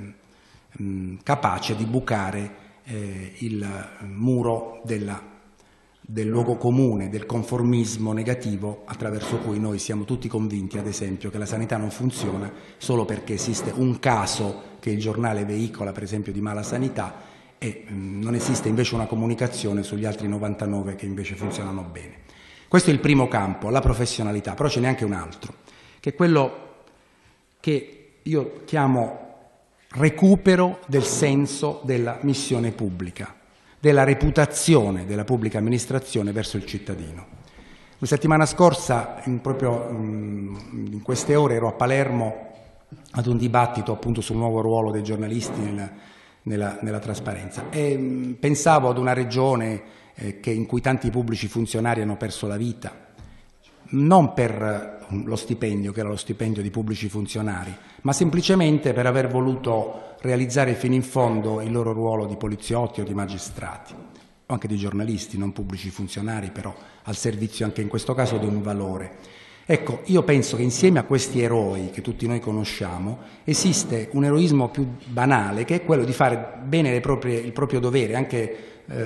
eh, mh, capace di bucare eh, il muro della, del luogo comune, del conformismo negativo attraverso cui noi siamo tutti convinti, ad esempio, che la sanità non funziona solo perché esiste un caso che il giornale veicola, per esempio, di mala sanità, e mh, non esiste invece una comunicazione sugli altri novantanove che invece funzionano bene. Questo è il primo campo, la professionalità, però ce n'è anche un altro, che è quello che io chiamo recupero del senso della missione pubblica, della reputazione della pubblica amministrazione verso il cittadino. La settimana scorsa, in, proprio in queste ore, ero a Palermo ad un dibattito appunto sul nuovo ruolo dei giornalisti nella, nella, nella trasparenza e mh, pensavo ad una regione eh, che, in cui tanti pubblici funzionari hanno perso la vita, non per lo stipendio, che era lo stipendio di pubblici funzionari, ma semplicemente per aver voluto realizzare fino in fondo il loro ruolo di poliziotti o di magistrati, o anche di giornalisti, non pubblici funzionari, però al servizio anche in questo caso di un valore. Ecco, io penso che insieme a questi eroi che tutti noi conosciamo esiste un eroismo più banale, che è quello di fare bene le proprie, il proprio dovere, anche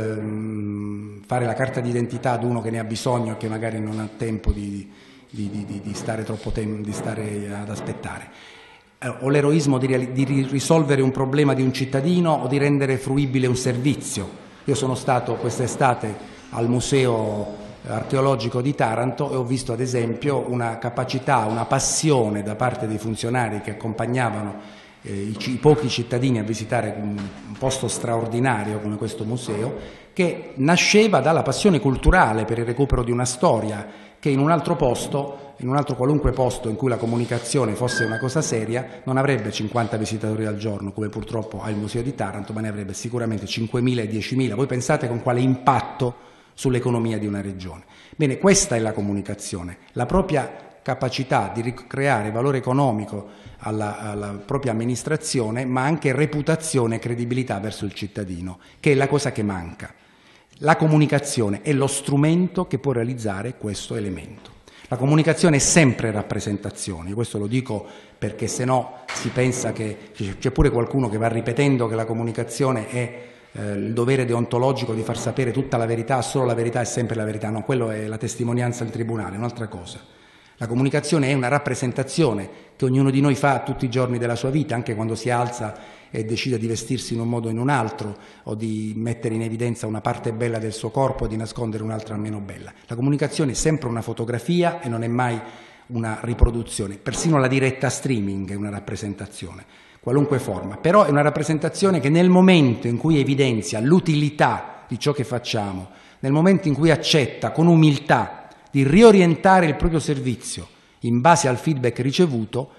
ehm, fare la carta d'identità ad uno che ne ha bisogno e che magari non ha tempo di, di, di, di stare troppo tempo, di stare ad aspettare. Eh, o l'eroismo di, di risolvere un problema di un cittadino o di rendere fruibile un servizio. Io sono stato quest'estate al museo archeologico di Taranto e ho visto ad esempio una capacità, una passione da parte dei funzionari che accompagnavano eh, i, i pochi cittadini a visitare un, un posto straordinario come questo museo, che nasceva dalla passione culturale per il recupero di una storia, che in un altro posto, in un altro qualunque posto in cui la comunicazione fosse una cosa seria, non avrebbe cinquanta visitatori al giorno, come purtroppo ha il Museo di Taranto, ma ne avrebbe sicuramente cinquemila e diecimila. Voi pensate con quale impatto sull'economia di una regione. Bene, questa è la comunicazione, la propria capacità di ricreare valore economico alla, alla propria amministrazione, ma anche reputazione e credibilità verso il cittadino, che è la cosa che manca. La comunicazione è lo strumento che può realizzare questo elemento. La comunicazione è sempre rappresentazione, questo lo dico perché se no si pensa che c'è pure qualcuno che va ripetendo che la comunicazione è eh, il dovere deontologico di far sapere tutta la verità, solo la verità è sempre la verità. No, quello è la testimonianza in tribunale, è un'altra cosa. La comunicazione è una rappresentazione che ognuno di noi fa tutti i giorni della sua vita, anche quando si alza e decide di vestirsi in un modo o in un altro, o di mettere in evidenza una parte bella del suo corpo e di nascondere un'altra meno bella. La comunicazione è sempre una fotografia e non è mai una riproduzione. Persino la diretta streaming è una rappresentazione, qualunque forma. Però è una rappresentazione che nel momento in cui evidenzia l'utilità di ciò che facciamo, nel momento in cui accetta con umiltà di riorientare il proprio servizio in base al feedback ricevuto,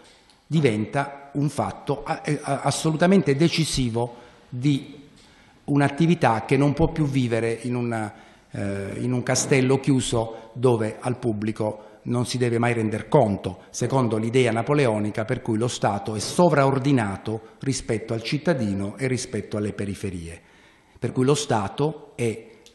diventa un fatto assolutamente decisivo di un'attività che non può più vivere in, una, eh, in un castello chiuso dove al pubblico non si deve mai render conto, secondo l'idea napoleonica per cui lo Stato è sovraordinato rispetto al cittadino e rispetto alle periferie, per cui lo Stato è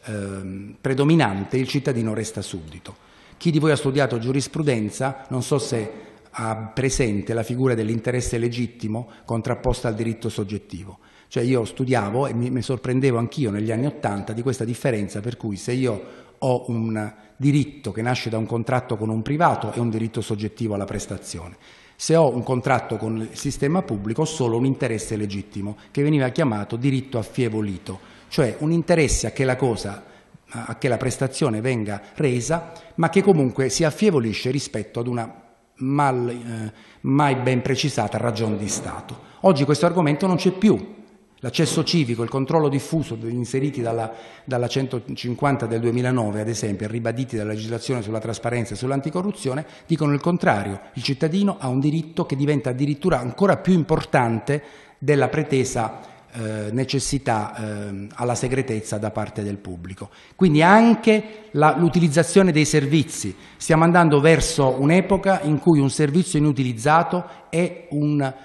eh, predominante, il cittadino resta suddito. Chi di voi ha studiato giurisprudenza, non so se ha presente la figura dell'interesse legittimo contrapposta al diritto soggettivo. Cioè io studiavo e mi, mi sorprendevo anch'io negli anni Ottanta di questa differenza, per cui se io ho un diritto che nasce da un contratto con un privato è un diritto soggettivo alla prestazione. Se ho un contratto con il sistema pubblico ho solo un interesse legittimo che veniva chiamato diritto affievolito, cioè un interesse a che la cosa a che la prestazione venga resa, ma che comunque si affievolisce rispetto ad una mal, eh, mai ben precisata ragion di Stato. Oggi questo argomento non c'è più. L'accesso civico, il controllo diffuso inseriti dalla, dalla centocinquanta del duemilanove, ad esempio, e ribaditi dalla legislazione sulla trasparenza e sull'anticorruzione, dicono il contrario. Il cittadino ha un diritto che diventa addirittura ancora più importante della pretesa Eh, necessità eh, alla segretezza da parte del pubblico. Quindi anche la, l'utilizzazione dei servizi. Stiamo andando verso un'epoca in cui un servizio inutilizzato è un,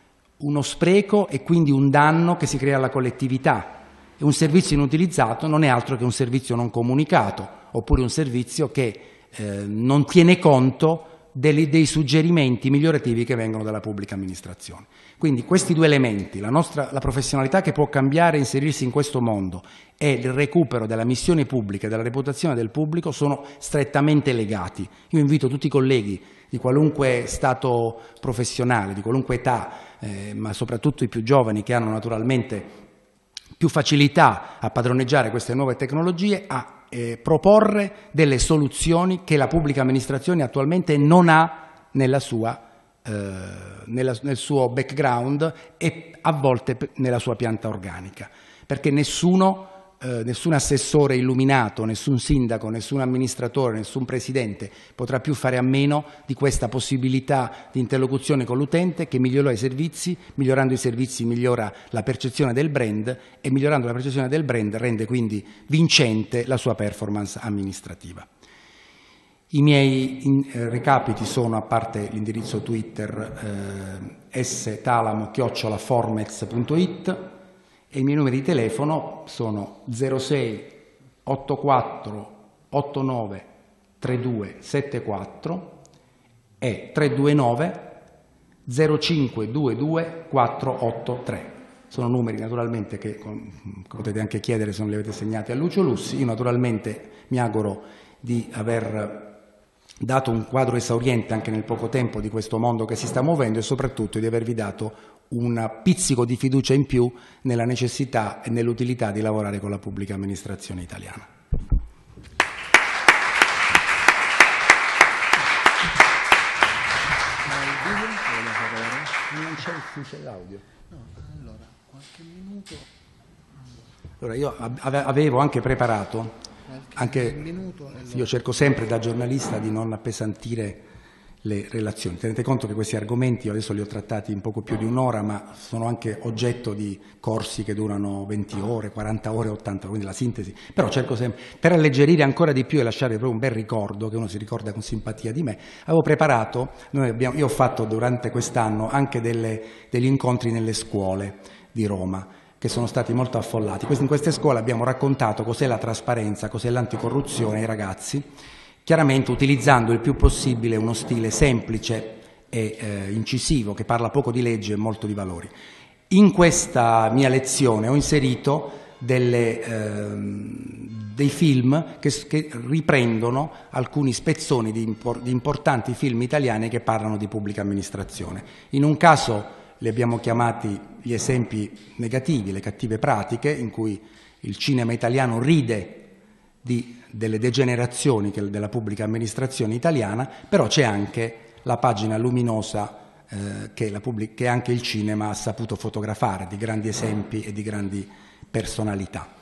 uno spreco e quindi un danno che si crea alla collettività. E un servizio inutilizzato non è altro che un servizio non comunicato, oppure un servizio che eh, non tiene conto dei, dei suggerimenti migliorativi che vengono dalla pubblica amministrazione. Quindi questi due elementi, la, nostra, la professionalità che può cambiare e inserirsi in questo mondo e il recupero della missione pubblica e della reputazione del pubblico sono strettamente legati. Io invito tutti i colleghi di qualunque stato professionale, di qualunque età, eh, ma soprattutto i più giovani che hanno naturalmente più facilità a padroneggiare queste nuove tecnologie, a eh, proporre delle soluzioni che la pubblica amministrazione attualmente non ha nella sua Eh, nella, nel suo background e a volte nella sua pianta organica, perché nessuno, eh, nessun assessore illuminato, nessun sindaco, nessun amministratore, nessun presidente potrà più fare a meno di questa possibilità di interlocuzione con l'utente che migliora i servizi, migliorando i servizi migliora la percezione del brand e migliorando la percezione del brand rende quindi vincente la sua performance amministrativa. I miei in, eh, recapiti sono, a parte l'indirizzo Twitter, eh, stalamo chiocciola formez punto it e i miei numeri di telefono sono zero sei ottantaquattro ottantanove trentadue settantaquattro e tre due nove zero cinque due due quattro otto tre. Sono numeri naturalmente che potete anche chiedere se non li avete segnati a Lucio Lussi. Io naturalmente mi auguro di aver dato un quadro esauriente anche nel poco tempo di questo mondo che si sta muovendo e soprattutto di avervi dato un pizzico di fiducia in più nella necessità e nell'utilità di lavorare con la pubblica amministrazione italiana. Non c'è il c'è l'audio. No, allora, qualche minuto. Allora, io avevo anche preparato Anche io cerco sempre da giornalista di non appesantire le relazioni. Tenete conto che questi argomenti io adesso li ho trattati in poco più di un'ora, ma sono anche oggetto di corsi che durano venti ore, quaranta ore, ottanta, quindi la sintesi. Però cerco sempre, per alleggerire ancora di più e lasciare proprio un bel ricordo, che uno si ricorda con simpatia di me, avevo preparato, noi abbiamo, io ho fatto durante quest'anno anche delle, degli incontri nelle scuole di Roma, che sono stati molto affollati. In queste scuole abbiamo raccontato cos'è la trasparenza, cos'è l'anticorruzione ai ragazzi, chiaramente utilizzando il più possibile uno stile semplice e eh, incisivo, che parla poco di legge e molto di valori. In questa mia lezione ho inserito delle, eh, dei film che, che riprendono alcuni spezzoni di, impor di importanti film italiani che parlano di pubblica amministrazione. In un caso li abbiamo chiamati gli esempi negativi, le cattive pratiche, in cui il cinema italiano ride di, delle degenerazioni che, della pubblica amministrazione italiana, però c'è anche la pagina luminosa eh, che, la che anche il cinema ha saputo fotografare, di grandi esempi e di grandi personalità.